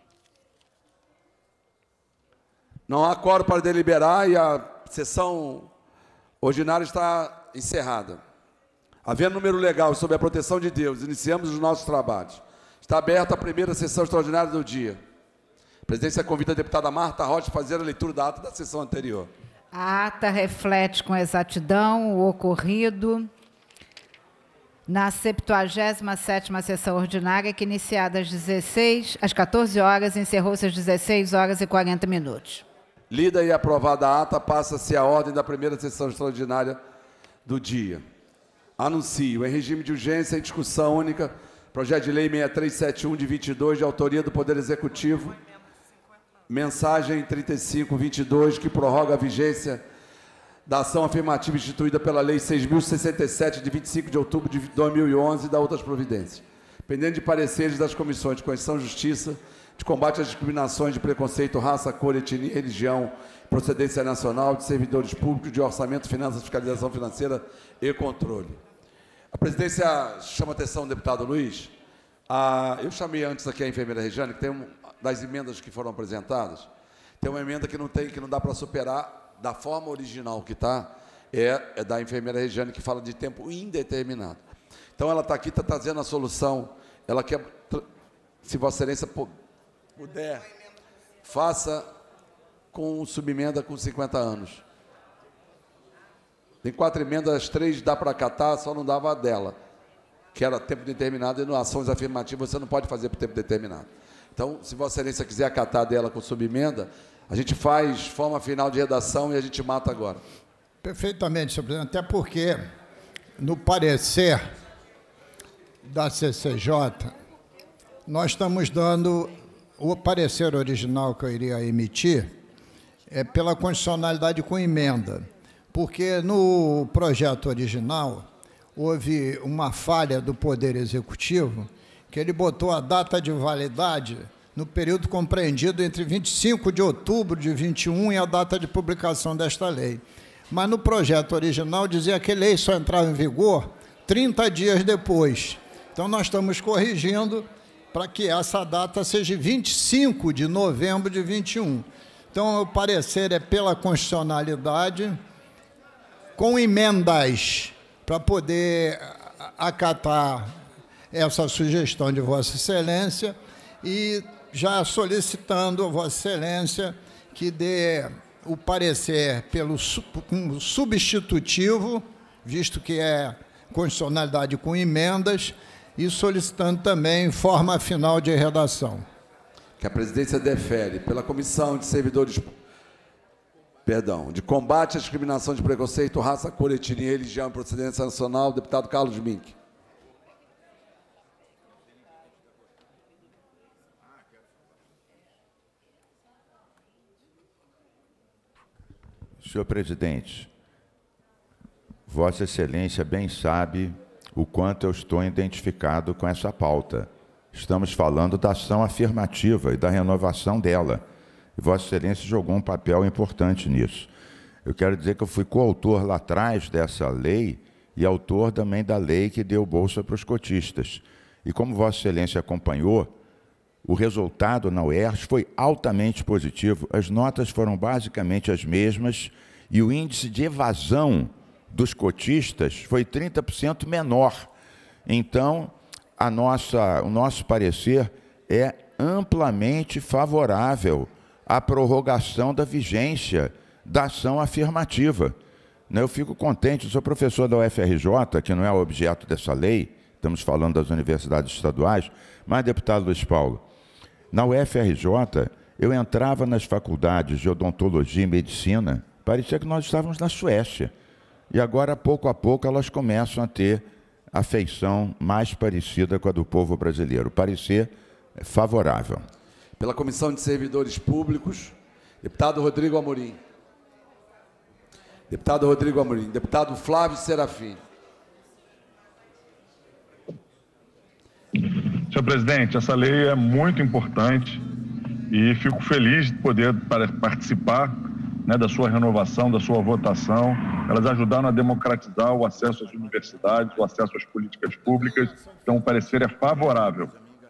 Não há quórum para deliberar e a sessão ordinária está encerrada. Havendo número legal sob a proteção de Deus, iniciamos os nossos trabalhos. Está aberta a primeira sessão extraordinária do dia. A presidência convida a deputada Marta Rocha a fazer a leitura da ata da sessão anterior. A ata reflete com exatidão o ocorrido na septuagésima sétima sessão ordinária, que iniciada às dezesseis, às quatorze horas, encerrou-se às dezesseis horas e quarenta minutos. Lida e aprovada a ata, passa-se a ordem da primeira sessão extraordinária do dia. Anuncio, em regime de urgência, em discussão única, projeto de lei seis três sete um de vinte e dois, de autoria do Poder Executivo, mensagem trinta e cinco vinte e dois, que prorroga a vigência da ação afirmativa instituída pela Lei seis mil e sessenta e sete, de vinte e cinco de outubro de dois mil e onze, e da outras providências. Pendente de pareceres das comissões de Constituição e Justiça, de combate às discriminações de preconceito, raça, cor, etnia, religião, procedência nacional, de servidores públicos, de orçamento, finanças, fiscalização financeira e controle. A presidência chama a atenção do deputado Luiz. A, eu chamei antes aqui a enfermeira Regiane, que tem um, das emendas que foram apresentadas, tem uma emenda que não, tem, que não dá para superar da forma original que está, é, é da enfermeira Regiane, que fala de tempo indeterminado. Então, ela está aqui, está trazendo a solução. Ela quer, se Vossa Excelência puder, faça com subemenda com cinquenta anos. Tem quatro emendas, três dá para acatar, só não dava a dela, que era tempo determinado, e no ações afirmativas você não pode fazer por tempo determinado. Então, se Vossa Excelência quiser acatar dela com subemenda, a gente faz forma final de redação e a gente mata agora. Perfeitamente, senhor presidente, até porque, no parecer da C C J, nós estamos dando o parecer original que eu iria emitir é pela constitucionalidade com emenda, porque no projeto original houve uma falha do Poder Executivo, que ele botou a data de validade no período compreendido entre vinte e cinco de outubro de vinte e um e a data de publicação desta lei. Mas no projeto original dizia que a lei só entrava em vigor trinta dias depois. Então, nós estamos corrigindo para que essa data seja vinte e cinco de novembro de vinte e um. Então, o parecer é pela constitucionalidade, com emendas para poder acatar essa sugestão de Vossa Excelência e já solicitando a Vossa Excelência que dê o parecer pelo um substitutivo, visto que é constitucionalidade com emendas, e solicitando também forma final de redação. Que a presidência defere pela Comissão de Servidores, perdão, de combate à discriminação de preconceito, raça, cor, etnia, religião e procedência nacional, deputado Carlos Mink. Senhor presidente, Vossa Excelência bem sabe o quanto eu estou identificado com essa pauta. Estamos falando da ação afirmativa e da renovação dela. E Vossa Excelência jogou um papel importante nisso. Eu quero dizer que eu fui coautor lá atrás dessa lei e autor também da lei que deu bolsa para os cotistas. E como Vossa Excelência acompanhou, o resultado na U E R J foi altamente positivo. As notas foram basicamente as mesmas e o índice de evasão dos cotistas foi trinta por cento menor. Então, a nossa, o nosso parecer é amplamente favorável à prorrogação da vigência da ação afirmativa. Eu fico contente, eu sou professor da U F R J, que não é o objeto dessa lei, estamos falando das universidades estaduais, mas, deputado Luiz Paulo, na U F R J, eu entrava nas faculdades de odontologia e medicina, parecia que nós estávamos na Suécia. E agora, pouco a pouco, elas começam a ter a feição mais parecida com a do povo brasileiro. Parecer favorável. Pela Comissão de Servidores Públicos, deputado Rodrigo Amorim. Deputado Rodrigo Amorim. Deputado Flávio Serafim. Senhor presidente, essa lei é muito importante e fico feliz de poder participar, né, da sua renovação, da sua votação. Elas ajudaram a democratizar o acesso às universidades, o acesso às políticas públicas. Então, o parecer é favorável.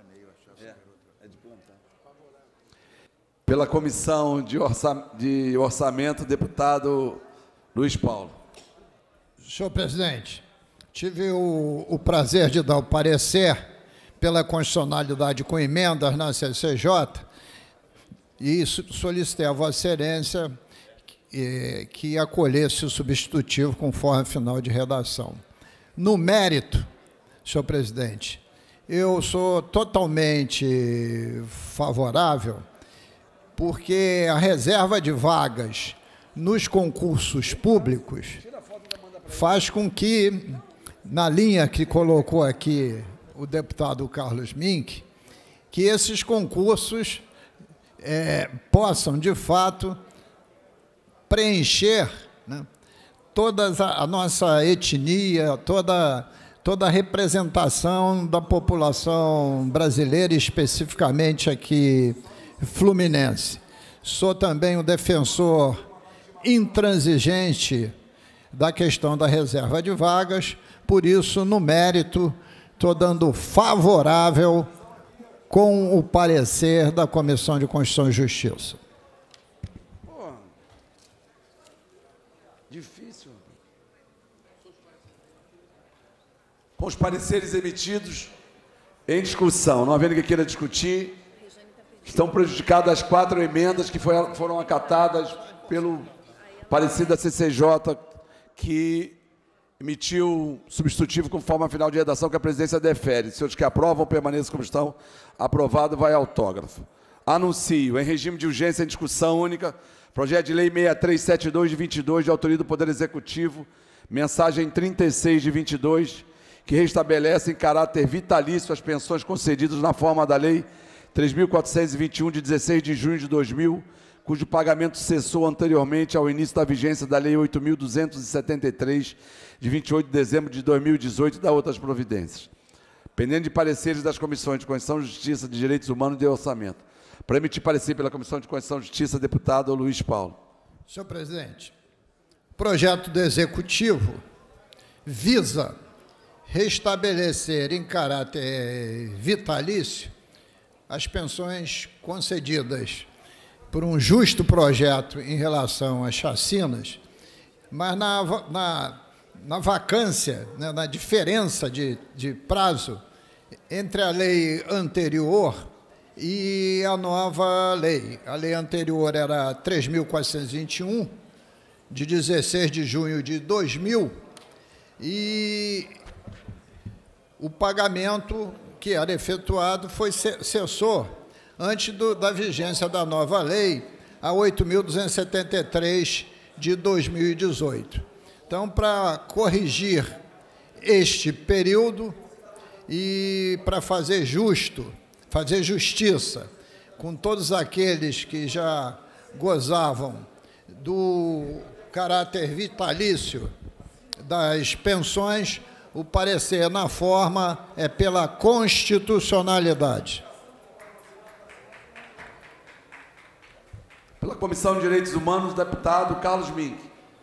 Pela Comissão de, Orça... de Orçamento, deputado Luiz Paulo. Senhor presidente, tive o, o prazer de dar o parecer pela constitucionalidade com emendas na C C J e solicitei a Vossa Excelência que, que acolhesse o substitutivo conforme final de redação. No mérito, senhor presidente, eu sou totalmente favorável, porque a reserva de vagas nos concursos públicos faz com que, na linha que colocou aqui o deputado Carlos Mink, que esses concursos é, possam, de fato, preencher, né, toda a, a nossa etnia, toda, toda a representação da população brasileira, especificamente aqui fluminense. Sou também um defensor intransigente da questão da reserva de vagas, por isso, no mérito, estou dando favorável com o parecer da Comissão de Constituição e Justiça. Pô, difícil. Com os pareceres emitidos em discussão, não havendo ninguém queira discutir, estão prejudicadas as quatro emendas que foi, foram acatadas pelo parecer da C C J, que emitiu substitutivo com forma final de redação que a presidência defere. Senhores que aprovam, permaneçam como estão. Aprovado, vai autógrafo. Anuncio, em regime de urgência, em discussão única, projeto de lei seis três sete dois de vinte e dois, de autoria do Poder Executivo, mensagem trinta e seis de vinte e dois, que restabelece em caráter vitalício as pensões concedidas na forma da lei três mil quatrocentos e vinte e um, de dezesseis de junho de dois mil, cujo pagamento cessou anteriormente ao início da vigência da Lei oito mil duzentos e setenta e três, de vinte e oito de dezembro de dois mil e dezoito, e da outras providências. Pendente de pareceres das Comissões de Constituição, Justiça, de Direitos Humanos e de Orçamento. Para emitir parecer pela Comissão de Constituição e Justiça, deputado Luiz Paulo. Senhor presidente, o projeto do Executivo visa restabelecer em caráter vitalício as pensões concedidas por um justo projeto em relação às chacinas, mas na, na, na vacância, né, na diferença de, de prazo entre a lei anterior e a nova lei. A lei anterior era três mil quatrocentos e vinte e um, de dezesseis de junho de dois mil, e o pagamento que era efetuado foi cessou antes do, da vigência da nova lei, a oito mil duzentos e setenta e três de dois mil e dezoito. Então, para corrigir este período e para fazer justo, fazer justiça com todos aqueles que já gozavam do caráter vitalício das pensões, o parecer na forma é pela constitucionalidade. Pela Comissão de Direitos Humanos, deputado Carlos Mink.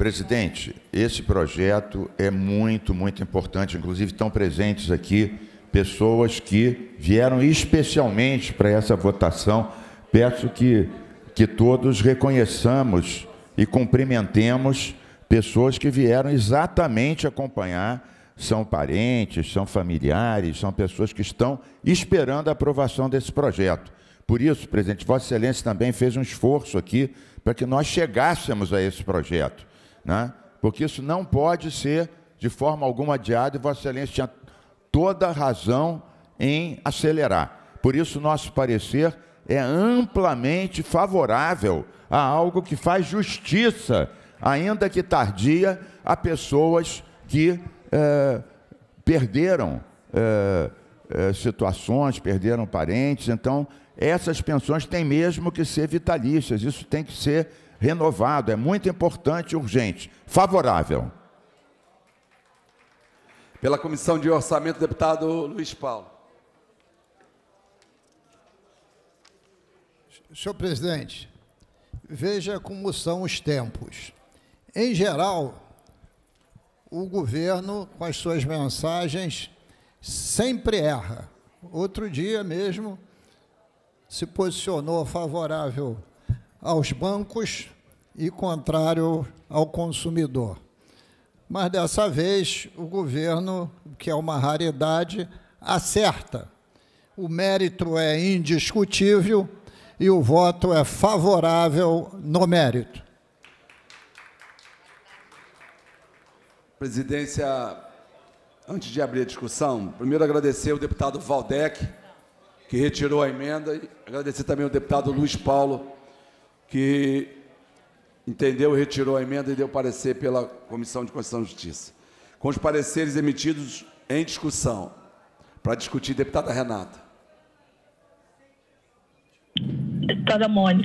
Presidente, esse projeto é muito, muito importante. Inclusive, estão presentes aqui pessoas que vieram especialmente para essa votação. Peço que, que todos reconheçamos e cumprimentemos pessoas que vieram exatamente acompanhar. São parentes, são familiares, são pessoas que estão esperando a aprovação desse projeto. Por isso, presidente, Vossa Excelência também fez um esforço aqui para que nós chegássemos a esse projeto, né? Porque isso não pode ser de forma alguma adiado, e Vossa Excelência tinha toda a razão em acelerar. Por isso, nosso parecer é amplamente favorável a algo que faz justiça, ainda que tardia, a pessoas que é, perderam é, é, situações, perderam parentes. Então, essas pensões têm mesmo que ser vitalícias, isso tem que ser renovado, é muito importante e urgente. Favorável. Pela Comissão de Orçamento, deputado Luiz Paulo. Senhor presidente, veja como são os tempos. Em geral, o governo, com as suas mensagens, sempre erra. Outro dia mesmo, se posicionou favorável aos bancos e contrário ao consumidor. Mas, dessa vez, o governo, que é uma raridade, acerta. O mérito é indiscutível e o voto é favorável no mérito. Presidência, antes de abrir a discussão, primeiro agradecer ao deputado Valdec, que retirou a emenda, e agradecer também ao deputado Luiz Paulo, que entendeu e retirou a emenda e deu parecer pela Comissão de Constituição e Justiça. Com os pareceres emitidos em discussão, para discutir, deputada Renata. Deputada Mônica.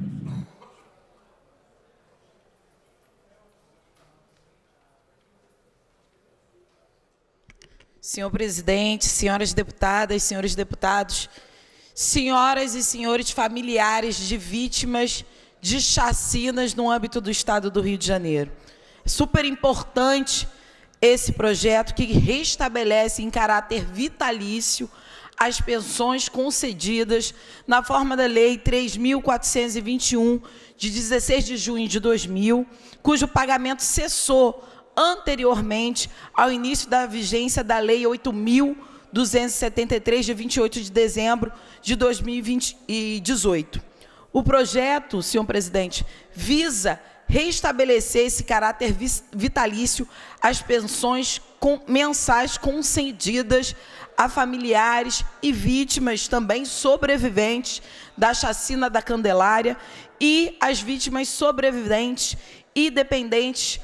Senhor presidente, senhoras deputadas, senhores deputados, senhoras e senhores familiares de vítimas de chacinas no âmbito do Estado do Rio de Janeiro. É super importante esse projeto que restabelece em caráter vitalício as pensões concedidas na forma da Lei três mil quatrocentos e vinte e um, de dezesseis de junho de dois mil, cujo pagamento cessou anteriormente ao início da vigência da Lei oito mil duzentos e setenta e três, de vinte e oito de dezembro de dois mil e dezoito. O projeto, senhor presidente, visa restabelecer esse caráter vitalício às pensões com, mensais concedidas a familiares e vítimas também sobreviventes da chacina da Candelária e as vítimas sobreviventes e dependentes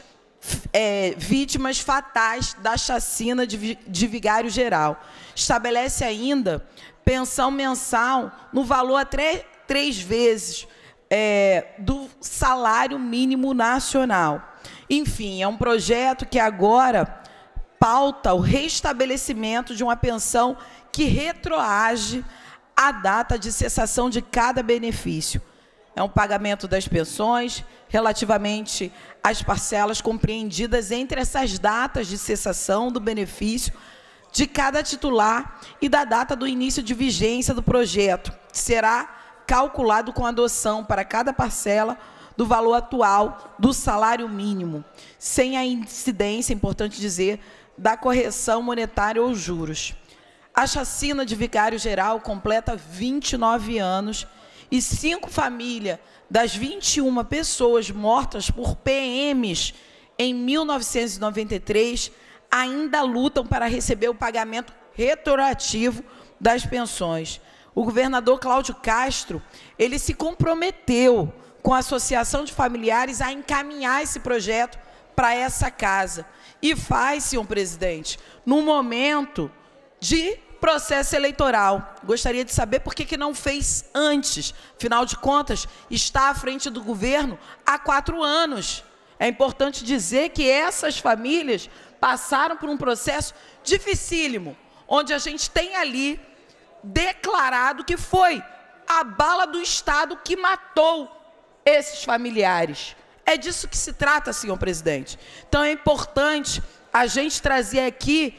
É, vítimas fatais da chacina de, de Vigário Geral. Estabelece ainda pensão mensal no valor a três, três vezes é, do salário mínimo nacional. Enfim, é um projeto que agora pauta o restabelecimento de uma pensão que retroage à data de cessação de cada benefício. É um pagamento das pensões relativamente às parcelas compreendidas entre essas datas de cessação do benefício de cada titular e da data do início de vigência do projeto, que será calculado com adoção para cada parcela do valor atual do salário mínimo, sem a incidência, é importante dizer, da correção monetária ou juros. A chacina de Vigário Geral completa vinte e nove anos e cinco famílias das vinte e uma pessoas mortas por P Ms em mil novecentos e noventa e três ainda lutam para receber o pagamento retroativo das pensões. O governador Cláudio Castro, ele se comprometeu com a Associação de Familiares a encaminhar esse projeto para essa casa. E faz, senhor presidente, no momento de processo eleitoral. Gostaria de saber por que que não fez antes. Afinal de contas, está à frente do governo há quatro anos. É importante dizer que essas famílias passaram por um processo dificílimo, onde a gente tem ali declarado que foi a bala do Estado que matou esses familiares. É disso que se trata, senhor presidente. Então, é importante a gente trazer aqui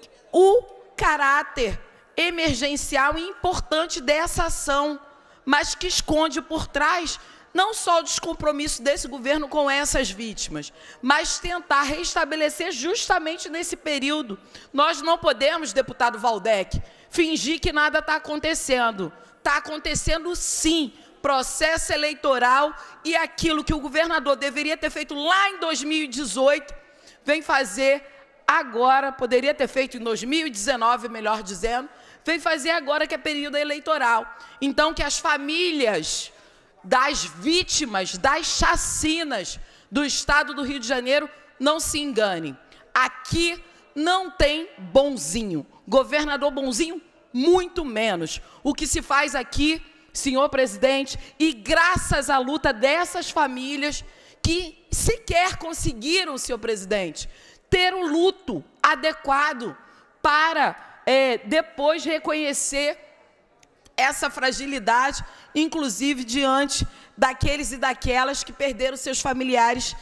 o caráter emergencial e importante dessa ação, mas que esconde por trás não só o descompromisso desse governo com essas vítimas, mas tentar restabelecer justamente nesse período. Nós não podemos, deputado Waldeck, fingir que nada está acontecendo. Está acontecendo sim, processo eleitoral, e aquilo que o governador deveria ter feito lá em dois mil e dezoito, vem fazer agora, poderia ter feito em dois mil e dezenove, melhor dizendo, vem fazer agora que é período eleitoral. Então, que as famílias das vítimas das chacinas do estado do Rio de Janeiro não se enganem. Aqui não tem bonzinho. Governador bonzinho, muito menos. O que se faz aqui, senhor presidente, e graças à luta dessas famílias que sequer conseguiram, senhor presidente, ter o luto adequado para é, depois reconhecer essa fragilidade, inclusive diante daqueles e daquelas que perderam seus familiares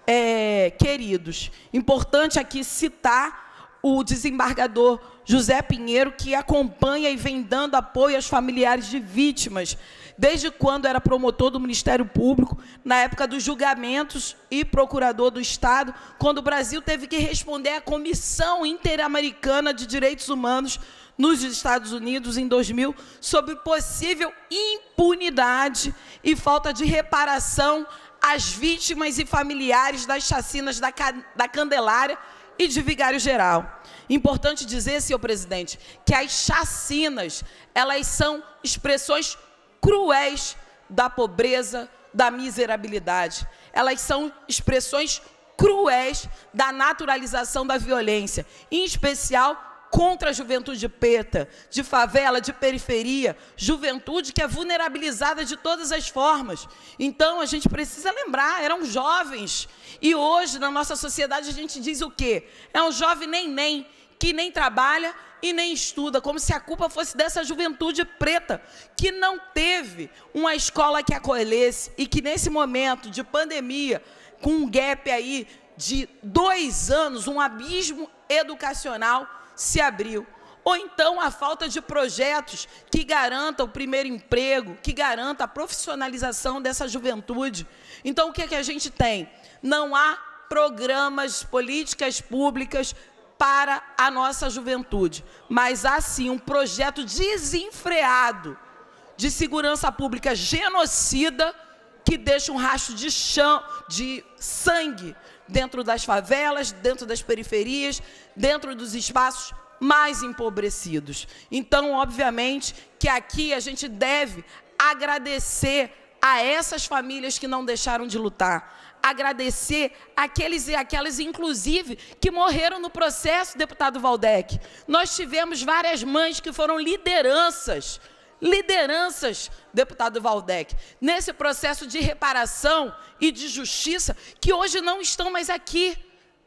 é, queridos. Importante aqui citar o desembargador José Pinheiro, que acompanha e vem dando apoio aos familiares de vítimas, desde quando era promotor do Ministério Público, na época dos julgamentos e procurador do Estado, quando o Brasil teve que responder à Comissão Interamericana de Direitos Humanos nos Estados Unidos, em dois mil, sobre possível impunidade e falta de reparação às vítimas e familiares das chacinas da, da Candelária e de Vigário Geral. Importante dizer, senhor presidente, que as chacinas, elas são expressões cruéis da pobreza, da miserabilidade. Elas são expressões cruéis da naturalização da violência, em especial contra a juventude preta, de favela, de periferia, juventude que é vulnerabilizada de todas as formas. Então, a gente precisa lembrar, eram jovens, e hoje, na nossa sociedade, a gente diz o quê? É um jovem nem-nem, que nem trabalha e nem estuda, como se a culpa fosse dessa juventude preta, que não teve uma escola que acolhesse, e que nesse momento de pandemia, com um gap aí de dois anos, um abismo educacional, se abriu. Ou então a falta de projetos que garantam o primeiro emprego, que garanta a profissionalização dessa juventude. Então, o que é que a gente tem? Não há programas, políticas públicas para a nossa juventude, mas há sim um projeto desenfreado de segurança pública genocida que deixa um rastro de chão, de sangue dentro das favelas, dentro das periferias, dentro dos espaços mais empobrecidos. Então, obviamente, que aqui a gente deve agradecer a essas famílias que não deixaram de lutar, agradecer aqueles e aquelas, inclusive, que morreram no processo, deputado Waldeck. Nós tivemos várias mães que foram lideranças, lideranças, deputado Waldeck, nesse processo de reparação e de justiça, que hoje não estão mais aqui.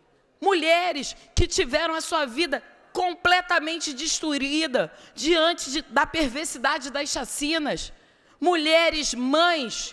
Mulheres que tiveram a sua vida completamente destruída diante de, da perversidade das chacinas. Mulheres, mães,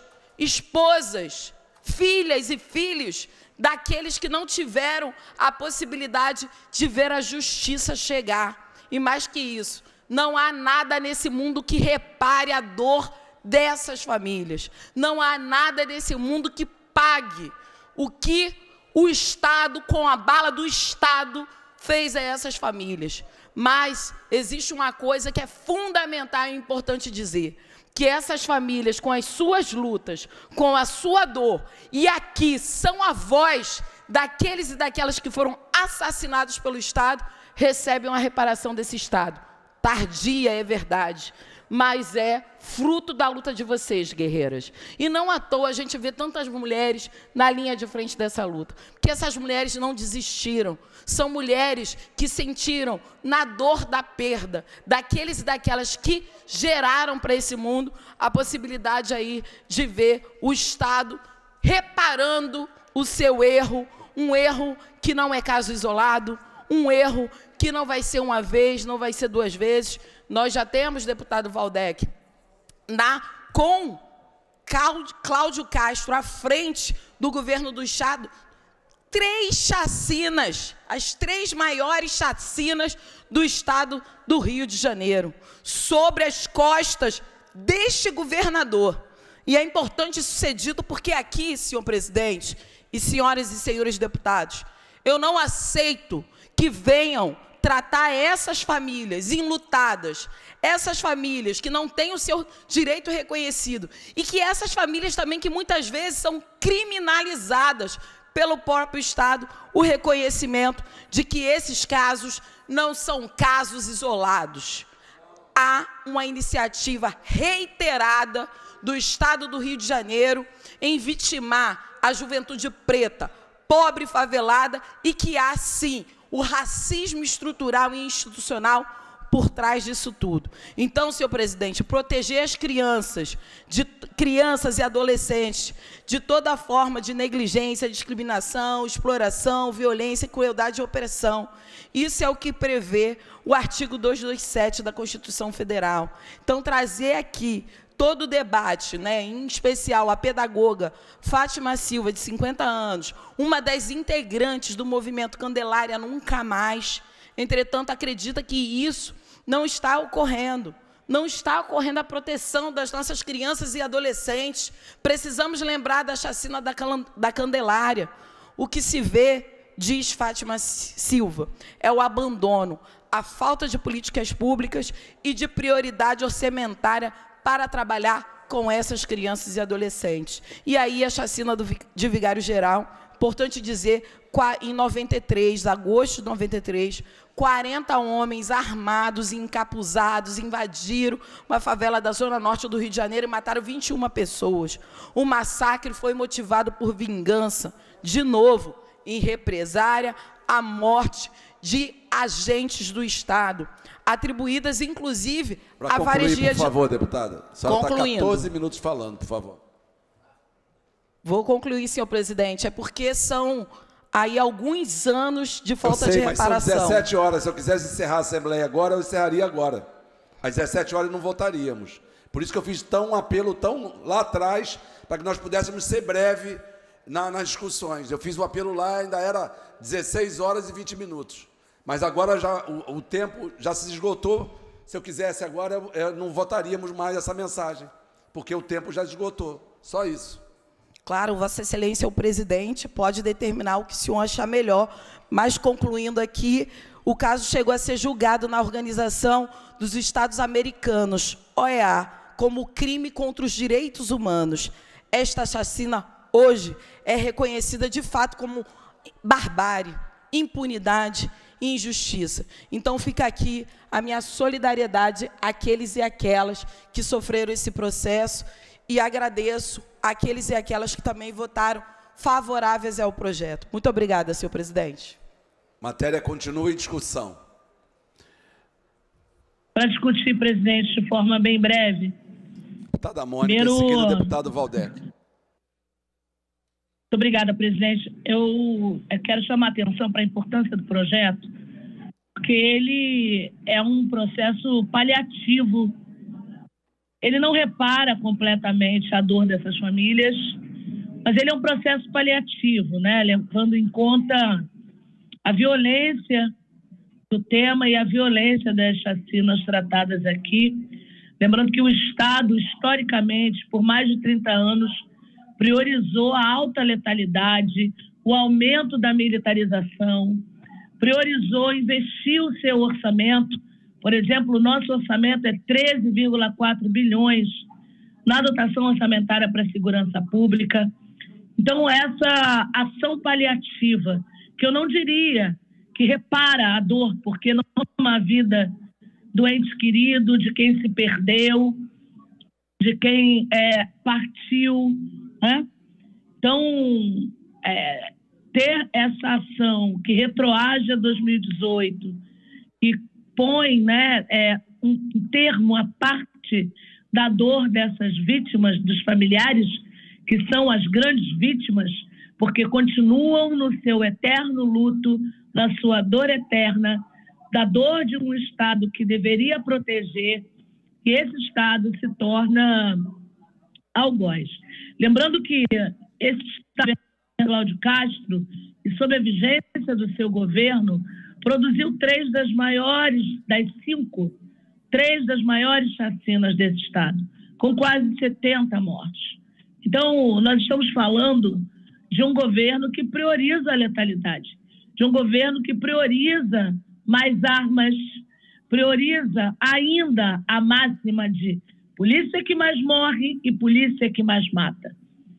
esposas, filhas e filhos daqueles que não tiveram a possibilidade de ver a justiça chegar. E mais que isso, não há nada nesse mundo que repare a dor dessas famílias. Não há nada nesse mundo que pague o que o Estado, com a bala do Estado, fez a essas famílias. Mas existe uma coisa que é fundamental e importante dizer, que essas famílias, com as suas lutas, com a sua dor, e aqui são a voz daqueles e daquelas que foram assassinados pelo Estado, recebem uma reparação desse Estado. Tardia, é verdade, mas é fruto da luta de vocês, guerreiras. E não à toa a gente vê tantas mulheres na linha de frente dessa luta, porque essas mulheres não desistiram. São mulheres que sentiram na dor da perda, daqueles e daquelas que geraram para esse mundo a possibilidade aí de ver o Estado reparando o seu erro, um erro que não é caso isolado, um erro que não vai ser uma vez, não vai ser duas vezes. Nós já temos, deputado Waldeck, na, com Cláudio Castro à frente do governo do Estado, três chacinas, as três maiores chacinas do Estado do Rio de Janeiro, sobre as costas deste governador. E é importante isso ser dito porque aqui, senhor presidente, e senhoras e senhores deputados, eu não aceito que venham tratar essas famílias enlutadas, essas famílias que não têm o seu direito reconhecido, e que essas famílias também que muitas vezes são criminalizadas pelo próprio Estado, o reconhecimento de que esses casos não são casos isolados. Há uma iniciativa reiterada do Estado do Rio de Janeiro em vitimar a juventude preta, pobre e favelada, e que há, sim, o racismo estrutural e institucional por trás disso tudo. Então, senhor presidente, proteger as crianças, de crianças e adolescentes, de toda forma de negligência, discriminação, exploração, violência, crueldade e opressão. Isso é o que prevê o artigo duzentos e vinte e sete da Constituição Federal. Então, trazer aqui todo o debate, né, em especial a pedagoga Fátima Silva, de cinquenta anos, uma das integrantes do movimento Candelária Nunca Mais, entretanto, acredita que isso não está ocorrendo. Não está ocorrendo a proteção das nossas crianças e adolescentes. Precisamos lembrar da chacina da, da Candelária. O que se vê, diz Fátima Silva, é o abandono, a falta de políticas públicas e de prioridade orçamentária para trabalhar com essas crianças e adolescentes. E aí a chacina do, de Vigário Geral, importante dizer, em noventa e três, agosto de noventa e três, quarenta homens armados e encapuzados invadiram uma favela da zona norte do Rio de Janeiro e mataram vinte e uma pessoas. O massacre foi motivado por vingança, de novo, em represária, a morte de agentes do Estado, atribuídas, inclusive, a varegia de... Por favor, deputada. A senhora está quatorze minutos falando, por favor. Vou concluir, senhor presidente. É porque são aí alguns anos de falta eu sei, de reparação. Mas são dezessete horas. Se eu quisesse encerrar a Assembleia agora, eu encerraria agora. Às dezessete horas não votaríamos. Por isso que eu fiz tão um apelo tão lá atrás, para que nós pudéssemos ser breve na, nas discussões. Eu fiz o apelo lá, ainda era dezesseis horas e vinte minutos. Mas agora já, o, o tempo já se esgotou. Se eu quisesse agora, eu, eu não votaríamos mais essa mensagem, porque o tempo já esgotou. Só isso. Claro, Vossa Excelência, o presidente, pode determinar o que o senhor achar melhor, mas, concluindo aqui, o caso chegou a ser julgado na Organização dos Estados Americanos, O E A, como crime contra os direitos humanos. Esta chacina, hoje, é reconhecida, de fato, como barbárie, impunidade e injustiça. Então, fica aqui a minha solidariedade àqueles e aquelas que sofreram esse processo e agradeço àqueles e aquelas que também votaram favoráveis ao projeto. Muito obrigada, senhor presidente. Matéria continua em discussão. Para discutir, presidente, de forma bem breve. Deputada Mônica, Primeiro... em seguida, deputado Valdec. Muito obrigada, presidente. Eu, eu quero chamar a atenção para a importância do projeto, porque ele é um processo paliativo. Ele não repara completamente a dor dessas famílias, mas ele é um processo paliativo, né? Levando em conta a violência do tema e a violência das chacinas tratadas aqui. Lembrando que o Estado, historicamente, por mais de trinta anos, priorizou a alta letalidade, o aumento da militarização, priorizou, investiu o seu orçamento. Por exemplo, o nosso orçamento é treze vírgula quatro bilhões na dotação orçamentária para a segurança pública. Então, essa ação paliativa, que eu não diria que repara a dor, porque não é uma vida do ente querido, de quem se perdeu, de quem é, partiu, né? Então, é, ter essa ação que retroage a dois mil e dezoito e põe, né, é, um termo à parte da dor dessas vítimas, dos familiares, que são as grandes vítimas, porque continuam no seu eterno luto, na sua dor eterna, da dor de um Estado que deveria proteger, e esse Estado se torna algoz. Lembrando que esse Estado, Cláudio Castro, e sob a vigência do seu governo, produziu três das maiores, das cinco, três das maiores chacinas desse Estado, com quase setenta mortes. Então, nós estamos falando de um governo que prioriza a letalidade, de um governo que prioriza mais armas, prioriza ainda a máxima de polícia que mais morre e polícia que mais mata.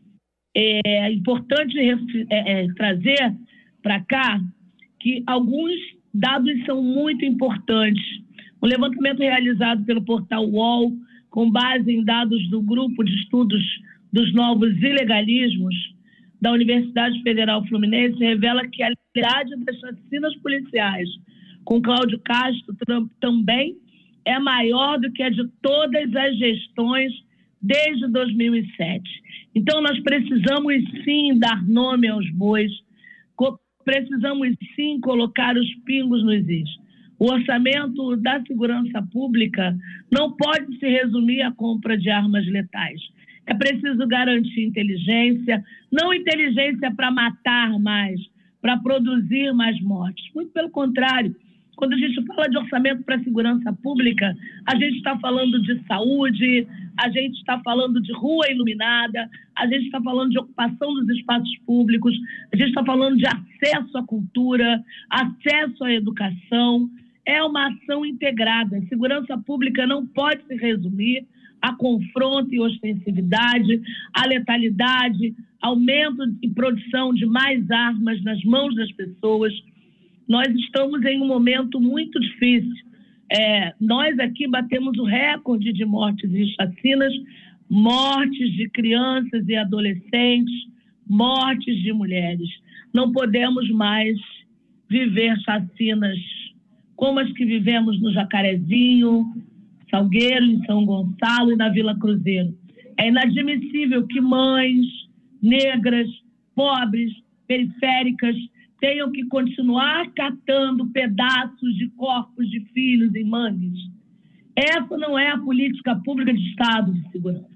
É importante é, é, trazer para cá que alguns dados são muito importantes. Um levantamento realizado pelo portal U O L, com base em dados do Grupo de Estudos dos Novos Ilegalismos da Universidade Federal Fluminense, revela que a letalidade das chacinas policiais com Cláudio Castro também é maior do que a de todas as gestões desde dois mil e sete. Então, nós precisamos, sim, dar nome aos bois, precisamos, sim, colocar os pingos nos is. O orçamento da segurança pública não pode se resumir à compra de armas letais. É preciso garantir inteligência, não inteligência para matar mais, para produzir mais mortes. Muito pelo contrário. Quando a gente fala de orçamento para a segurança pública, a gente está falando de saúde, a gente está falando de rua iluminada, a gente está falando de ocupação dos espaços públicos, a gente está falando de acesso à cultura, acesso à educação. É uma ação integrada. A segurança pública não pode se resumir a confronto e ostensividade, a letalidade, aumento e produção de mais armas nas mãos das pessoas. Nós estamos em um momento muito difícil. É, nós aqui batemos o recorde de mortes e chacinas, mortes de crianças e adolescentes, mortes de mulheres. Não podemos mais viver chacinas como as que vivemos no Jacarezinho, Salgueiro, em São Gonçalo e na Vila Cruzeiro. É inadmissível que mães negras, pobres, periféricas, tenham que continuar catando pedaços de corpos de filhos em mangues. Essa não é a política pública de Estado de segurança.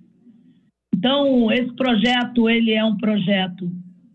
Então, esse projeto, ele é um projeto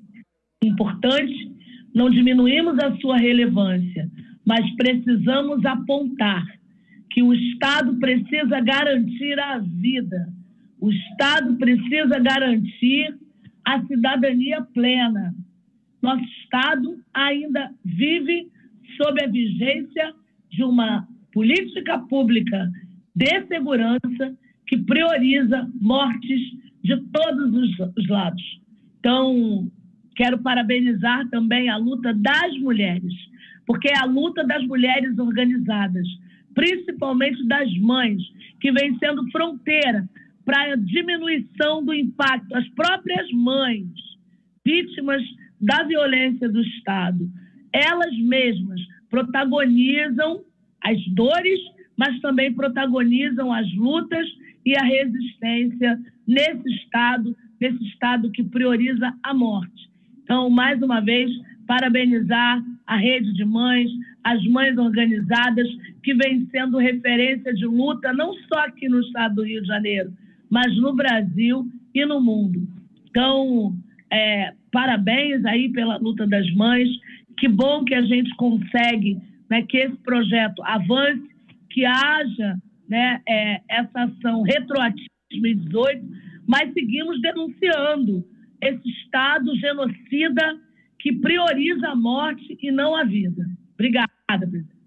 importante, não diminuímos a sua relevância, mas precisamos apontar que o Estado precisa garantir a vida, o Estado precisa garantir a cidadania plena. Nosso Estado ainda vive sob a vigência de uma política pública de segurança que prioriza mortes de todos os, os lados. Então, quero parabenizar também a luta das mulheres, porque é a luta das mulheres organizadas, principalmente das mães, que vem sendo fronteira para a diminuição do impacto. As próprias mães, vítimas da violência do Estado, elas mesmas protagonizam as dores, mas também protagonizam as lutas e a resistência nesse Estado, nesse Estado que prioriza a morte. Então, mais uma vez, parabenizar a rede de mães, as mães organizadas, que vem sendo referência de luta, não só aqui no Estado do Rio de Janeiro, mas no Brasil e no mundo. Então, é, parabéns aí pela luta das mães. Que bom que a gente consegue, né, que esse projeto avance, que haja, né, é, essa ação retroativa de dois mil e dezoito, mas seguimos denunciando esse Estado genocida que prioriza a morte e não a vida. Obrigada, presidente.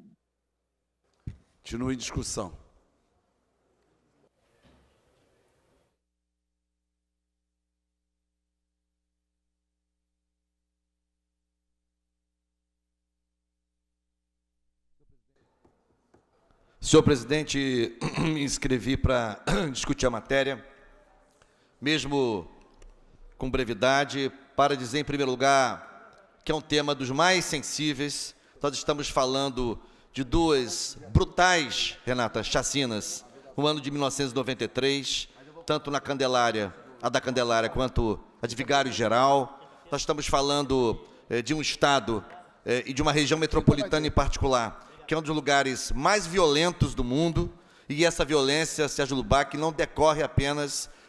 Continue em discussão. Senhor presidente, me inscrevi para discutir a matéria, mesmo com brevidade, para dizer, em primeiro lugar, que é um tema dos mais sensíveis. Nós estamos falando de duas brutais, Renata, chacinas, no ano de mil novecentos e noventa e três, tanto na Candelária, a da Candelária, quanto a de Vigário Geral. Nós estamos falando eh, de um estado eh, e de uma região metropolitana em particular, que é um dos lugares mais violentos do mundo, e essa violência, Sérgio Lubac, não decorre apenas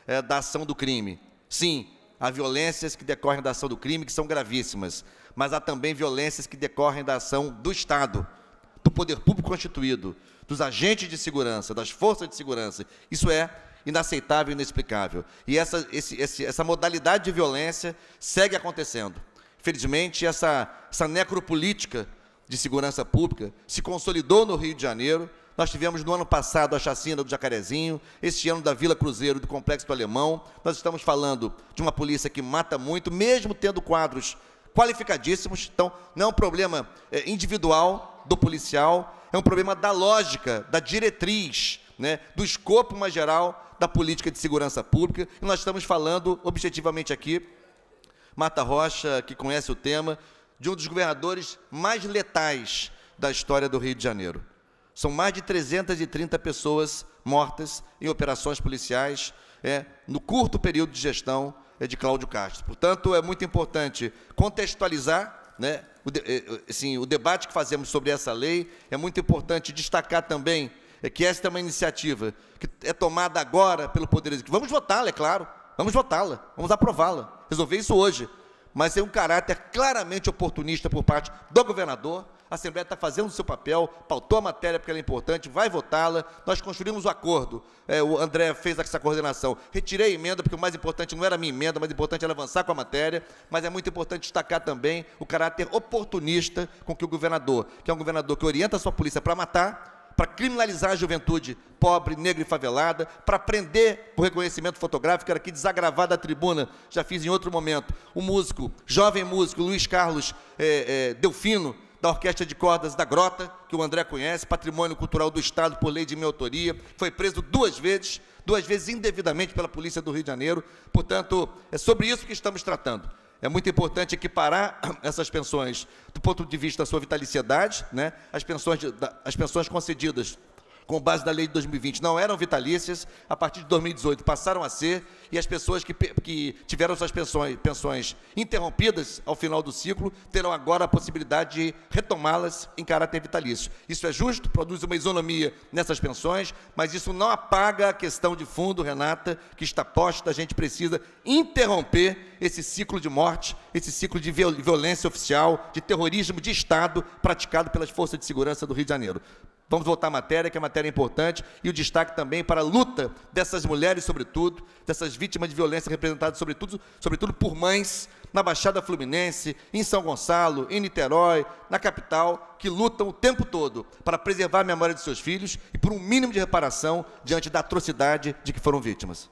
é, da ação do crime. Sim, há violências que decorrem da ação do crime, que são gravíssimas, mas há também violências que decorrem da ação do Estado, do poder público constituído, dos agentes de segurança, das forças de segurança. Isso é inaceitável e inexplicável. E essa, esse, esse, essa modalidade de violência segue acontecendo. Infelizmente, essa, essa necropolítica de segurança pública se consolidou no Rio de Janeiro. Nós tivemos no ano passado a chacina do Jacarezinho, este ano da Vila Cruzeiro, do Complexo do Alemão. Nós estamos falando de uma polícia que mata muito, mesmo tendo quadros qualificadíssimos. Então, não é um problema é, individual do policial, é um problema da lógica, da diretriz, né, do escopo mais geral da política de segurança pública. E nós estamos falando, objetivamente aqui, Marta Rocha, que conhece o tema, de um dos governadores mais letais da história do Rio de Janeiro. São mais de trezentas e trinta pessoas mortas em operações policiais é, no curto período de gestão é, de Cláudio Castro. Portanto, é muito importante contextualizar, né, o, de, assim, o debate que fazemos sobre essa lei. É muito importante destacar também é, que esta é uma iniciativa que é tomada agora pelo Poder Executivo. Vamos votá-la, é claro, vamos votá-la, vamos aprová-la, resolver isso hoje. Mas tem um caráter claramente oportunista por parte do governador. A Assembleia está fazendo o seu papel, pautou a matéria porque ela é importante, vai votá-la. Nós construímos o acordo, é, o André fez essa coordenação. Retirei a emenda, porque o mais importante não era a minha emenda, o mais importante era avançar com a matéria, mas é muito importante destacar também o caráter oportunista com que o governador, que é um governador que orienta a sua polícia para matar, para criminalizar a juventude pobre, negra e favelada, para prender por reconhecimento fotográfico. Era aqui desagravar da tribuna, já fiz em outro momento, o músico, jovem músico, Luiz Carlos é, é, Delfino, da Orquestra de Cordas da Grota, que o André conhece, patrimônio cultural do Estado por lei de minha autoria, foi preso duas vezes, duas vezes indevidamente pela Polícia do Rio de Janeiro. Portanto, é sobre isso que estamos tratando. É muito importante equiparar essas pensões do ponto de vista da sua vitaliciedade, né? As pensões, de, da, as pensões concedidas com base na lei de dois mil e vinte não eram vitalícias, a partir de dois mil e dezoito passaram a ser, e as pessoas que, que tiveram suas pensões, pensões interrompidas ao final do ciclo terão agora a possibilidade de retomá-las em caráter vitalício. Isso é justo, produz uma isonomia nessas pensões, mas isso não apaga a questão de fundo, Renata, que está posta. A gente precisa interromper esse ciclo de morte, esse ciclo de violência oficial, de terrorismo de Estado praticado pelas forças de segurança do Rio de Janeiro. Vamos voltar à matéria, que a matéria é importante, e o destaque também para a luta dessas mulheres, sobretudo, dessas vítimas de violência representadas, sobretudo, sobretudo por mães, na Baixada Fluminense, em São Gonçalo, em Niterói, na capital, que lutam o tempo todo para preservar a memória de seus filhos e por um mínimo de reparação diante da atrocidade de que foram vítimas.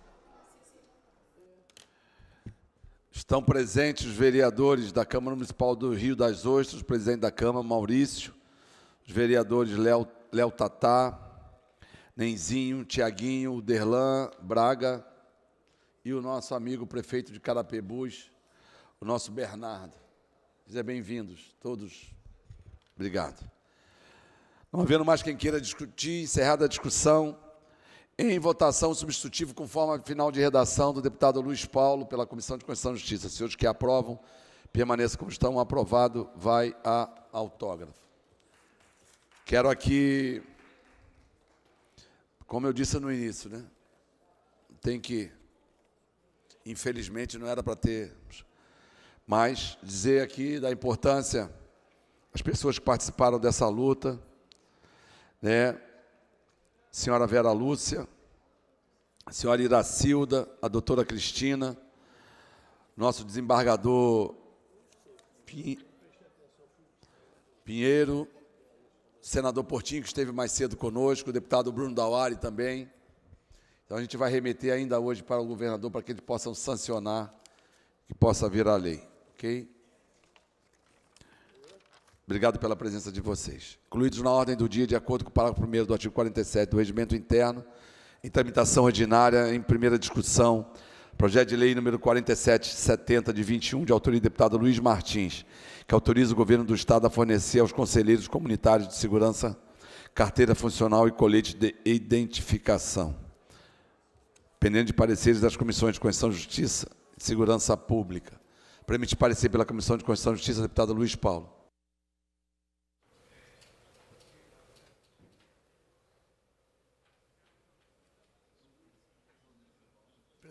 Estão presentes os vereadores da Câmara Municipal do Rio das Ostras, o presidente da Câmara, Maurício, os vereadores Léo Léo Tatá, Nenzinho, Tiaguinho, Derlan, Braga e o nosso amigo prefeito de Carapebus, o nosso Bernardo. Sejam bem-vindos, todos. Obrigado. Não havendo mais quem queira discutir, encerrada a discussão, em votação substitutivo com forma final de redação do deputado Luiz Paulo pela Comissão de Constituição e Justiça. Senhores que aprovam, permaneçam como estão. Aprovado, vai a autógrafo. Quero aqui, como eu disse no início, né? Tem que, infelizmente, não era para ter, mas dizer aqui da importância das pessoas que participaram dessa luta, né? Senhora Vera Lúcia, a senhora Iracilda, a doutora Cristina, nosso desembargador Pinheiro, senador Portinho, que esteve mais cedo conosco, o deputado Bruno Dauari também. Então, a gente vai remeter ainda hoje para o governador, para que ele possa sancionar, que possa virar lei, ok? Obrigado pela presença de vocês. Incluídos na ordem do dia, de acordo com o parágrafo primeiro do artigo quarenta e sete do Regimento Interno, em tramitação ordinária, em primeira discussão, projeto de lei número quarenta e sete setenta, de vinte e um, de autoria do deputado Luiz Martins, que autoriza o governo do Estado a fornecer aos conselheiros comunitários de segurança carteira funcional e colete de identificação, pendente de pareceres das Comissões de Constituição e Justiça e Segurança Pública. Permite parecer pela Comissão de Constituição e Justiça, deputado Luiz Paulo.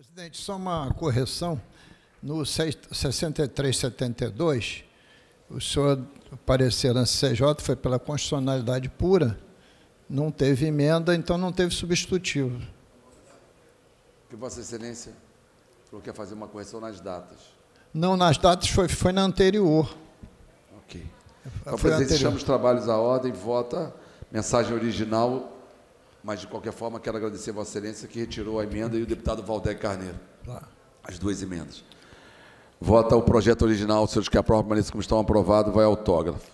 Presidente, só uma correção. No sessenta e três setenta e dois, o senhor, o parecer na C C J foi pela constitucionalidade pura, não teve emenda, então não teve substitutivo. Que Vossa Excelência falou que ia fazer uma correção nas datas. Não, nas datas foi, foi na anterior. Ok. Então, Foi presidente, anterior. chama os trabalhos à ordem, vota mensagem original, mas, de qualquer forma, quero agradecer a Vossa Excelência que retirou a emenda e o deputado Valdec Carneiro. Claro. As duas emendas. Vota o projeto original, senhores que aprovam, permaneçam como estão aprovados, vai autógrafo.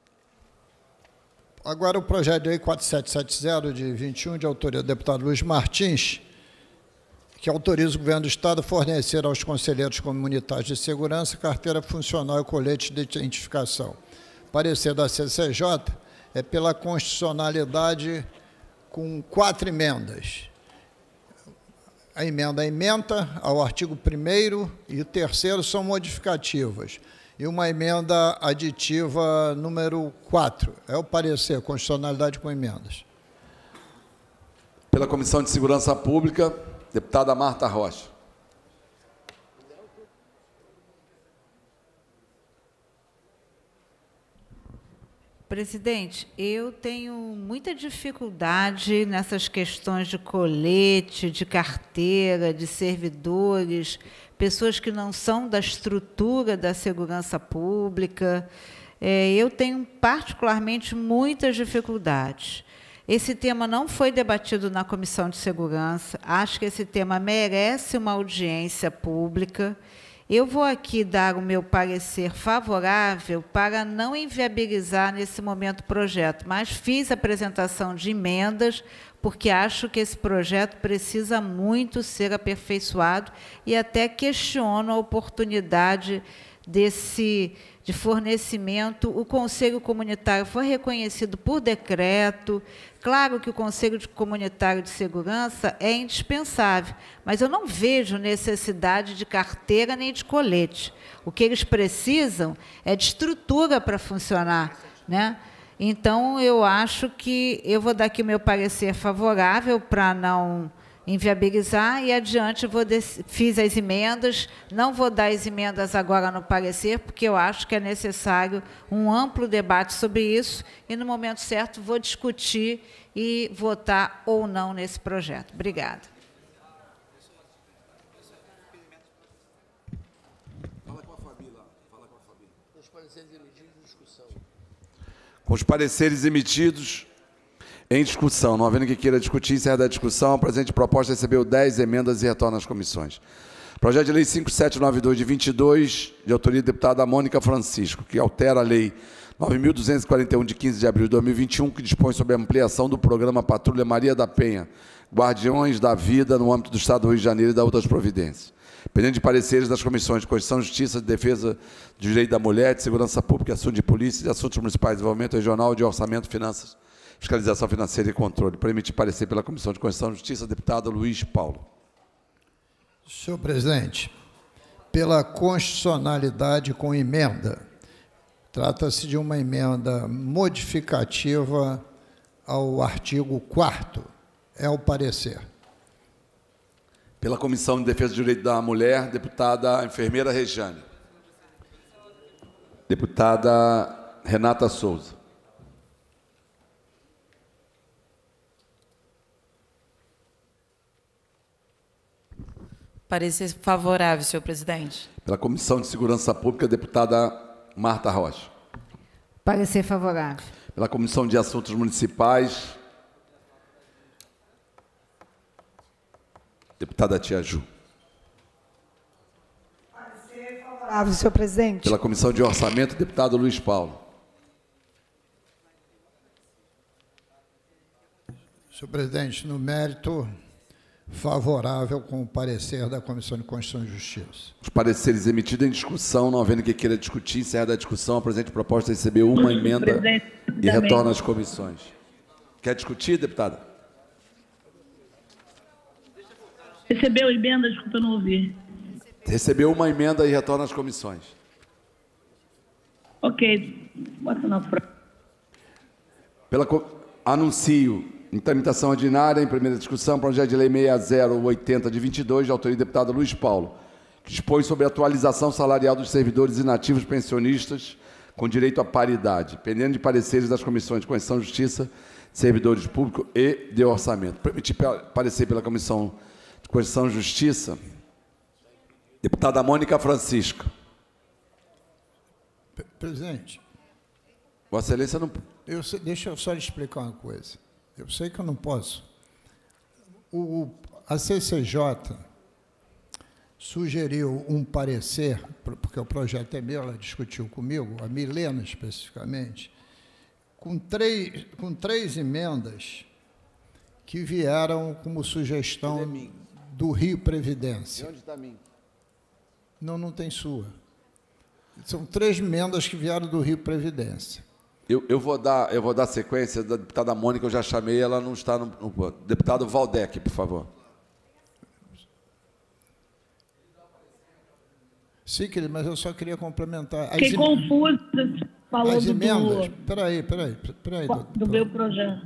Agora o projeto de lei quatro sete sete zero, de vinte e um, de autoria do deputado Luiz Martins, que autoriza o governo do Estado a fornecer aos conselheiros comunitários de segurança carteira funcional e colete de identificação. Parecer da C C J é pela constitucionalidade com quatro emendas. A emenda a emenda ao artigo primeiro e o terceiro são modificativas. E uma emenda aditiva número quatro. É o parecer, constitucionalidade com emendas. Pela Comissão de Segurança Pública, deputada Marta Rocha. Presidente, eu tenho muita dificuldade nessas questões de colete, de carteira, de servidores, pessoas que não são da estrutura da segurança pública. É, eu tenho, particularmente, muitas dificuldades. Esse tema não foi debatido na Comissão de Segurança. Acho que esse tema merece uma audiência pública. Eu vou aqui dar o meu parecer favorável para não inviabilizar nesse momento o projeto, mas fiz a apresentação de emendas, porque acho que esse projeto precisa muito ser aperfeiçoado e até questiono a oportunidade desse, de fornecimento. O Conselho Comunitário foi reconhecido por decreto. Claro que o Conselho Comunitário de Segurança é indispensável, mas eu não vejo necessidade de carteira nem de colete. O que eles precisam é de estrutura para funcionar, né? Então, eu acho que eu vou dar aqui o meu parecer favorável para não inviabilizar e adiante vou fiz as emendas, não vou dar as emendas agora no parecer, porque eu acho que é necessário um amplo debate sobre isso e, no momento certo, vou discutir e votar ou não nesse projeto. Obrigada. Fala com a Fabi lá. Fala com a Fabi. Com os pareceres emitidos em discussão. Com os pareceres emitidos em discussão. Não havendo que queira discutir, encerra a discussão. A presente proposta recebeu dez emendas e retorna às comissões. Projeto de Lei cinco sete nove dois, de vinte e dois, de autoria da deputada Mônica Francisco, que altera a Lei nove mil duzentos e quarenta e um, de quinze de abril de dois mil e vinte e um, que dispõe sobre a ampliação do programa Patrulha Maria da Penha, Guardiões da Vida, no âmbito do Estado do Rio de Janeiro e da outras providências. Pendente de pareceres das comissões de Constituição, Justiça, de Defesa do Direito da Mulher, de Segurança Pública, Assuntos de Polícia, de Assuntos Municipais, Desenvolvimento Regional, de Orçamento, Finanças, Fiscalização Financeira e Controle. Para emitir parecer pela Comissão de Constituição e Justiça, deputado Luiz Paulo. Senhor presidente, pela constitucionalidade com emenda, trata-se de uma emenda modificativa ao artigo quarto. É o parecer. Pela Comissão de Defesa do Direito da Mulher, deputada enfermeira Rejane. Deputada Renata Souza. Parecer favorável, senhor presidente. Pela Comissão de Segurança Pública, deputada Marta Rocha. Parecer favorável. Pela Comissão de Assuntos Municipais, deputada Tia Ju. Parecer favorável, senhor presidente. Pela Comissão de Orçamento, deputado Luiz Paulo. Senhor presidente, no mérito, favorável com o parecer da Comissão de Constituição e Justiça. Os pareceres emitidos em discussão, não havendo que queira discutir, encerra a discussão. A presente proposta recebeu uma emenda e retorna às comissões. Quer discutir, deputada? Recebeu emenda, desculpa, eu não ouvi. Recebeu uma emenda e retorna às comissões. Ok, bota na frente. Pela, anuncio Em tramitação ordinária, em primeira discussão, projeto de lei seis zero oitenta de vinte e dois, de autoria do deputado Luiz Paulo, que dispõe sobre a atualização salarial dos servidores inativos pensionistas com direito à paridade, pendendo de pareceres das comissões de Constituição e Justiça, de Servidores Públicos e de Orçamento. Permitir parecer pela Comissão de Constituição e Justiça, deputada Mônica Francisco. Presidente. Vossa Excelência não... Eu sei, deixa eu só lhe explicar uma coisa. Eu sei que eu não posso. O, a C C J sugeriu um parecer, porque o projeto é meu, ela discutiu comigo, a Milena especificamente, com três, com três emendas que vieram como sugestão do Rio Previdência. E onde está a mim? Não, não tem sua. São três emendas que vieram do Rio Previdência. Eu, eu, vou dar, eu vou dar sequência da deputada Mônica, eu já chamei, ela não está no... no deputado Valdec, por favor. Sim, querido, mas eu só queria complementar. Fiquei em... confusa falando as emendas, do... Peraí, peraí, peraí. Do, do meu projeto.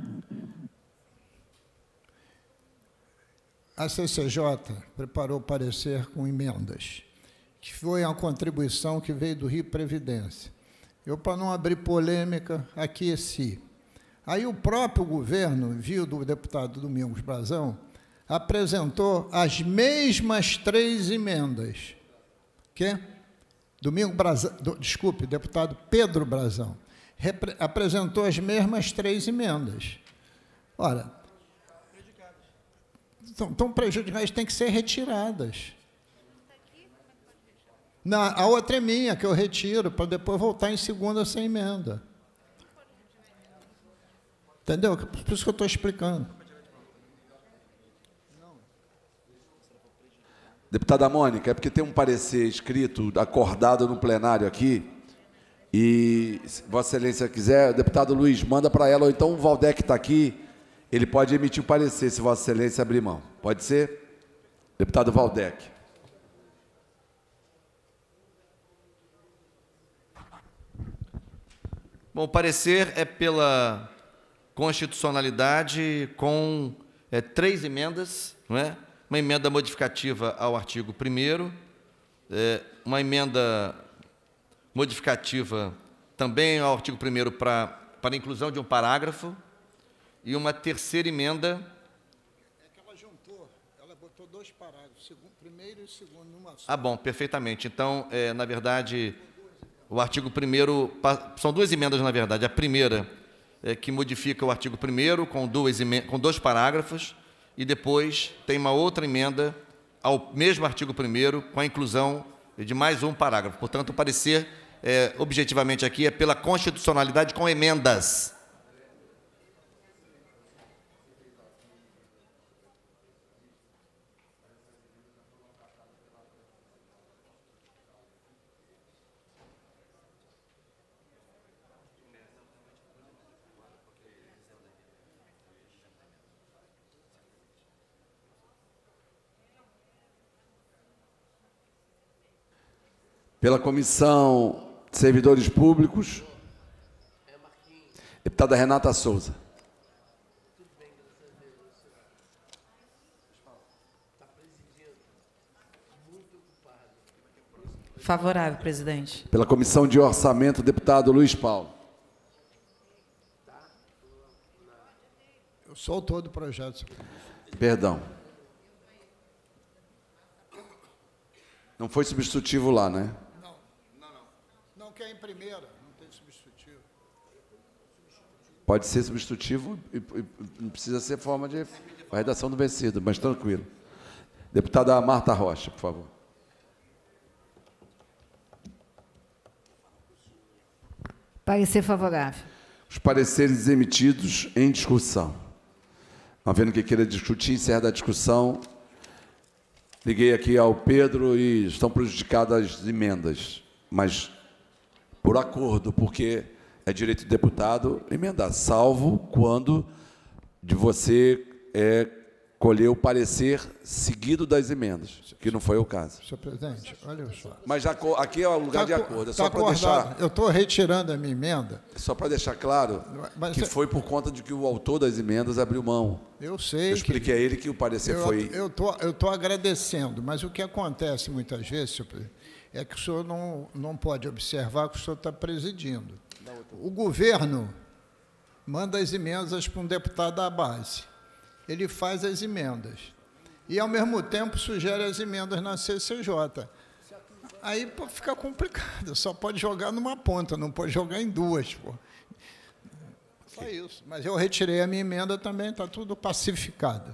A C C J preparou parecer com emendas, que foi uma contribuição que veio do Rio Previdência. Eu, para não abrir polêmica, aqueci. Aí o próprio governo, viu do deputado Domingos Brazão, apresentou as mesmas três emendas. Que? Domingo Brazão, do, desculpe, deputado Pedro Brazão, repre, apresentou as mesmas três emendas. Ora, então, então prejudicais têm que ser retiradas. Na, a outra é minha, que eu retiro, para depois voltar em segunda sem emenda. Entendeu? Por isso que eu estou explicando. Deputada Mônica, é porque tem um parecer escrito, acordado no plenário aqui, e, se Vossa Excelência quiser, o deputado Luiz, manda para ela, ou então o Valdec está aqui, ele pode emitir o parecer, se Vossa Excelência abrir mão. Pode ser? Deputado Valdec. Bom, o parecer é pela constitucionalidade com é, três emendas, não é? Uma emenda modificativa ao artigo primeiro, é, uma emenda modificativa também ao artigo primeiro para, para a inclusão de um parágrafo e uma terceira emenda... É que ela juntou, ela botou dois parágrafos, segundo, primeiro e segundo numa só. Ah, bom, perfeitamente. Então, é, na verdade... O artigo primeiro, são duas emendas, na verdade. A primeira, é, que modifica o artigo primeiro com, duas, com dois parágrafos, e depois tem uma outra emenda ao mesmo artigo primeiro com a inclusão de mais um parágrafo. Portanto, o parecer, é, objetivamente aqui, é pela constitucionalidade com emendas. Pela Comissão de Servidores Públicos, deputada Renata Souza. Favorável, presidente. Pela Comissão de Orçamento, deputado Luiz Paulo. Eu sou autor do projeto. Perdão. Não foi substitutivo lá, né? Não, não, não. Não, que é em primeira, não tem substitutivo. Pode ser substitutivo e, e não precisa ser forma de a redação do vencido, mas tranquilo. Deputada Marta Rocha, por favor. Parecer favorável. Os pareceres emitidos em discussão. Não havendo que queira discutir, encerra a discussão. Liguei aqui ao Pedro e estão prejudicadas as emendas, mas por acordo, porque é direito do deputado emendar, salvo quando de você é acolher o parecer seguido das emendas, que não foi o caso. Senhor presidente, olha só. Mas já, aqui é o lugar tá, de acordo. É tá só para deixar. Eu estou retirando a minha emenda. É só para deixar claro mas, que foi por conta de que o autor das emendas abriu mão. Eu sei. Eu expliquei que, a ele que o parecer eu, foi. Eu tô, eu tô agradecendo, mas o que acontece muitas vezes, senhor presidente, é que o senhor não, não pode observar que o senhor está presidindo. O governo manda as emendas para um deputado da base. Ele faz as emendas. E, ao mesmo tempo, sugere as emendas na C C J. Aí fica complicado. Só pode jogar numa ponta, não pode jogar em duas. Pô. Só isso. Mas eu retirei a minha emenda também, está tudo pacificado.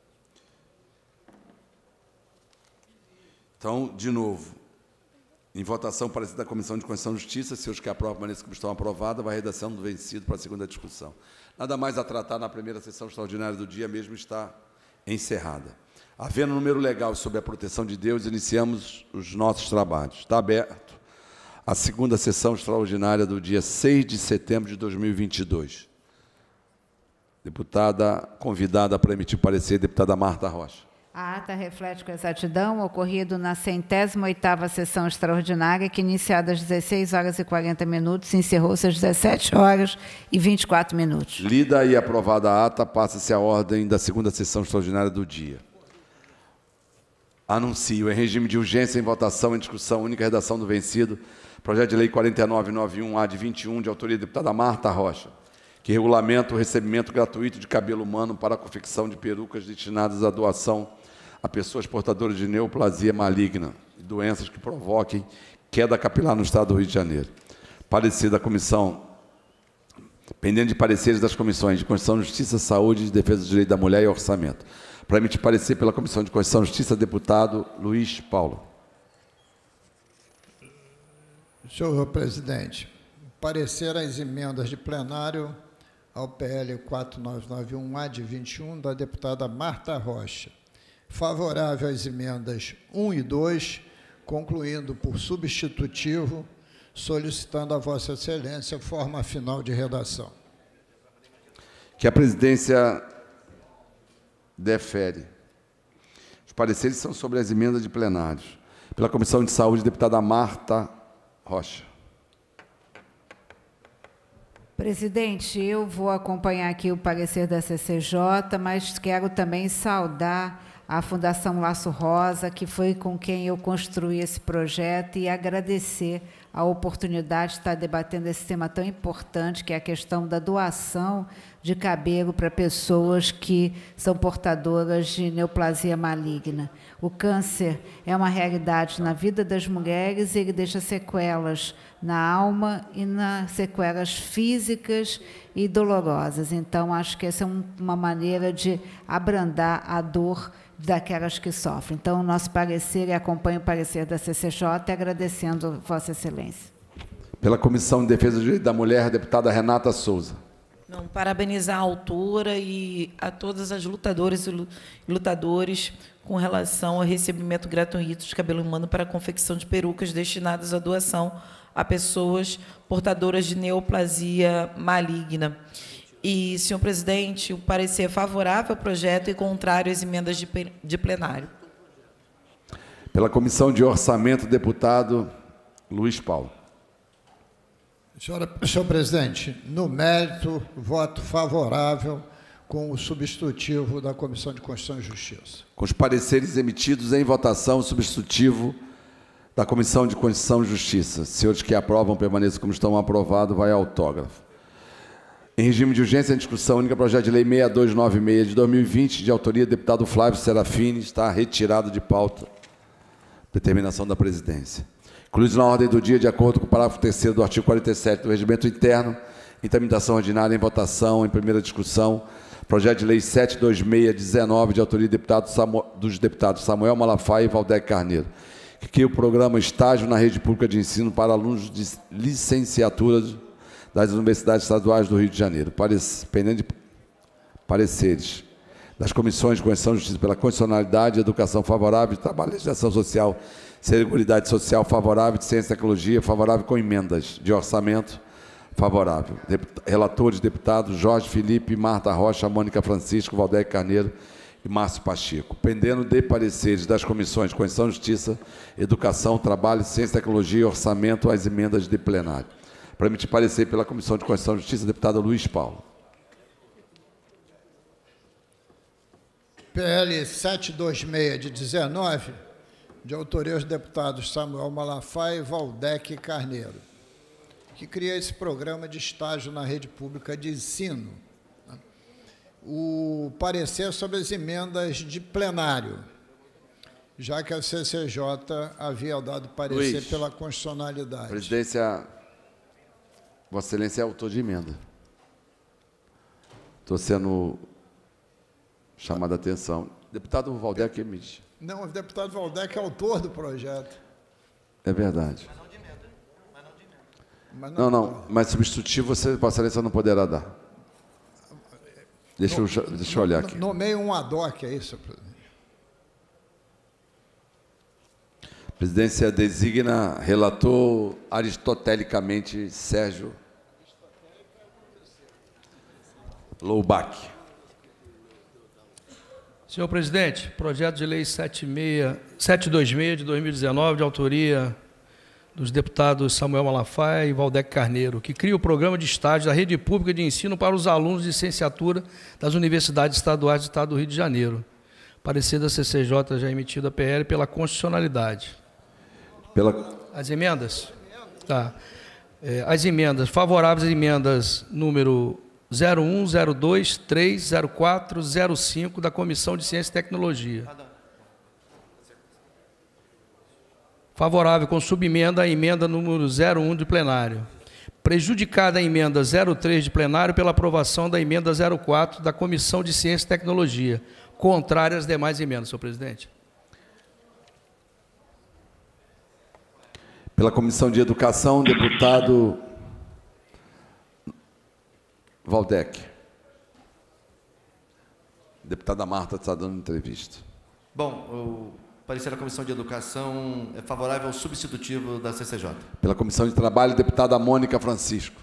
Então, de novo, em votação parecer da Comissão de Constituição e Justiça, se os que aprovam permaneçam como estão aprovados, vai a redação do vencido para a segunda discussão. Nada mais a tratar na primeira sessão extraordinária do dia, mesmo está encerrada. Havendo número legal sobre a proteção de Deus, iniciamos os nossos trabalhos. Está aberto a segunda sessão extraordinária do dia seis de setembro de dois mil e vinte e dois. Deputada convidada para emitir parecer, deputada Marta Rocha. A ata reflete com exatidão o ocorrido na centésima oitava sessão extraordinária, que, iniciada às dezesseis horas e quarenta minutos, encerrou-se às dezessete horas e vinte e quatro minutos. Lida e aprovada a ata, passa-se a ordem da segunda sessão extraordinária do dia. Anuncio, em regime de urgência, em votação, em discussão, única redação do vencido, projeto de lei quarenta e nove noventa e um A de vinte e um, de autoria da deputada Marta Rocha, que regulamenta o recebimento gratuito de cabelo humano para a confecção de perucas destinadas à doação a pessoas portadoras de neoplasia maligna e doenças que provoquem queda capilar no Estado do Rio de Janeiro. Parecer da comissão, pendente de pareceres das comissões de Constituição, Justiça, Saúde, Defesa do Direito da Mulher e Orçamento. Para emitir parecer pela Comissão de Constituição e Justiça, deputado Luiz Paulo. Senhor presidente, parecer às emendas de plenário ao P L quatro nove nove um A de vinte e um, da deputada Marta Rocha. Favorável às emendas um e dois, concluindo por substitutivo, solicitando a Vossa Excelência forma final de redação. Que a presidência defere. Os pareceres são sobre as emendas de plenários. Pela Comissão de Saúde, deputada Marta Rocha. Presidente, eu vou acompanhar aqui o parecer da C C J, mas quero também saudar a Fundação Laço Rosa, que foi com quem eu construí esse projeto, e agradecer a oportunidade de estar debatendo esse tema tão importante, que é a questão da doação de cabelo para pessoas que são portadoras de neoplasia maligna. O câncer é uma realidade na vida das mulheres, e ele deixa sequelas na alma e nas sequelas físicas e dolorosas. Então, acho que essa é um, uma maneira de abrandar a dor daquelas que sofrem. Então, o nosso parecer, e acompanho o parecer da C C J, agradecendo Vossa Excelência. Pela Comissão de Defesa do Direito da Mulher, a deputada Renata Souza. Não, parabenizar a autora e a todas as lutadoras e lutadores com relação ao recebimento gratuito de cabelo humano para a confecção de perucas destinadas à doação a pessoas portadoras de neoplasia maligna. E, senhor presidente, o parecer é favorável ao projeto e contrário às emendas de, de plenário. Pela Comissão de Orçamento, deputado Luiz Paulo. Senhora, senhor presidente, no mérito, voto favorável com o substitutivo da Comissão de Constituição e Justiça. Com os pareceres emitidos em votação, o substitutivo da Comissão de Constituição e Justiça. Senhores que aprovam, permaneçam como estão aprovados, vai autógrafo. Em regime de urgência, em discussão única, projeto de lei seis dois nove seis de dois mil e vinte, de autoria do deputado Flávio Serafini, está retirado de pauta. Determinação da presidência. Incluído na ordem do dia, de acordo com o parágrafo terceiro do artigo quarenta e sete do Regimento Interno, em tramitação ordinária, em votação, em primeira discussão, projeto de lei setecentos e vinte e seis dezenove, de autoria do deputado Samu, dos deputados Samuel Malafaia e Valdec Carneiro, que cria o programa Estágio na Rede Pública de Ensino para alunos de licenciatura das universidades estaduais do Rio de Janeiro. Pendente de pareceres das comissões de Constituição e Justiça pela constitucionalidade, educação favorável, de trabalho, legislação social, seguridade social favorável, de ciência e tecnologia favorável, com emendas de orçamento favorável. Deput- relatores, deputados Jorge Felipe, Marta Rocha, Mônica Francisco, Valdec Carneiro e Márcio Pacheco, pendendo de pareceres das comissões de Constituição, Justiça, Educação, Trabalho, Ciência, Tecnologia e Orçamento às emendas de plenário. Para emitir parecer pela Comissão de Constituição e Justiça, deputado Luiz Paulo. P L setecentos e vinte e seis de dezenove, de autoria dos deputados Samuel Malafaia e Valdec Carneiro, que cria esse programa de estágio na rede pública de ensino. O parecer sobre as emendas de plenário, já que a C C J havia dado parecer Luiz, pela constitucionalidade. Presidência, Vossa Excelência é autor de emenda. Estou sendo chamado a atenção. Deputado Valdec emite. Não, o deputado Valdec é autor do projeto. É verdade. Mas não, não, mas substitutivo você, Vossa Excelência, não poderá dar. Deixa eu, deixa eu olhar aqui. Nomeio um ad hoc, é isso, presidente? Presidência designa relator aristotelicamente Sérgio Loubach. Senhor presidente, projeto de lei setecentos e vinte e seis de dois mil e dezenove, de autoria dos deputados Samuel Malafaia e Valdec Carneiro, que cria o programa de estágio da rede pública de ensino para os alunos de licenciatura das universidades estaduais do Estado do Rio de Janeiro. Parecer da C C J já emitido a P L pela constitucionalidade. Pela... As emendas? Tá. É, as emendas, favoráveis às emendas número zero um, zero dois, três, zero quatro, zero cinco da Comissão de Ciência e Tecnologia. Favorável com subemenda à emenda número zero um de plenário. Prejudicada a emenda zero três de plenário pela aprovação da emenda zero quatro da Comissão de Ciência e Tecnologia. Contrária às demais emendas, senhor presidente. Pela Comissão de Educação, deputado Valdec. Deputada Marta está dando entrevista. Bom, o parecer da Comissão de Educação é favorável ao substitutivo da C C J. Pela Comissão de Trabalho, deputada Mônica Francisco.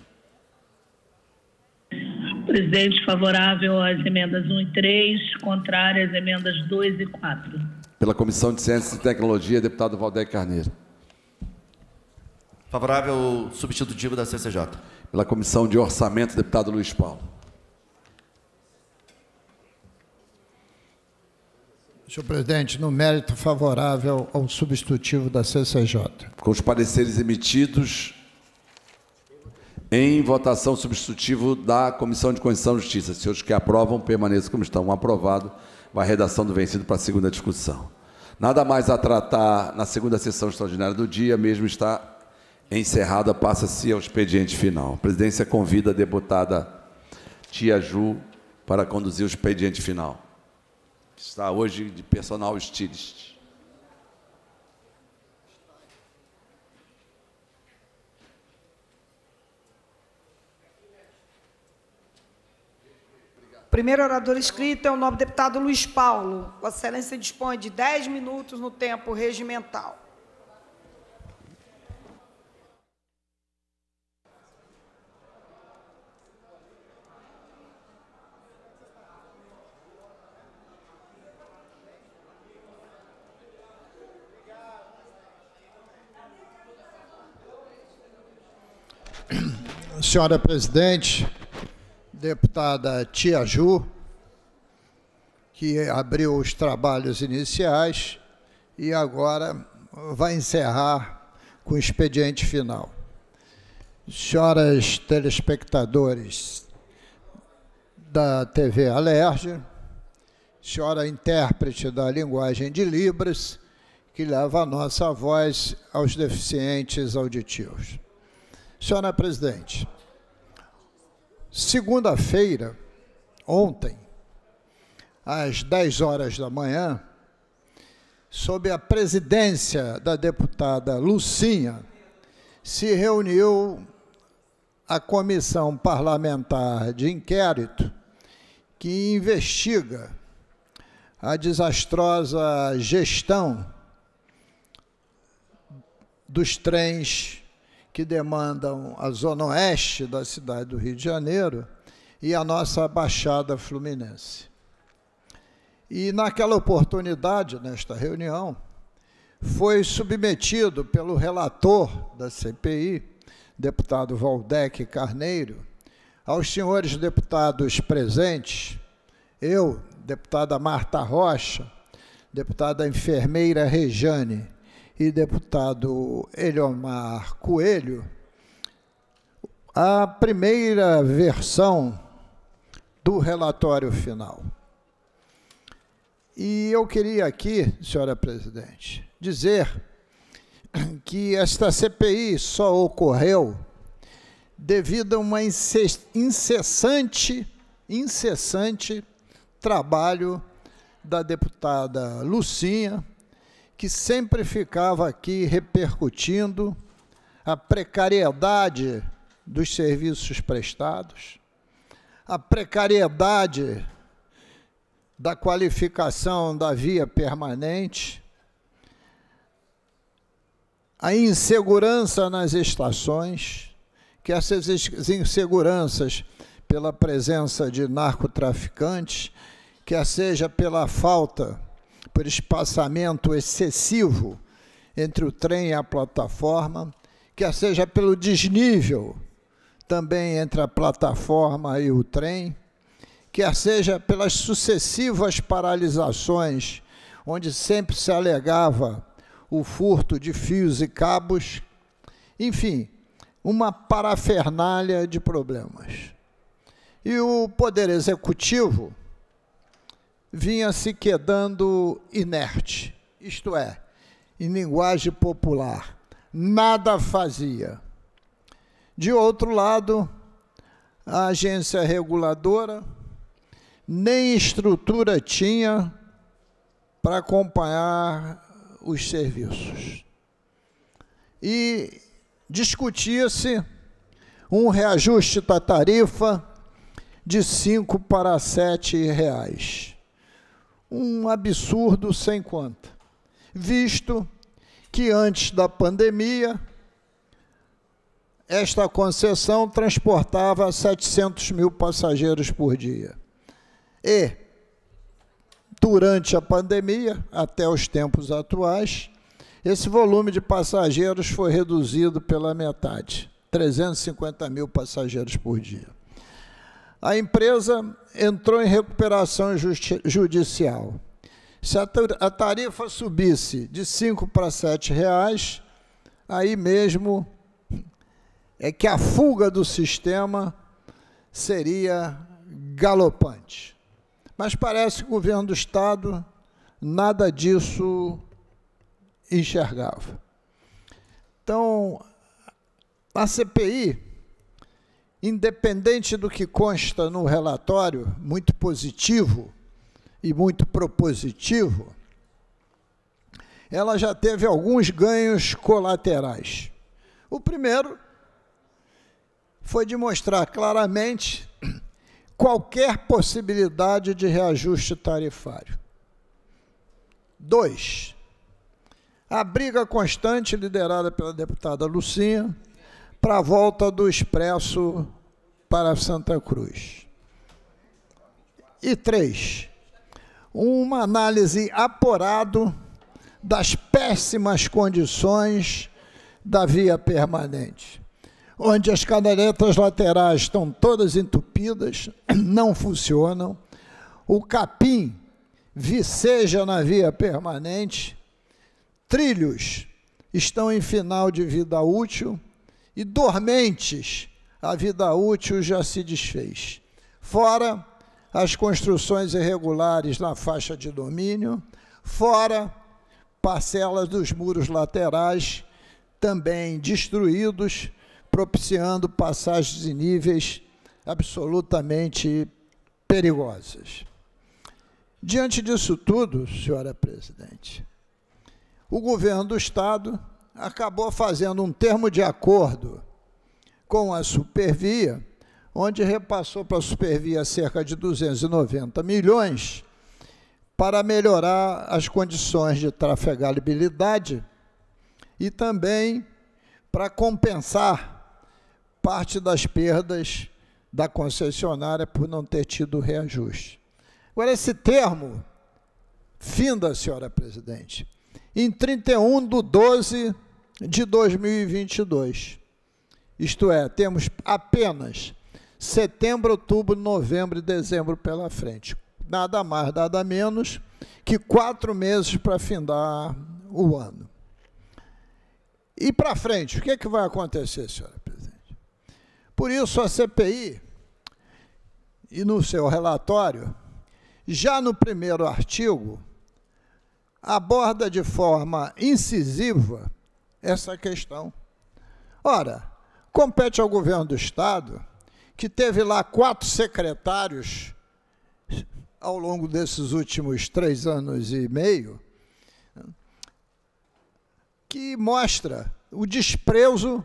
Presidente, favorável às emendas um e três, contrária às emendas dois e quatro. Pela Comissão de Ciência e Tecnologia, deputado Valdec Carneiro. Favorável ao substitutivo da C C J. Pela Comissão de Orçamento, deputado Luiz Paulo. Senhor presidente, no mérito favorável ao substitutivo da C C J. Com os pareceres emitidos em votação substitutivo da Comissão de Constituição e Justiça. Senhores que aprovam, permaneçam como estão. Um aprovado, vai a redação do vencido para a segunda discussão. Nada mais a tratar na segunda sessão extraordinária do dia, mesmo está encerrada, passa-se ao expediente final. A presidência convida a deputada Tia Ju para conduzir o expediente final. Está hoje de personal stylist. Primeiro orador inscrito é o nobre deputado Luiz Paulo. Vossa Excelência dispõe de dez minutos no tempo regimental. Senhora presidente, deputada Tia Ju, que abriu os trabalhos iniciais e agora vai encerrar com o expediente final. Senhoras telespectadores da T V Alerj, senhora intérprete da linguagem de Libras, que leva a nossa voz aos deficientes auditivos. Senhora presidente, segunda-feira, ontem, às dez horas da manhã, sob a presidência da deputada Lucinha, se reuniu a Comissão Parlamentar de Inquérito que investiga a desastrosa gestão dos trens que demandam a zona oeste da cidade do Rio de Janeiro e a nossa Baixada Fluminense. E, naquela oportunidade, nesta reunião, foi submetido pelo relator da C P I, deputado Valdec Carneiro, aos senhores deputados presentes, eu, deputada Marta Rocha, deputada enfermeira Rejane e deputado Eliomar Coelho, a primeira versão do relatório final. E eu queria aqui, senhora presidente, dizer que esta C P I só ocorreu devido a uma incessante, incessante trabalho da deputada Lucinha, que sempre ficava aqui repercutindo a precariedade dos serviços prestados, a precariedade da qualificação da via permanente, a insegurança nas estações, que essas inseguranças pela presença de narcotraficantes, quer seja pela falta, por espaçamento excessivo entre o trem e a plataforma, quer seja pelo desnível também entre a plataforma e o trem, quer seja pelas sucessivas paralisações, onde sempre se alegava o furto de fios e cabos, enfim, uma parafernália de problemas. E o Poder Executivo vinha se quedando inerte, isto é, em linguagem popular, nada fazia. De outro lado, a agência reguladora nem estrutura tinha para acompanhar os serviços. E discutia-se um reajuste da tarifa de cinco para sete reais. Um absurdo sem conta, visto que antes da pandemia, esta concessão transportava setecentos mil passageiros por dia. E, durante a pandemia, até os tempos atuais, esse volume de passageiros foi reduzido pela metade, trezentos e cinquenta mil passageiros por dia. A empresa entrou em recuperação judicial. Se a tarifa subisse de cinco para sete reais, aí mesmo é que a fuga do sistema seria galopante. Mas parece que o governo do Estado nada disso enxergava. Então, a C P I, independente do que consta no relatório, muito positivo e muito propositivo, ela já teve alguns ganhos colaterais. O primeiro foi de mostrar claramente qualquer possibilidade de reajuste tarifário. Dois, a briga constante liderada pela deputada Lucinha para a volta do Expresso para Santa Cruz. E três, uma análise apurada das péssimas condições da via permanente, onde as canaletas laterais estão todas entupidas, não funcionam, o capim viceja na via permanente, trilhos estão em final de vida útil e dormentes, a vida útil já se desfez. Fora as construções irregulares na faixa de domínio, fora parcelas dos muros laterais também destruídos, propiciando passagens em níveis absolutamente perigosas. Diante disso tudo, senhora presidente, o governo do Estado acabou fazendo um termo de acordo com a Supervia, onde repassou para a Supervia cerca de duzentos e noventa milhões para melhorar as condições de trafegabilidade e também para compensar parte das perdas da concessionária por não ter tido reajuste. Agora, esse termo finda, senhora presidente, em trinta e um de doze de dois mil e vinte e dois. Isto é, temos apenas setembro, outubro, novembro e dezembro pela frente. Nada mais, nada menos que quatro meses para findar o ano. E para frente, o que é que vai acontecer, senhora presidente? Por isso, a C P I, e no seu relatório, já no primeiro artigo, aborda de forma incisiva essa questão. Ora, compete ao governo do Estado, que teve lá quatro secretários ao longo desses últimos três anos e meio, que mostra o desprezo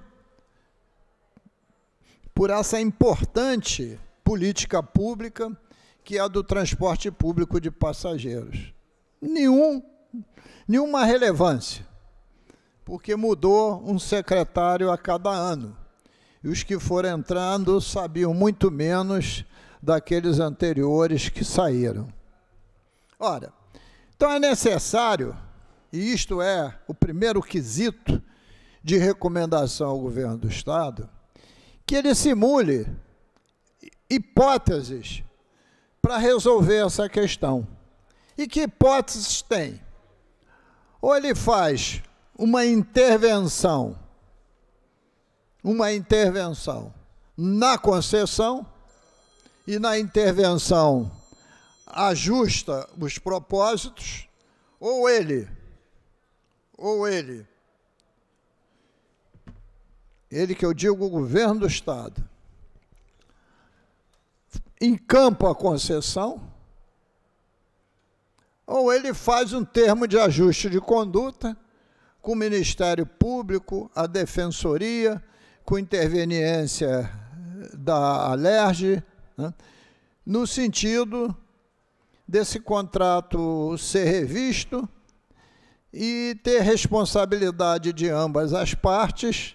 por essa importante política pública que é a do transporte público de passageiros. Nenhum, nenhuma relevância, porque mudou um secretário a cada ano. E os que foram entrando sabiam muito menos daqueles anteriores que saíram. Ora, então é necessário, e isto é o primeiro quesito de recomendação ao governo do Estado, que ele simule hipóteses para resolver essa questão. E que hipóteses tem? Ou ele faz uma intervenção, uma intervenção na concessão, e na intervenção ajusta os propósitos, ou ele, ou ele, ele que eu digo o governo do Estado, encampa a concessão, ou ele faz um termo de ajuste de conduta com o Ministério Público, a Defensoria, com interveniência da Alerj, né, no sentido desse contrato ser revisto e ter responsabilidade de ambas as partes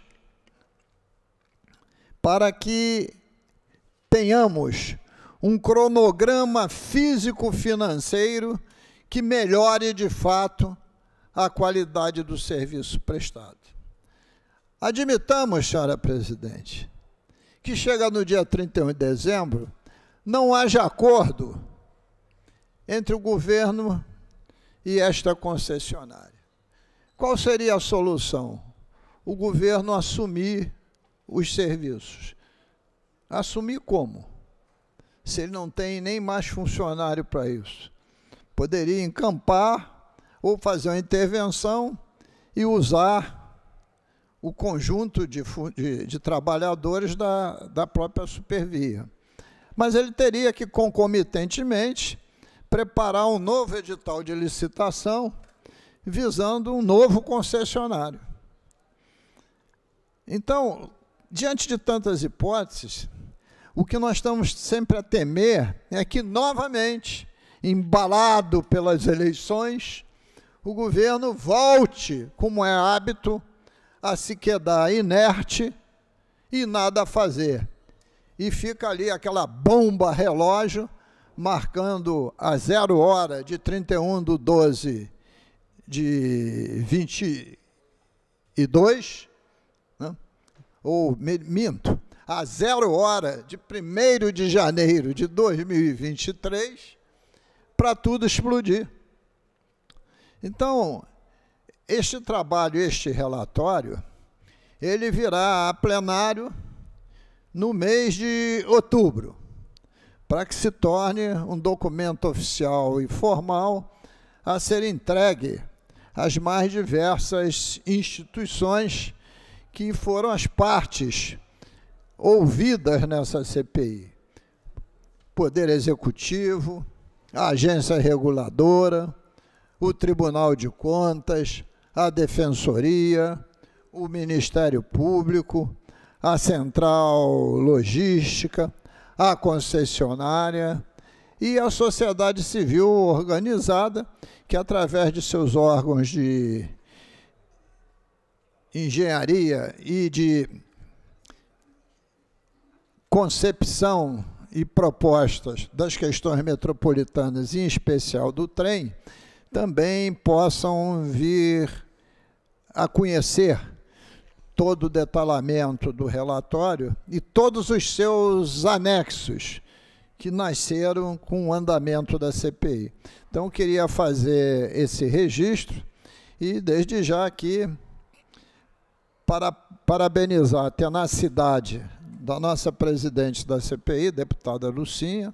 para que tenhamos um cronograma físico-financeiro que melhore, de fato, a qualidade do serviço prestado. Admitamos, senhora presidente, que chega no dia trinta e um de dezembro, não haja acordo entre o governo e esta concessionária. Qual seria a solução? O governo assumir os serviços. Assumir como? Se ele não tem nem mais funcionário para isso. Poderia encampar ou fazer uma intervenção e usar o conjunto de, de, de trabalhadores da, da própria Supervia. Mas ele teria que, concomitantemente, preparar um novo edital de licitação visando um novo concessionário. Então, diante de tantas hipóteses, o que nós estamos sempre a temer é que, novamente, embalado pelas eleições, o governo volte, como é hábito, a se quedar inerte e nada a fazer. E fica ali aquela bomba relógio, marcando a zero hora de trinta e um de doze de vinte e dois, né? Ou, minto, a zero hora de primeiro de janeiro de dois mil e vinte e três, para tudo explodir. Então, este trabalho, este relatório, ele virá a plenário no mês de outubro, para que se torne um documento oficial e formal a ser entregue às mais diversas instituições que foram as partes ouvidas nessa C P I. Poder Executivo, a Agência Reguladora, o Tribunal de Contas, a Defensoria, o Ministério Público, a Central Logística, a concessionária e a sociedade civil organizada, que através de seus órgãos de engenharia e de concepção e propostas das questões metropolitanas, em especial do trem, também possam vir a conhecer todo o detalhamento do relatório e todos os seus anexos que nasceram com o andamento da C P I. Então, queria fazer esse registro e, desde já, aqui, para parabenizar a tenacidade da nossa presidente da C P I, deputada Lucinha,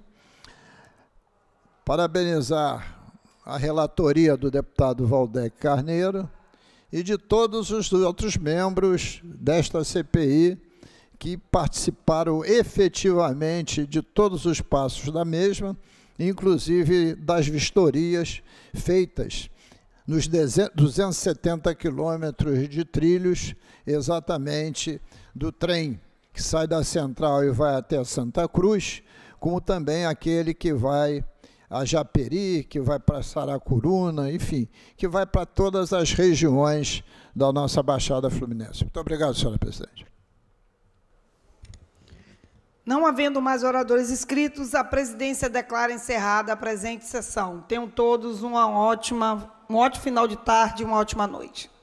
parabenizar a relatoria do deputado Valdec Carneiro e de todos os outros membros desta C P I que participaram efetivamente de todos os passos da mesma, inclusive das vistorias feitas nos duzentos e setenta quilômetros de trilhos, exatamente do trem que sai da Central e vai até Santa Cruz, como também aquele que vai a Japeri, que vai para Saracuruna, enfim, que vai para todas as regiões da nossa Baixada Fluminense. Muito obrigado, senhora presidente. Não havendo mais oradores inscritos, a presidência declara encerrada a presente sessão. Tenham todos uma ótima, um ótimo final de tarde e uma ótima noite.